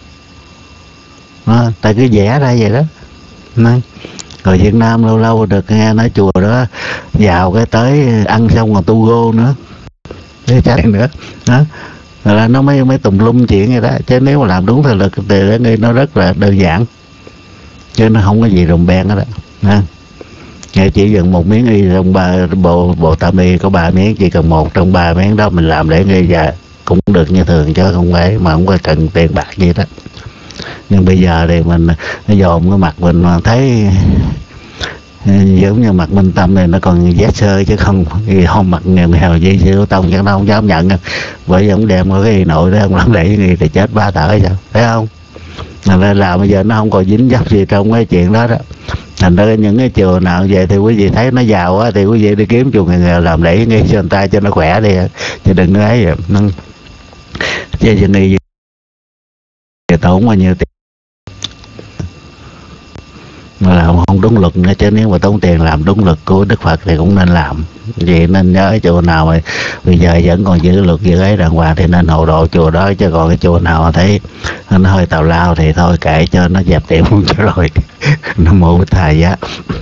B: Đó, tại cứ vẽ ra vậy đó. Đó. Rồi Việt Nam lâu lâu được nghe nói chùa đó vào cái tới ăn xong còn tu gô nữa, cái chắc nữa đó, là nó mới mới tùm lum chuyện vậy đó. Chứ nếu mà làm đúng thời lực thì lễ nghi nó rất là đơn giản, chứ nó không có gì rùm beng đó. Đó. Nghe chỉ cần một miếng y trong ba bộ bộ tam y có ba miếng, chỉ cần một trong ba miếng đó mình làm lễ nghi và cũng được như thường, chứ không phải mà không có cần tiền bạc gì đó. Nhưng bây giờ thì mình nó dòm cái mặt mình mà thấy giống như mặt Minh Tâm này nó còn vét sơ, chứ không thì không mặt nghèo nghèo gì siêu tông chắc nó không dám nhận. Bởi vì ông đem cái nội đó ông làm lễ nghi thì chết ba tở sao, thấy không? Nên là bây giờ nó không còn dính dấp gì trong cái chuyện đó đó. Thành ra những cái chùa nào vậy thì quý vị thấy nó giàu á thì quý vị đi kiếm chùa nghèo làm lễ nghi cho người ta cho nó khỏe đi, chứ đừng nói vậy. Nó chứ cho nghi thì tốn bao nhiêu tiền mà làm không đúng luật nữa. Chứ nếu mà tốn tiền làm đúng luật của Đức Phật thì cũng nên làm. Vậy nên nhớ chùa nào mà bây giờ vẫn còn giữ luật giữ ấy đàng hoàng thì nên hộ độ chùa đó. Chứ còn cái chùa nào mà thấy nó hơi tào lao thì thôi kệ cho nó dẹp tiệm luôn cho rồi. Nam mô Bích Thầy Giá.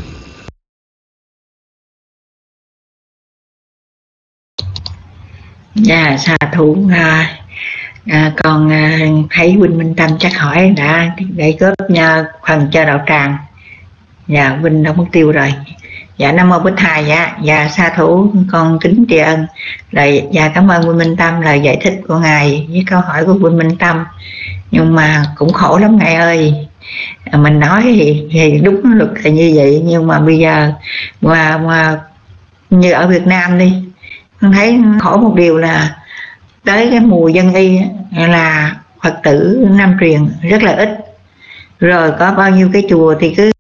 A: Dạ sa thú. À, à, con à, thấy Huynh Minh Tâm chắc hỏi đã để góp nhờ phần cho đạo tràng. Dạ Huynh đã mất tiêu rồi. Dạ Nam mô Bích Thầy Giá. Dạ sa thú con kính tri ân lời. Dạ cảm ơn Huynh Minh Tâm lời giải thích của ngài với câu hỏi của Huynh Minh Tâm. Nhưng mà cũng khổ lắm ngài ơi. À, mình nói thì, thì đúng luật là như vậy, nhưng mà bây giờ mà, mà như ở Việt Nam đi, con thấy khổ một điều là tới cái mùa dân y là Phật tử Nam truyền rất là ít, rồi có bao nhiêu cái chùa thì cứ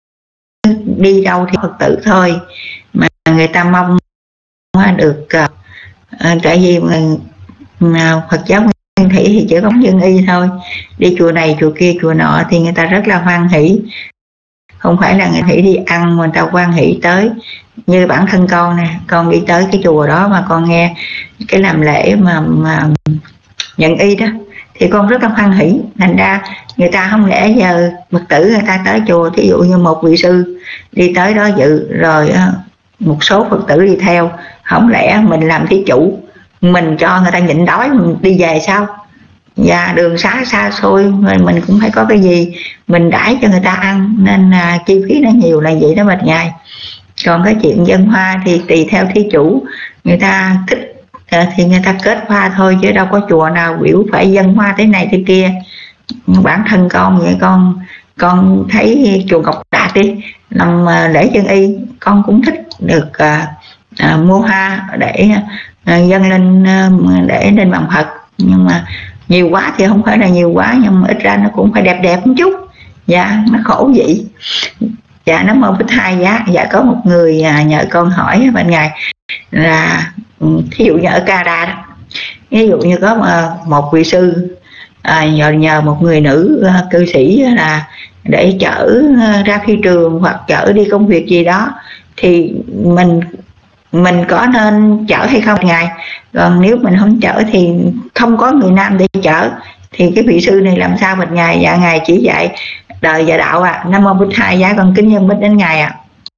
A: đi đâu thì Phật tử thôi, mà người ta mong được uh, tại vì mà Phật giáo Nguyên Thủy thì chỉ có dân y thôi, đi chùa này chùa kia chùa nọ thì người ta rất là hoan hỷ, không phải là người hỷ đi ăn mà người ta hoan hỷ tới. Như bản thân con nè, con đi tới cái chùa đó mà con nghe cái làm lễ mà, mà nhận y đó thì con rất là hoan hỷ. Thành ra người ta không lẽ giờ Phật tử người ta tới chùa, thí dụ như một vị sư đi tới đó dự rồi một số Phật tử đi theo, không lẽ mình làm thí chủ mình cho người ta nhịn đói mình đi về sao? Và đường xá xa xôi mình, mình cũng phải có cái gì mình đãi cho người ta ăn, nên là chi phí nó nhiều là vậy đó bạch ngài. Còn cái chuyện dân hoa thì tùy theo thí chủ, người ta thích thì người ta kết hoa thôi, chứ đâu có chùa nào biểu phải dân hoa thế này thế kia. Bản thân con vậy, con con thấy chùa Ngọc Đạt đi làm lễ dân y, con cũng thích được uh, uh, mua hoa để uh, dâng lên uh, để lên bàn Phật. Nhưng mà nhiều quá thì không phải là nhiều quá, nhưng mà ít ra nó cũng phải đẹp đẹp một chút. Dạ nó khổ vậy. Dạ Nam mô Bích Thầy Giá. Dạ có một người à, nhờ con hỏi bên ngài là thí dụ như ở Canada đó, ví dụ như có một vị sư à, nhờ, nhờ một người nữ à, cư sĩ là để chở à, ra phi trường hoặc chở đi công việc gì đó, thì mình mình có nên chở hay không ngài? Còn nếu mình không chở thì không có người nam để chở thì cái vị sư này làm sao bạch ngài? Dạ ngài chỉ dạy đời và đạo à. Nam mô Bích Thầy Giá, con kính nhân bích đến ngài ạ. À.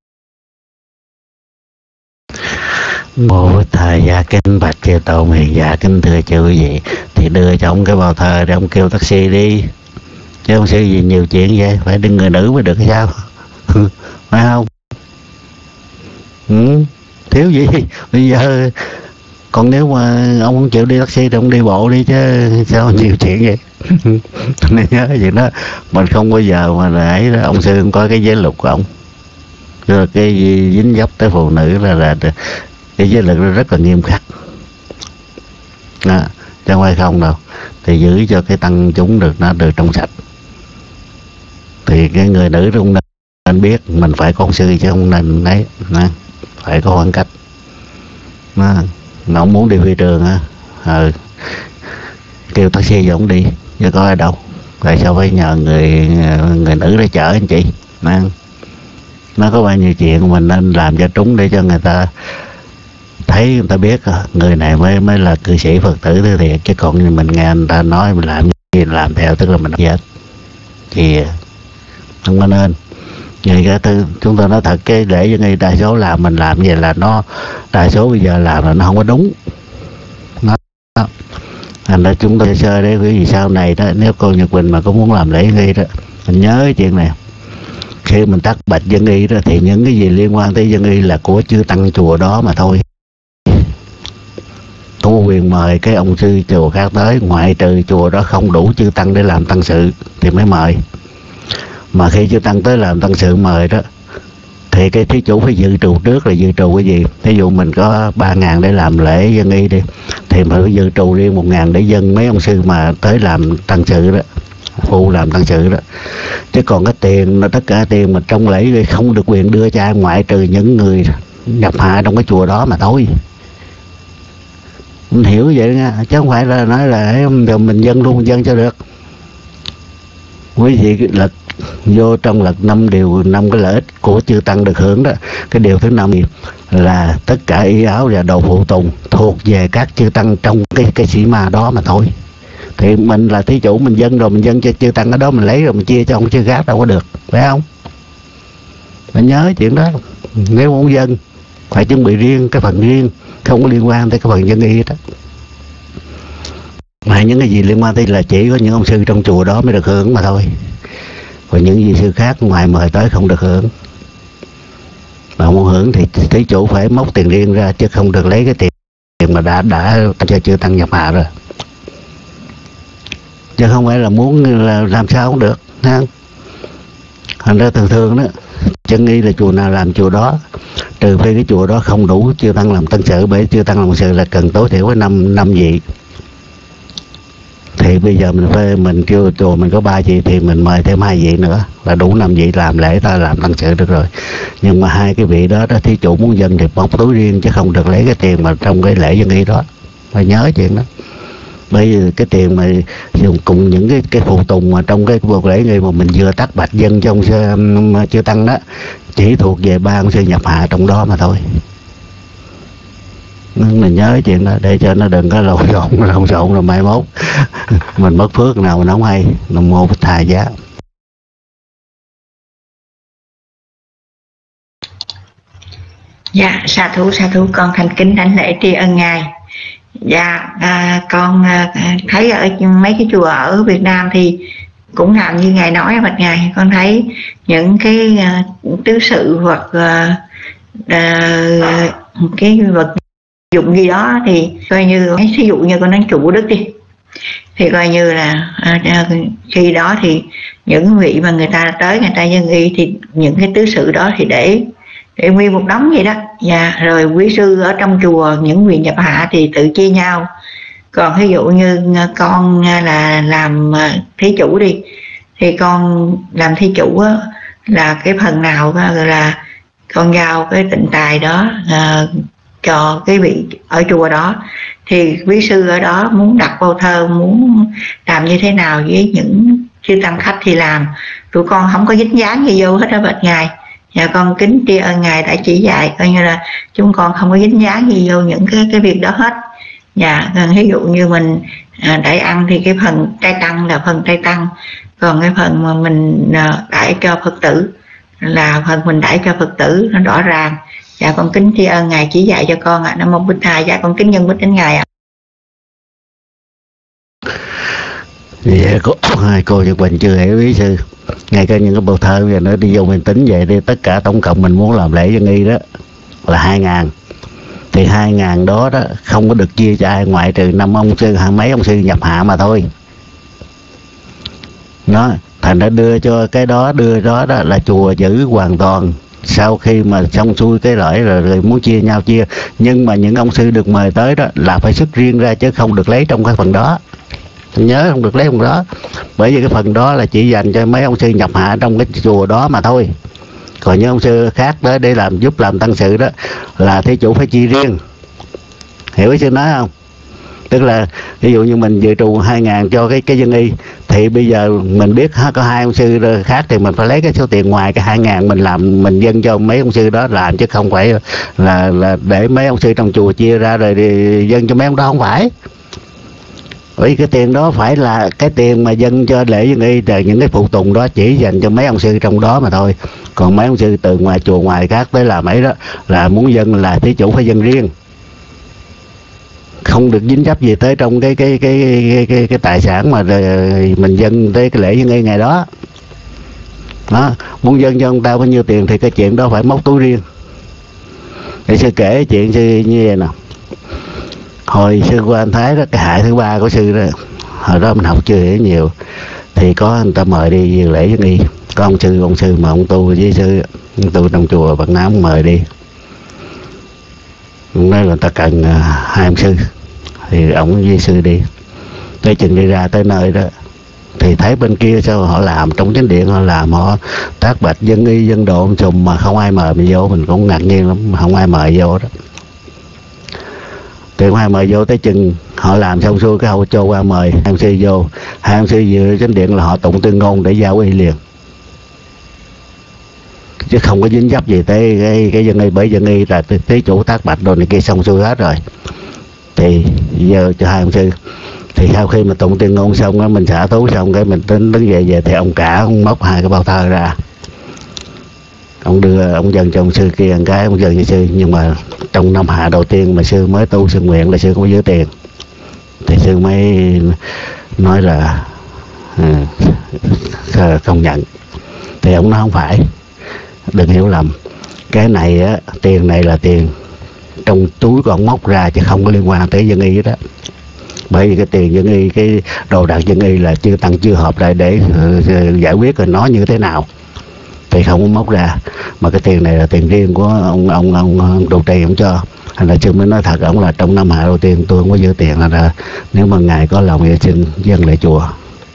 B: Mô Bích Thầy Giá, kính bạch chư tổ hiền. Dạ kính thưa chư quý vị, thì đưa cho ông cái bao thờ để ông kêu taxi đi. chứ không sự gì nhiều chuyện vậy, phải đừng người nữ mới được hay sao? Phải không? Ừ, thiếu gì bây giờ. Còn nếu mà ông không chịu đi taxi thì ông đi bộ đi chứ sao nhiều chuyện vậy. Nên nhớ chuyện đó, mình không bao giờ mà để đó, ông sư không có cái giới luật của ông. Rồi cái gì dính dấp tới phụ nữ là là cái giới luật nó rất là nghiêm khắc đó, chứ không phải không đâu. Thì giữ cho cái tăng chúng được nó được trong sạch. Thì cái người nữ cũng nên biết mình phải có sư chứ không nên đấy, phải có khoảng cách. Nó ông muốn đi phi trường á, ừ, kêu taxi giờ ông đi, chứ có ai đâu. Tại sao phải nhờ người người nữ để chở anh chị? Nó, nó có bao nhiêu chuyện mình nên làm cho trúng để cho người ta thấy, người ta biết người này mới mới là cư sĩ Phật tử thứ thiệt. Chứ còn mình nghe người ta nói mình làm gì làm theo, tức là mình chết thì không có nên. Vậy cái thứ chúng tôi nói thật, cái để cho người đa số làm mình làm vậy là nó đa số bây giờ làm là nó không có đúng. Nó thành ra chúng tôi sơ để cái gì sau này đó, nếu cô Nhật Quỳnh mà có muốn làm lễ nghi đó, mình nhớ cái chuyện này. Khi mình tắt bạch dân y đó thì những cái gì liên quan tới dân y là của chư tăng chùa đó mà thôi. Có quyền mời cái ông sư chùa khác tới, ngoại trừ chùa đó không đủ chư tăng để làm tăng sự thì mới mời. Mà khi chư tăng tới làm tăng sự mời đó thì cái thí chủ phải dự trù trước. Là dự trù cái gì? Ví dụ mình có ba ngàn để làm lễ dân y đi, thì mình phải dự trù riêng một ngàn để dân mấy ông sư mà tới làm tăng sự đó, phụ làm tăng sự đó. Chứ còn cái tiền, tất cả tiền mà trong lễ không được quyền đưa cho ai, ngoại trừ những người nhập hạ trong cái chùa đó mà thôi. Mình hiểu vậy nha, chứ không phải là nói là mình dân luôn dân cho được. Quý vị là vô trong là năm điều, năm cái lợi ích của chư tăng được hưởng đó. Cái điều thứ năm là tất cả y áo và đồ phụ tùng thuộc về các chư tăng trong cái cái sĩ ma đó mà thôi. Thì mình là thí chủ, mình dân rồi mình dân cho chư tăng ở đó, mình lấy rồi mình chia cho ông chư khác đâu có được, phải không? Mình nhớ chuyện đó. Nếu muốn dân phải chuẩn bị riêng, cái phần riêng, không có liên quan tới cái phần dân y đó. Mà những cái gì liên quan tới là chỉ có những ông sư trong chùa đó mới được hưởng mà thôi. Còn những vị sư khác ngoài mời tới không được hưởng. Mà muốn hưởng thì thí chủ phải móc tiền riêng ra, chứ không được lấy cái tiền mà đã đã cho chư tăng nhập hạ rồi. Chứ không phải là muốn là làm sao cũng được ha. Thành ra thường thường đó, chân y là chùa nào làm chùa đó, trừ phi cái chùa đó không đủ chư tăng làm tăng sự. Bởi chư tăng làm sự là cần tối thiểu với năm năm vị. Thì bây giờ mình phải, mình kêu chùa mình có ba vị thì mình mời thêm hai vị nữa là đủ năm vị làm lễ, ta làm tăng sự được rồi. Nhưng mà hai cái vị đó đó, thí chủ muốn dân thì bóc túi riêng, chứ không được lấy cái tiền mà trong cái lễ dân y đó. Phải nhớ chuyện đó. Bởi vì cái tiền mà dùng cùng những cái cái phụ tùng mà trong cái cuộc lễ nghi mà mình vừa tắt bạch dân trong chưa tăng đó, chỉ thuộc về ba ông sư nhập hạ trong đó mà thôi. Mình nhớ chuyện đó để cho nó đừng có lộn xộn lộn xộn rồi mai mốt mình mất phước nào mà nó không hay. Nam mô Bích Thà Giá.
A: Dạ, sa thú sa thú con thành kính đảnh lễ tri ân ngài. Dạ, à, con à, thấy ở mấy cái chùa ở Việt Nam thì cũng làm như ngài nói bạch ngài. Con thấy những cái uh, tứ sự hoặc uh, uh, cái vật dụng gì đó thì coi như, ví dụ như con nói chủ đức đi, thì coi như là à, khi đó thì những vị mà người ta tới người ta dân y thì những cái tứ sự đó thì để để nguyên một đống vậy đó. Dạ, rồi quý sư ở trong chùa những vị nhập hạ thì tự chia nhau. Còn ví dụ như con là làm thí chủ đi, thì con làm thí chủ á, là cái phần nào là con giao cái tịnh tài đó à, cho cái vị ở chùa đó, thì quý sư ở đó muốn đặt câu thơ, muốn làm như thế nào với những chư tăng khách thì làm. Tụi con không có dính dáng gì vô hết đó bạch ngài. Dạ, con kính tri ân ngài đã chỉ dạy, coi như là chúng con không có dính dáng gì vô những cái cái việc đó hết. Dạ, ví dụ như mình à, đãi ăn thì cái phần trai tăng là phần trai tăng, còn cái phần mà mình à, đãi cho Phật tử là phần mình đãi cho Phật tử, nó rõ ràng. Dạ, con kính tri ân ngài chỉ dạy cho con ạ. À. Nam mô Bích Thà. Dạ, con kính nhân bích đến ngài ạ. À.
B: Dạ cô, cô Nhật Bình chưa hiểu ý sư. Ngay cả những cái bộ thơ rồi nó đi vô mình tính vậy đi, tất cả tổng cộng mình muốn làm lễ dân y đó là hai ngàn. Thì hai ngàn đó đó không có được chia cho ai ngoại trừ năm ông sư, hai mấy ông sư nhập hạ mà thôi. Nó thành đã đưa cho cái đó, đưa đó đó là chùa giữ hoàn toàn. Sau khi mà xong xuôi cái lợi rồi, rồi muốn chia nhau chia. Nhưng mà những ông sư được mời tới đó là phải xuất riêng ra chứ không được lấy trong cái phần đó. Nhớ không được lấy phần đó. Bởi vì cái phần đó là chỉ dành cho mấy ông sư nhập hạ trong cái chùa đó mà thôi. Còn những ông sư khác tới để làm giúp làm tăng sự đó là thí chủ phải chia riêng. Hiểu ý sư nói không? Tức là ví dụ như mình dự trù hai ngàn cho cái cái dân y, thì bây giờ mình biết có hai ông sư khác thì mình phải lấy cái số tiền ngoài cái hai ngàn mình làm, mình dâng cho mấy ông sư đó làm, chứ không phải là là để mấy ông sư trong chùa chia ra rồi thì dâng cho mấy ông đó, không phải. Bởi cái tiền đó phải là cái tiền mà dâng cho lễ dân y, là những cái phụ tùng đó chỉ dành cho mấy ông sư trong đó mà thôi. Còn mấy ông sư từ ngoài chùa ngoài khác tới làm ấy đó là muốn dâng là thí chủ phải dâng riêng, không được dính dấp gì tới trong cái cái cái cái cái, cái tài sản mà mình dâng tới cái lễ dân y ngày đó. Đó, muốn dâng cho ông ta bao nhiêu tiền thì cái chuyện đó phải móc túi riêng. Để sư kể chuyện sư như vậy nào. Hồi sư qua anh Thái đó, cái hại thứ ba của sư đó, hồi đó mình học chưa hiểu nhiều, thì có người ta mời đi dự lễ dân y. Có ông sư, ông sư mà ông tu với sư, ông tu trong chùa Bạc Nam mời đi. Nói là người ta cần uh, hai ông sư, thì ông với sư đi. Tới chừng đi ra tới nơi đó thì thấy bên kia sao họ làm trong chánh điện, họ làm họ tác bạch dân y dân độ sùm mà không ai mời mình vô. Mình cũng ngạc nhiên lắm, không ai mời vô đó. Thì không ai mời vô, tới chừng họ làm xong xuôi cái hậu cho qua mời hai ông sư vô. Hai ông sư vừa chánh điện là họ tụng tuyên ngôn để giao y liền, chứ không có dính dấp gì tới cái, cái dân y. Bởi dân y là tí chủ tác bạch đồ này kia xong xuôi hết rồi, thì giờ cho hai ông sư. Thì sau khi mà tụng tuyên ngôn xong á, mình xả thú xong cái mình tính đứng về về thì ông cả ông móc hai cái bao thơ ra, ông đưa ông dâng cho ông sư kia một cái, ông dâng cho sư. Nhưng mà trong năm hạ đầu tiên mà sư mới tu sư nguyện là sư không có giữ tiền, thì sư mới nói là à, không nhận. Thì ông nói không phải, đừng hiểu lầm, cái này á, tiền này là tiền trong túi của ông móc ra chứ không có liên quan tới dân y đó. Bởi vì cái tiền dân y, cái đồ đạc dân y là chưa tăng chưa hợp lại để uh, giải quyết rồi nó như thế nào, thì không có móc ra. Mà cái tiền này là tiền riêng của ông ông ông, ông trụ trì ông cho. Thành là sư mới nói thật ông là trong năm hạ đầu tiên tôi không có giữ tiền, là, là nếu mà ngài có lòng thì xin dâng lại chùa.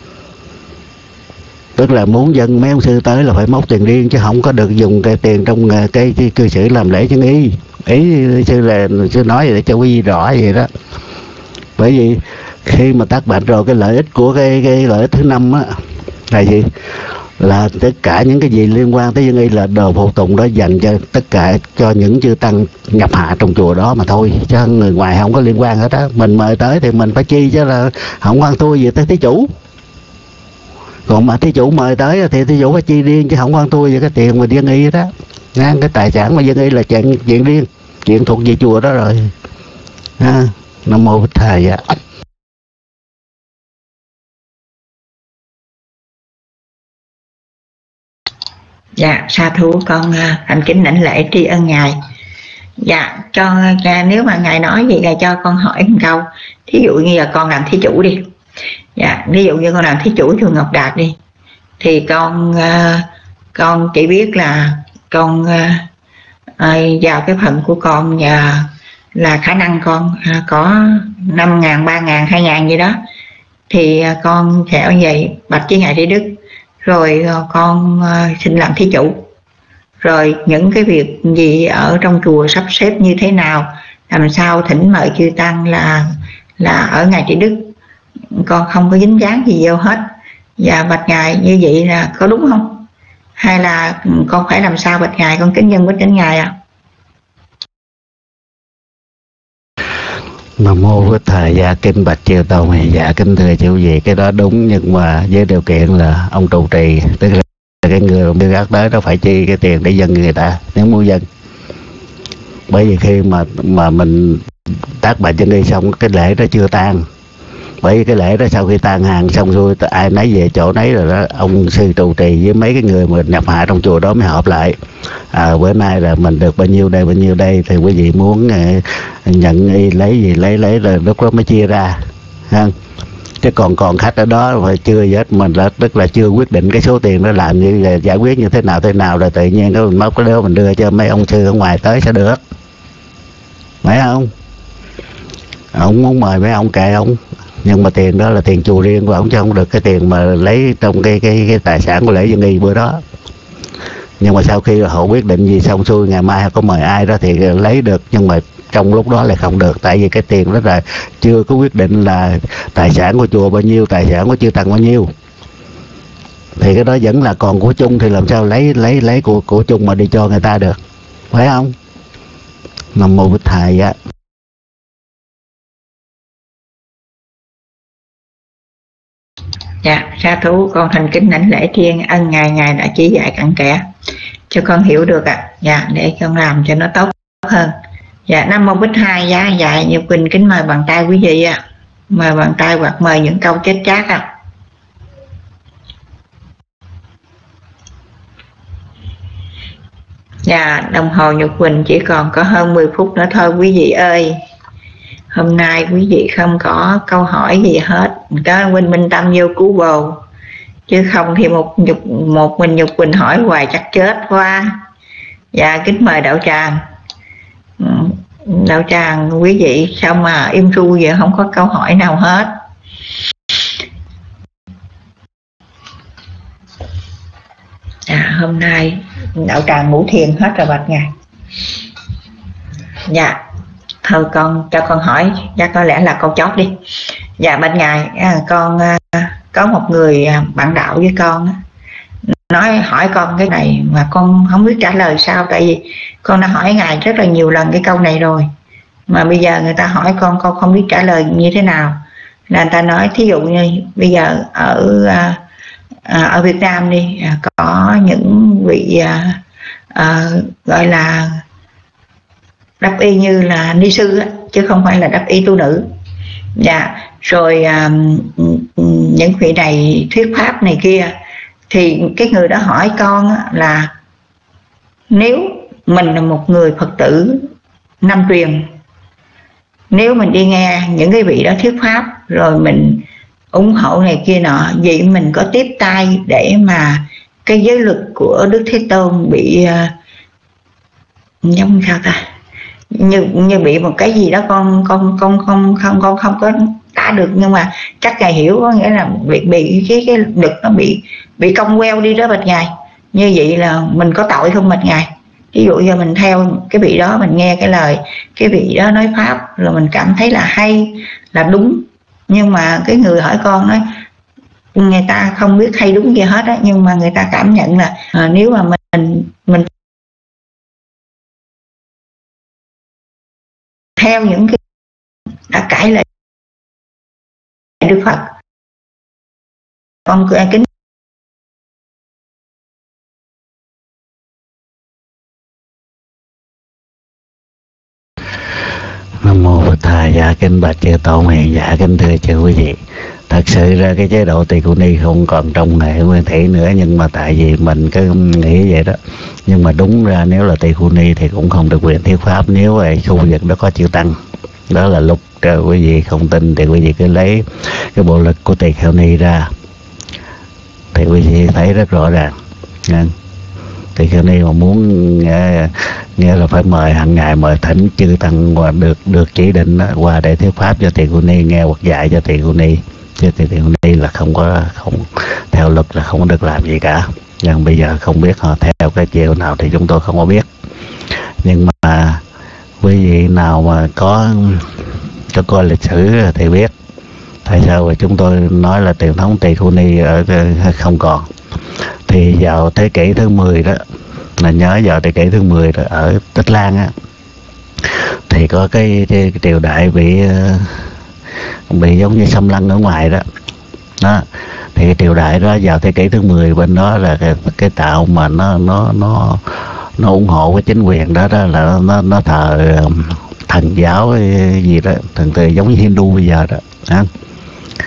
B: Tức là muốn dân mấy ông sư tới là phải móc tiền riêng, chứ không có được dùng cái tiền trong cái, cái cư xử làm lễ chân y. Ý sư là sư nói để cho quý vị rõ vậy đó. Bởi vì khi mà tác bạch rồi, cái lợi ích của cái, cái lợi ích thứ năm á là gì? Là tất cả những cái gì liên quan tới dân y là đồ phụ tùng đó dành cho tất cả cho những chư tăng nhập hạ trong chùa đó mà thôi, chứ người ngoài không có liên quan hết á. Mình mời tới thì mình phải chi, chứ là không quan tôi gì tới thí chủ. Còn mà thí chủ mời tới thì thí chủ phải chi riêng, chứ không quan tôi về cái tiền mà dân y đó. Cái tài sản mà dân y là chuyện chuyện riêng, chuyện thuộc về chùa đó rồi. À, Nam mô Bích Thầy ạ.
A: Dạ, sa thú con thành kính đảnh lễ tri ân ngài. Dạ, cho nếu mà ngài nói vậy là cho con hỏi một câu. Thí dụ như là con làm thí chủ đi. Dạ, ví dụ như con làm thí chủ chùa Ngọc Đạt đi, thì con con chỉ biết là con vào cái phần của con và là khả năng con có năm ngàn, ba ngàn, hai ngàn gì đó, thì con sẽ như vậy bạch với ngài Trí Đức, rồi con xin làm thí chủ. Rồi những cái việc gì ở trong chùa sắp xếp như thế nào, làm sao thỉnh mời chư tăng là là ở ngài Trí Đức, con không có dính dáng gì vô hết. Và bạch ngài như vậy là có đúng không? Hay là con phải làm sao bạch ngài, con kính nhân với đến ngài ạ? À?
B: Nam mô Bích Thầy. Dạ kinh bạch chư tôn. Dạ kính thưa chú gì, cái đó đúng, nhưng mà với điều kiện là ông trụ trì, tức là cái người đưa gác tới nó phải chi cái tiền để dân người ta nếu muốn dân. Bởi vì khi mà mà mình tác bạch dân đi xong, cái lễ đó chưa tan Bởi vì cái lễ đó sau khi tan hàng xong rồi ai nấy về chỗ nấy rồi đó, ông sư trụ trì với mấy cái người mà nhập hạ trong chùa đó mới họp lại. À, bữa nay là mình được bao nhiêu đây bao nhiêu đây thì quý vị muốn uh, nhận y lấy gì lấy lấy rồi lúc đó mới chia ra ha. Chứ còn còn khách ở đó mà chưa gì hết, mình là tức là chưa quyết định cái số tiền đó làm như giải quyết như thế nào thế nào rồi tự nhiên cái mình móc cái đó mình đưa cho mấy ông sư ở ngoài tới sẽ được, phải không? Ông muốn mời mấy ông kệ ông, nhưng mà tiền đó là tiền chùa riêng của ông chứ không được cái tiền mà lấy trong cái cái, cái tài sản của lễ dân y bữa đó. Nhưng mà sau khi họ quyết định gì xong xuôi ngày mai có mời ai đó thì lấy được, nhưng mà trong lúc đó lại không được, tại vì cái tiền đó là chưa có quyết định là tài sản của chùa bao nhiêu, tài sản của chư tăng bao nhiêu, thì cái đó vẫn là còn của chung, thì làm sao lấy lấy lấy của của chung mà đi cho người ta được, phải không? Nam mô Bích Thầy á.
A: Dạ, sa thú, con thành kính lãnh lễ thiên ân ngài ngài đã chỉ dạy cặn kẽ cho con hiểu được ạ. À. Dạ, để con làm cho nó tốt hơn. Dạ, Nam mô Bích Hai. Dạ, dạ, Nhật Quỳnh kính mời bàn tay quý vị ạ. À. Mời bàn tay hoặc mời những câu chết chát ạ. À. Dạ, đồng hồ Nhật Quỳnh chỉ còn có hơn mười phút nữa thôi quý vị ơi. Hôm nay quý vị không có câu hỏi gì hết, có Huynh Minh Tâm vô cứu bồ, chứ không thì một nhục một mình Nhật Quỳnh hỏi hoài chắc chết quá. Dạ, kính mời đạo tràng. Đạo tràng quý vị sao mà im ru vậy, không có câu hỏi nào hết. Dạ, hôm nay đạo tràng ngủ thiền hết rồi bạch ngài. Dạ, thôi con cho con hỏi, chắc có lẽ là câu chót đi. Dạ bạch ngài, con có một người bạn đạo với con nói hỏi con cái này mà con không biết trả lời sao, tại vì con đã hỏi ngài rất là nhiều lần cái câu này rồi, mà bây giờ người ta hỏi con con không biết trả lời như thế nào. Là người ta nói thí dụ như bây giờ ở ở Việt Nam đi, có những vị uh, gọi là đắp y như là ni sư chứ không phải là đắp y tu nữ. Dạ, rồi um, những vị này thuyết pháp này kia, thì cái người đó hỏi con là nếu mình là một người Phật tử năm truyền, nếu mình đi nghe những cái vị đó thuyết pháp rồi mình ủng hộ này kia nọ, vậy mình có tiếp tay để mà cái giới luật của Đức Thế Tôn bị uh, giống sao ta, như như bị một cái gì đó con con con không không con không có tả được, nhưng mà chắc ngài hiểu, có nghĩa là bị bị cái cái luật nó bị bị cong queo đi đó bạch ngài. Như vậy là mình có tội không bạch ngài? Ví dụ như mình theo cái vị đó, mình nghe cái lời cái vị đó nói pháp rồi mình cảm thấy là hay là đúng, nhưng mà cái người hỏi con nói người ta không biết hay đúng gì hết á, nhưng mà người ta cảm nhận là à, nếu mà mình mình theo những cái đã cãi lại Đức Phật. Con kính
B: Nam mô Phật Thầy. Dạ kính bạch chư tôn hiền, dạ kính thưa chư quý vị, thật sự ra cái chế độ tỳ khưu ni không còn trong hệ nguyên thủy nữa, nhưng mà tại vì mình cứ nghĩ vậy đó. Nhưng mà đúng ra nếu là tỳ khưu ni thì cũng không được quyền thuyết pháp nếu ở khu vực đó có chư tăng. Đó là lúc uh, quý vị không tin thì quý vị cứ lấy cái bộ luật của tỳ khưu ni ra thì quý vị thấy rất rõ ràng. Tỳ khưu ni mà muốn nghe, nghe là phải mời hàng ngày mời thỉnh chư tăng và được được chỉ định đó, qua để thuyết pháp cho tỳ khưu ni nghe hoặc dạy cho tỳ khưu ni, chứ tỳ khưu ni là không có không theo luật là không có được làm gì cả. Nhưng bây giờ không biết họ theo cái chiều nào thì chúng tôi không có biết. Nhưng mà quý vị nào mà có có coi lịch sử thì biết tại sao mà chúng tôi nói là truyền thống tỳ khưu ni ở không còn. Thì vào thế kỷ thứ mười đó, là nhớ vào thế kỷ thứ mười đó, ở Tích Lan á, thì có cái, cái, cái triều đại bị bị giống như xâm lăng ở ngoài đó. Đó thì cái triều đại đó vào thế kỷ thứ mười bên đó là cái, cái tạo mà nó nó nó nó ủng hộ cái chính quyền đó đó là nó nó thờ thần giáo gì đó, thần từ giống như Hindu bây giờ đó. Đó.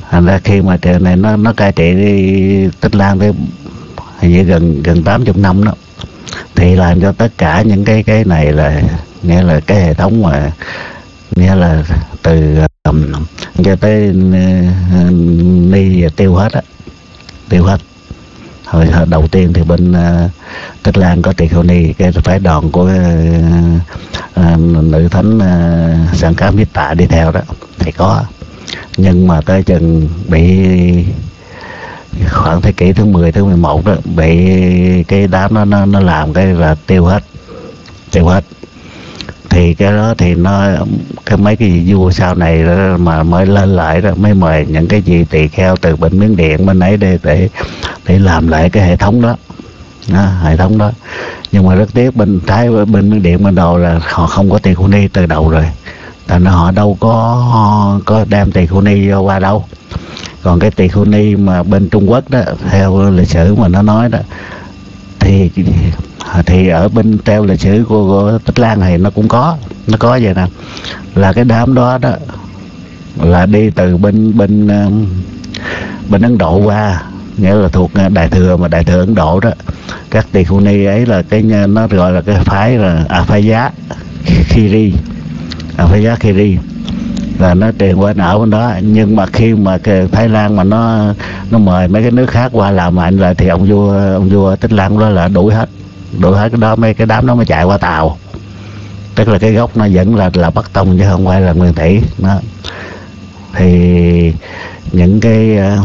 B: thành ra khi mà trường này nó nó cai trị đi Tích Lan tới hình như gần gần tám mươi năm đó, thì làm cho tất cả những cái cái này là nghĩa là cái hệ thống mà nghĩa là từ um, cho tới uh, ni tiêu hết á, tiêu hết. Hồi, hồi đầu tiên thì bên uh, Tích Lan có Tỳ Kheo Ni, cái phái đoàn của uh, uh, nữ thánh uh, Sang Cá Mít Tạ đi theo đó thì có, nhưng mà tới chừng bị khoảng thế kỷ thứ mười, thứ mười một đó, bị cái đám nó nó nó làm cái là tiêu hết, tiêu hết. Thì cái đó thì nó cái mấy cái vua sau này đó mà mới lên lại đó mới mời những cái vị tỳ kheo từ bên Miến Điện bên ấy để để để làm lại cái hệ thống đó, đó hệ thống đó. Nhưng mà rất tiếc bên Thái bên Miến Điện bên đầu là họ không có Tỳ Kheo Ni từ đầu rồi, thành ra họ đâu có có đem Tỳ Kheo Ni qua đâu. Còn cái Tỳ Kheo Ni mà bên Trung Quốc đó, theo lịch sử mà nó nói đó, thì thì ở bên theo lịch sử của, của Tích Lan thì nó cũng có, nó có vậy nè, là cái đám đó đó là đi từ bên bên bên Ấn Độ qua, nghĩa là thuộc Đại Thừa, mà Đại Thừa Ấn Độ đó, các Tỳ Kheo Ni ấy là cái nó gọi là cái phái là A Phái Giá Khiri, A Phái Giá Khiri là nó truyền qua ở bên đó. Nhưng mà khi mà cái Thái Lan mà nó nó mời mấy cái nước khác qua làm mạnh lại thì ông vua ông vua Tích Lan đó là đuổi hết, đuổi hết cái đó, mấy cái đám đó mới chạy qua Tàu. Tức là cái gốc nó vẫn là là Bắc Tông chứ không phải là Nguyên Thủy đó. Thì những cái uh,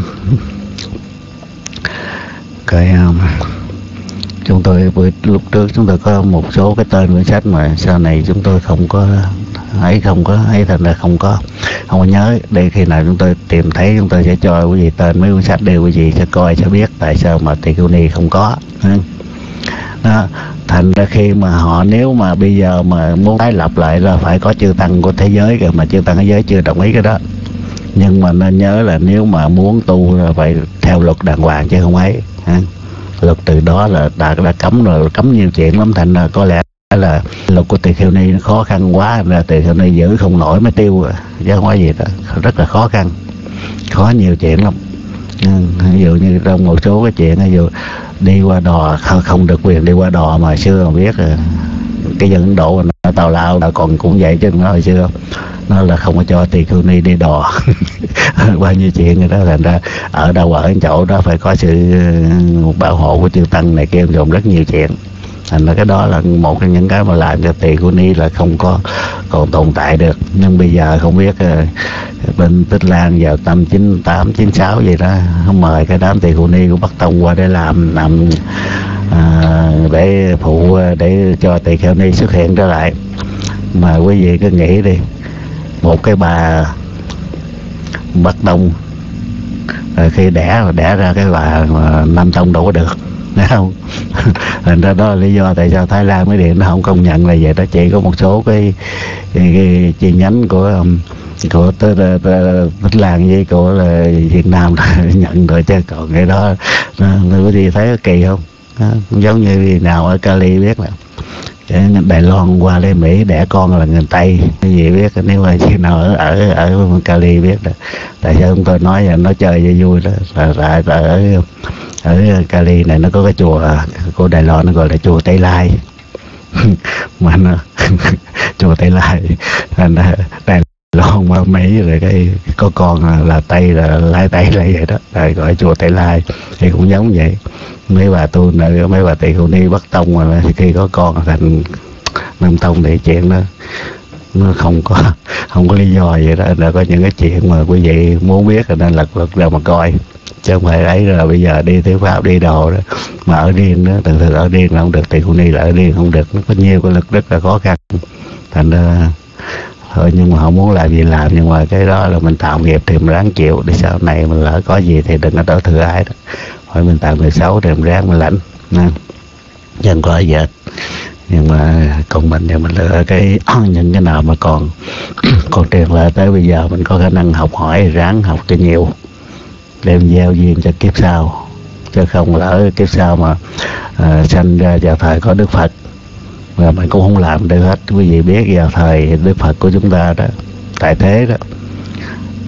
B: cái um, chúng tôi lúc trước chúng tôi có một số cái tên quyển sách mà sau này chúng tôi không có ấy, không có ấy, thành ra không có không có nhớ. Để khi nào chúng tôi tìm thấy chúng tôi sẽ cho quý vị tên mấy cuốn sách để quý vị sẽ coi sẽ biết tại sao mà Tỳ Kheo Ni không có đó. Thành ra khi mà họ nếu mà bây giờ mà muốn tái lập lại là phải có chư tăng của thế giới kìa, mà chư tăng thế giới chưa đồng ý cái đó. Nhưng mà nên nhớ là nếu mà muốn tu là phải theo luật đàng hoàng chứ không ấy ha. Luật từ đó là đã, đã cấm rồi, cấm nhiều chuyện lắm, thành ra có lẽ là luật của Tỳ Kheo Ni nó khó khăn quá, là Tỳ Kheo Ni giữ không nổi mới tiêu rồi, chứ không có gì đó, rất là khó khăn, khó nhiều chuyện lắm. Ví dụ như trong một số cái chuyện ví dụ đi qua đò không, không được quyền đi qua đò, mà xưa mà biết rồi, cái dân Ấn Độ nó tào lao là còn cũng vậy chứ nó hồi xưa nó là không có cho Tỳ Kheo Ni đi đò bao nhiêu chuyện rồi đó. Thành ra ở đâu ở chỗ đó phải có sự bảo hộ của chư tăng này kia, gồm rất nhiều chuyện. Thành ra cái đó là một trong những cái mà làm cho Tỳ Kheo Ni là không có còn tồn tại được. Nhưng bây giờ không biết bên Tích Lan vào năm chín tám chín sáu gì đó không mời cái đám Tỳ Kheo Ni của Bắc Tông qua để làm làm à, để phụ để cho Tỳ Kheo Ni xuất hiện trở lại. Mà quý vị cứ nghĩ đi, một cái bà Bắc Tông rồi khi đẻ đẻ ra cái bà mà Nam Tông đâu có được, thấy không? Thành ra đó là lý do tại sao Thái Lan mới điện nó không công nhận là vậy đó. Chỉ có một số cái, cái, cái chi nhánh của của Tích Lan với của là Việt Nam nhận rồi, chứ còn cái đó quý vị thấy kỳ không? Đó, giống như nào ở Cali biết là Đài Loan qua đây Mỹ đẻ con là người Tây, cái gì biết. Nếu mà khi nào ở ở ở Cali biết đó. Tại sao chúng tôi nói là nó chơi cho vui đó là tại ở ở Cali này nó có cái chùa của Đài Loan, nó gọi là chùa Tây Lai mà nó chùa Tây Lai, thành Đài Loan qua Mỹ rồi cái có con là, là Tây là Lai Tây là vậy đó, rồi gọi chùa Tây Lai. Thì cũng giống vậy, mấy bà tu nữ, mấy bà Tỳ Kheo Ni Bắc Tông mà khi có con thành Nam Tông thì chuyện đó nó không có không có lý do vậy đó. Là có những cái chuyện mà quý vị muốn biết rồi nên lật lật ra mà coi, chứ không phải ấy là bây giờ đi thuyết pháp đi đồ đó mà ở riêng đó. Thường thường ở riêng là không được, Tỳ Kheo Ni là ở riêng không được, nó có nhiều cái lực rất là khó khăn. Thành ra thôi, nhưng mà không muốn làm gì làm, nhưng mà cái đó là mình tạo nghiệp thì mình ráng chịu, để sau này mình lỡ có gì thì đừng có đổ thừa ai đó. Hỏi mình tạo người xấu thì mình ráng mình lãnh nha, chẳng có gì hết. Nhưng mà còn mình thì mình lựa cái những cái nào mà còn còn truyền lại tới bây giờ mình có khả năng học hỏi, ráng học cho nhiều, đem gieo duyên cho kiếp sau, chứ không lỡ kiếp sau mà uh, sanh ra vào thời có Đức Phật mà mình cũng không làm được hết. Quý vị biết vào thời Đức Phật của chúng ta đó, tại thế đó,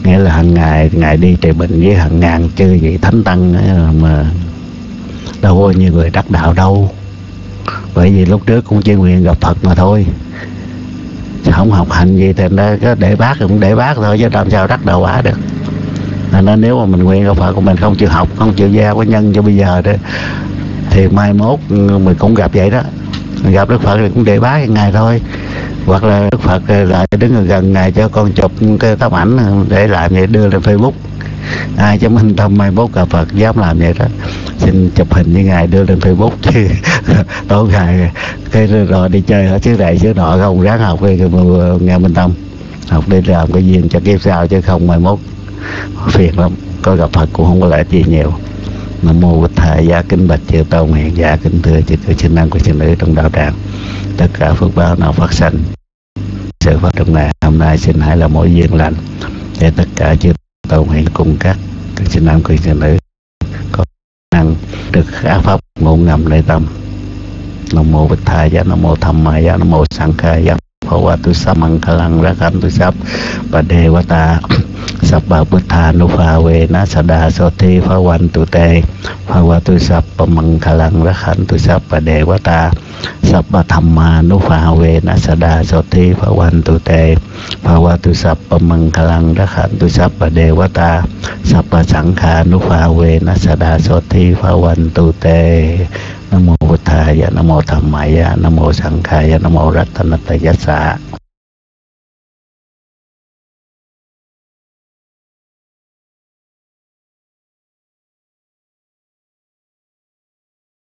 B: nghĩa là hàng ngày ngày đi trị bệnh với hàng ngàn chư vị thánh tăng mà đâu có nhiều người đắc đạo đâu. Bởi vì lúc trước cũng chỉ nguyện gặp Phật mà thôi, không học hành gì thì nó có để bác cũng để bác thôi, chứ làm sao đắc đạo quả được. Nên nếu mà mình nguyện gặp Phật của mình không chịu học, không chịu gieo cái nhân cho bây giờ đó, thì mai mốt mình cũng gặp vậy đó. Mình gặp Đức Phật thì cũng để bác ngày thôi, hoặc là Đức Phật lại đứng gần ngày cho con chụp cái tấm ảnh để làm vậy đưa lên Facebook. Ai cho mình tâm mai mốt gặp Phật dám làm vậy đó, xin chụp hình với ngài đưa lên Facebook chứ tối ngày cái rồi đi chơi ở xứ này xứ nọ không, ráng học đi nghe Minh Tâm, học đi làm cái duyên cho kiếp sau, chứ không mai mốt phiền lắm. Có gặp Phật cũng không có lợi gì nhiều. Nam mô Bụt Thầy. Giá kính bạch chư tôn hiền giả, kính thưa chư cư chư năng của chư nữ trong đạo tràng, tất cả phước báo nào phát sanh sự phát trong này hôm nay xin hãy là mỗi duyên lành để tất cả chư tôn hiền cùng các chư nam của chư nữ có năng được ác pháp ngộ ngầm nơi tâm. Nam mô Bụt Thầy. Giá nam mô Tham Ma. Giá nam mô Sang Khai. Giá Phật Hoa Tu Sắp Măng Khả Lăng Rác Khánh Tu Sắp Bà Đề Vá Ta Sắp Bà Bút Thà Nụ Phà Vê Ná Sa Đà Sô Thi Phá Quan Tu Tê Phật Hoa Tu Sắp Bà Măng Khả Lăng Rác Khánh Tu Sắp Bà Đề Vá Ta Sắp Bà Tham Ma Nụ Phà Vê Ná Sa Đà Sô Thi Phá Quan Tu Tê Phật Hoa Tu Sắp Bà Măng Khả Lăng Rác Khánh Tu Sắp Bà Đề Vá Ta Sắp Bà Sẵn Khả Nụ Phà Vê Ná Sa Đà Sô Thi Phá Quan Tu Tê. Nam mô Bụt Thầy. Nam mô Tham Ma. Nam mô Sang Khai. Nam mô Rattanatayassa.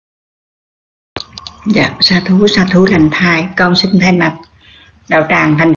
C: Dạ, sa thú sa thú lành thai, con xin thay mặt đạo tràng thành